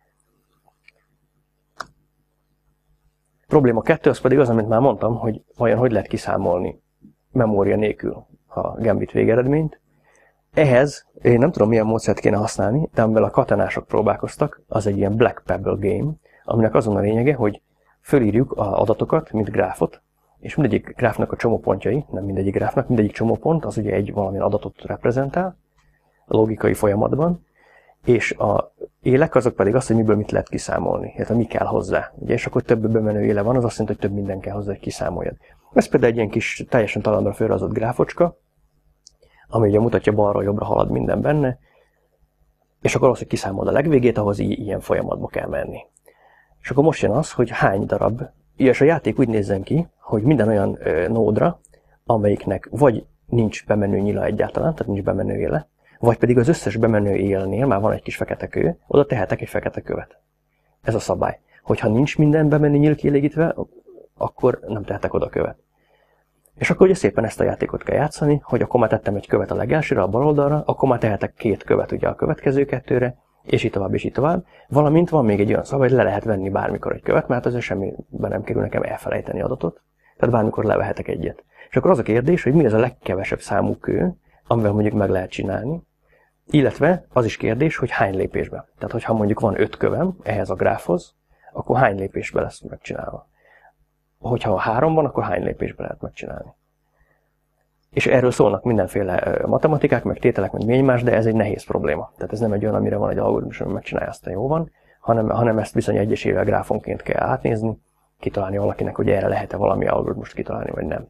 Probléma 2 az pedig az, amit már mondtam, hogy vajon hogy lehet kiszámolni memória nélkül a Gambit végeredményt. Ehhez én nem tudom, milyen módszert kéne használni, de amivel a katonások próbálkoztak, az egy ilyen Black Pebble game, aminek azon a lényege, hogy fölírjuk az adatokat, mint gráfot, és mindegyik gráfnak a csomópontjai, nem mindegyik gráfnak, mindegyik csomópont az ugye egy valamilyen adatot reprezentál a logikai folyamatban, és a élek azok pedig azt, hogy miből mit lehet kiszámolni, illetve mi kell hozzá. Ugye, és akkor több bemenő éle van, az azt jelenti, hogy több minden kell hozzá, hogy kiszámoljad. Ez például egy ilyen kis, teljesen találomra fölrazott gráfocska, ami ugye mutatja balról jobbra halad minden benne, és akkor az, hogy kiszámolod a legvégét, ahhoz ilyen folyamatba kell menni. És akkor most jön az, hogy hány darab, és a játék úgy nézzen ki, hogy minden olyan nódra, amelyiknek vagy nincs bemenő nyila egyáltalán, tehát nincs bemenő éle, vagy pedig az összes bemenő élnél már van egy kis fekete kő, oda tehetek egy fekete követ. Ez a szabály. Hogyha nincs minden bemenő nyíl kielégítve, akkor nem tehetek oda követ. És akkor ugye szépen ezt a játékot kell játszani, hogy akkor már tettem egy követ a legelsőre, a bal oldalra, akkor már tehetek 2 követ ugye a következő 2-re, és így tovább, és így tovább. Valamint van még egy olyan szabály, hogy le lehet venni bármikor egy követ, mert azért semmiben nem kerül nekem elfelejteni adatot. Tehát bármikor levehetek egyet. És akkor az a kérdés, hogy mi az a legkevesebb számú kő, amivel mondjuk meg lehet csinálni, illetve az is kérdés, hogy hány lépésben. Tehát, hogyha mondjuk van 5 kövem ehhez a gráfhoz, akkor hány lépésben lesz megcsinálva. Hogyha 3 van, akkor hány lépésben lehet megcsinálni. És erről szólnak mindenféle matematikák, meg tételek, meg egymás, de ez egy nehéz probléma. Tehát ez nem egy olyan, amire van egy algoritmus, ami megcsinálja, aztán jó van, hanem ezt viszony egyesével gráfonként kell átnézni, kitalálni valakinek, hogy erre lehet-e valami algoritmust kitalálni, vagy nem.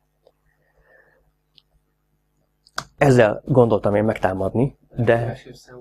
Ezzel gondoltam én megtámadni, de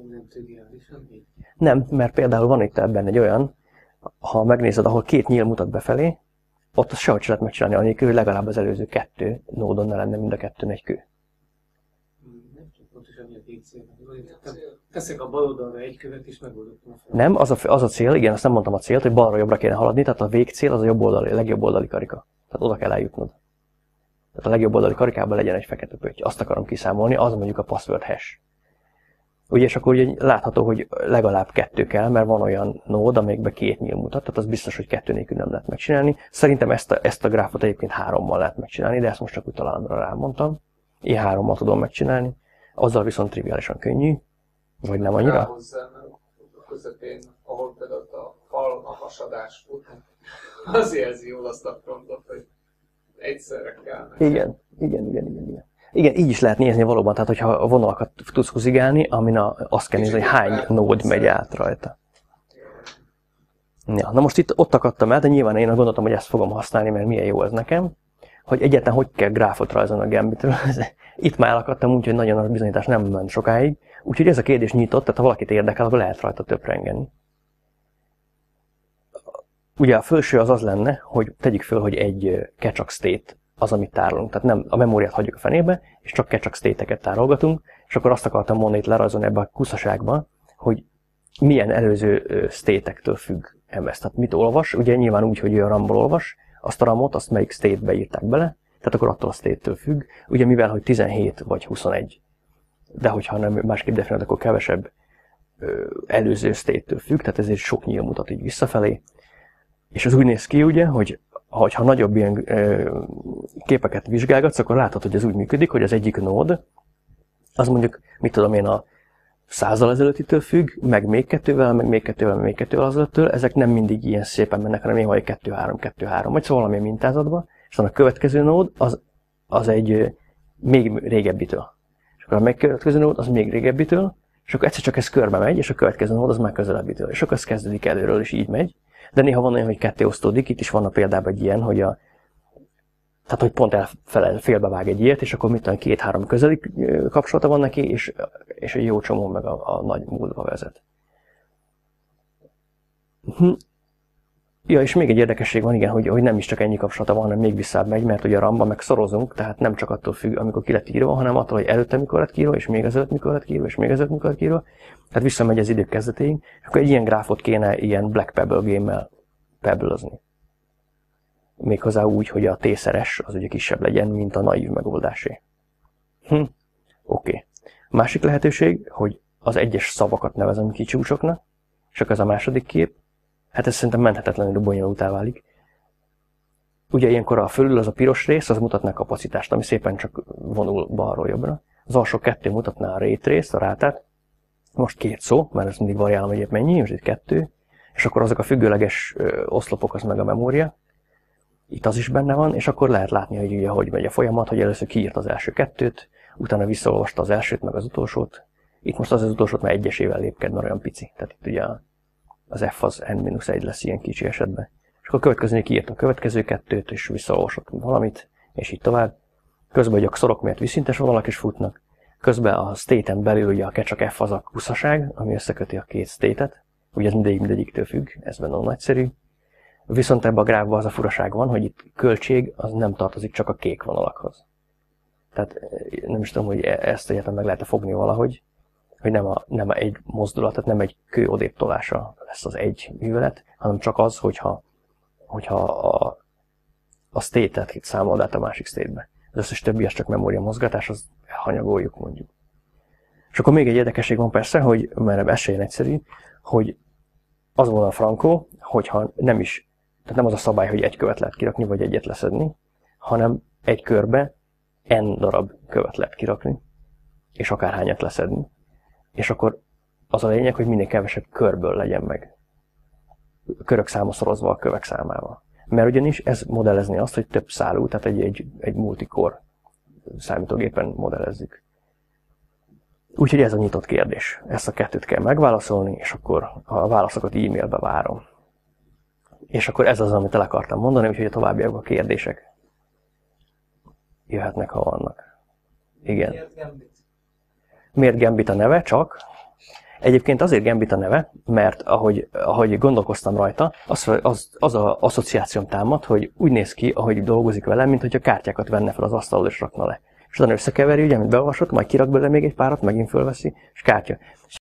nem, mert például van itt ebben egy olyan, ha megnézed, ahol 2 nyíl mutat befelé, ott azt sehogy se lehet megcsinálni anélkül, hogy legalább az előző 2 nódon ne lenne mind a 2 egy kő. Nem csak pontosan mi a végcél. Teszek a bal oldalra egy követ és megoldottam a fel. Nem, az a cél, igen, azt nem mondtam a célt, hogy balra-jobbra kéne haladni, tehát a végcél az a legjobb oldali karika. Tehát oda kell eljutnod. Tehát a legjobb oldali karikában legyen egy fekete pötty. Azt akarom kiszámolni, az mondjuk a password hash. Ugye, és akkor ugye látható, hogy legalább 2 kell, mert van olyan nód, amelyikben 2 nyíl mutat, tehát az biztos, hogy 2 nélkül nem lehet megcsinálni. Szerintem ezt a gráfot egyébként 3-mal lehet megcsinálni, de ezt most csak úgy találomra rámondtam. Én 3-mal tudom megcsinálni, azzal viszont triviálisan könnyű, vagy nem annyira? Ráhozzám, a közepén, ahol például a fal, a hasadás után, az jelzi jól azt a frontot, hogy egyszerre kell. Igen. Igen, így is lehet nézni valóban, tehát hogyha a vonalakat tudsz húzigálni, amin azt kell nézni, hogy hány nód megy át rajta. Ja, na most ott akadtam el, de nyilván én gondoltam, hogy ezt fogom használni, mert milyen jó ez nekem, hogy egyáltalán hogy kell gráfot rajzolni a Gambitről. Itt már elakadtam úgy, hogy nagyon a bizonyítás nem ment sokáig, úgyhogy ez a kérdés nyitott, tehát ha valakit érdekel, akkor lehet rajta töprengeni. Ugye a felső az lenne, hogy tegyük föl, hogy egy kecsak state az, amit tárolunk. Tehát nem a memóriát hagyjuk a fenébe, és csak kecsak state-eket tárolgatunk, és akkor azt akartam mondani itt lerajzolni ebbe a kuszaságba, hogy milyen előző state-ektől függ MS. Tehát mit olvas, ugye nyilván úgy, hogy ő a RAM-ból olvas, azt a RAM-ot, azt melyik state-be írták bele, tehát akkor attól a state-től függ, ugye mivel, hogy 17 vagy 21. De hogyha nem másképp definiált, akkor kevesebb előző state-től függ, tehát ezért sok nyíl mutat így visszafelé. És az úgy néz ki, ugye, hogy ha nagyobb ilyen képeket vizsgálgatsz, akkor látod, hogy ez úgy működik, hogy az egyik nód, az mondjuk, mit tudom én, a 100-al ezelőttitől függ, meg még kettővel, meg még kettővel, meg még kettővel azelőttől, ezek nem mindig ilyen szépen mennek, hanem én vagy 2-3, vagy szóval valamilyen mintázatban, és a következő nód az egy még régebbitől. És akkor a megkövetkező nód az még régebbitől, és akkor egyszer csak ez körbe megy, és a következő nód az már közelebbitől, és akkor ez kezdődik előről, és így megy. De néha van olyan, hogy ketté osztódik, itt is van a példában egy ilyen, hogy tehát, hogy pont félbevág egy ilyet, és akkor mit tudom, 2-3 közeli kapcsolata van neki, és egy jó csomó meg a nagy múltba vezet. Ja, és még egy érdekesség van, igen, hogy nem is csak ennyi kapcsolata van, hanem még visszább megy, mert ugye a RAM-ban meg szorozunk, tehát nem csak attól függ, amikor ki lett írva, hanem attól, hogy előtte mikor lett kiírva, és még ezelőtt mikor lett kiírva, és még ezelőtt mikor lett kiírva. Tehát visszamegy az idők kezdetéig, és akkor egy ilyen gráfot kéne ilyen Black Pebble game-mel pebble-özni. Méghozzá úgy, hogy a T-szeres az ugye kisebb legyen, mint a naív megoldásé. Oké. Másik lehetőség, hogy az egyes szavakat nevezem ki csúcsoknak, és akkor ez a második kép. Hát ez szerintem menthetetlenül bonyolultá válik. Ugye ilyenkor a fölül az a piros rész, az mutatná a kapacitást, ami szépen csak vonul balról jobbra. Az alsó kettő mutatná a rate részt, a rátát. Most 2 szó, mert ez mindig variálom, hogy épp mennyi, most itt 2. És akkor azok a függőleges oszlopok, az meg a memória. Itt az is benne van, és akkor lehet látni, hogy ugye hogy megy a folyamat, hogy először kiírt az első 2-t, utána visszaolvasta az elsőt, meg az utolsót. Itt most az utolsót már egyesével lépked, mert olyan pici. Tehát itt ugye az F az n-1 lesz ilyen kicsi esetben. És akkor következően kiírt a következő 2-t, és visszaolvasott valamit, és így tovább. Közben ugye a szorok miatt vízszintes vonalak is futnak. Közben a state-en belül ugye a csak F az a kuszaság, ami összeköti a két state-et. Ugye ez mindegyiktől függ, ez benne nagyszerű. Viszont ebben a gráfban az a furaság van, hogy itt költség az nem tartozik csak a kék vonalakhoz. Tehát nem is tudom, hogy ezt egyáltalán meg lehet fogni valahogy, hogy nem egy mozdulat, tehát nem egy kő odébb tolása lesz az egy művelet, hanem csak az, hogyha a state-et itt számolod át a másik state-be. Az összes többi az csak memória mozgatás, az hanyagoljuk mondjuk. És akkor még egy érdekesség van persze, hogy mert ez sem egyszerű, hogy az volna a frankó, hogyha nem is, tehát nem az a szabály, hogy egy követ lehet kirakni, vagy egyet leszedni, hanem egy körbe n darab követ lehet kirakni, és akárhányat leszedni. És akkor az a lényeg, hogy minél kevesebb körből legyen meg. Körök száma szorozva a kövek számával. Mert ugyanis ez modellezni azt, hogy több szálú, tehát egy multicore számítógépen modellezzük. Úgyhogy ez a nyitott kérdés. Ezt a 2-t kell megválaszolni, és akkor a válaszokat e-mailbe várom. És akkor ez az, amit el akartam mondani, úgyhogy a továbbiakban a kérdések jöhetnek, ha vannak. Igen. Miért Gambit? Miért Gambit a neve? Csak. Egyébként azért Gambit a neve, mert ahogy gondolkoztam rajta, az az asszociációm támad, hogy úgy néz ki, ahogy dolgozik vele, mint hogyha kártyákat venne fel az asztalról és rakna le. És utána összekeveri, ugye, amit beolvasott, majd kirak belőle még egy párat, megint fölveszi, és kártya. És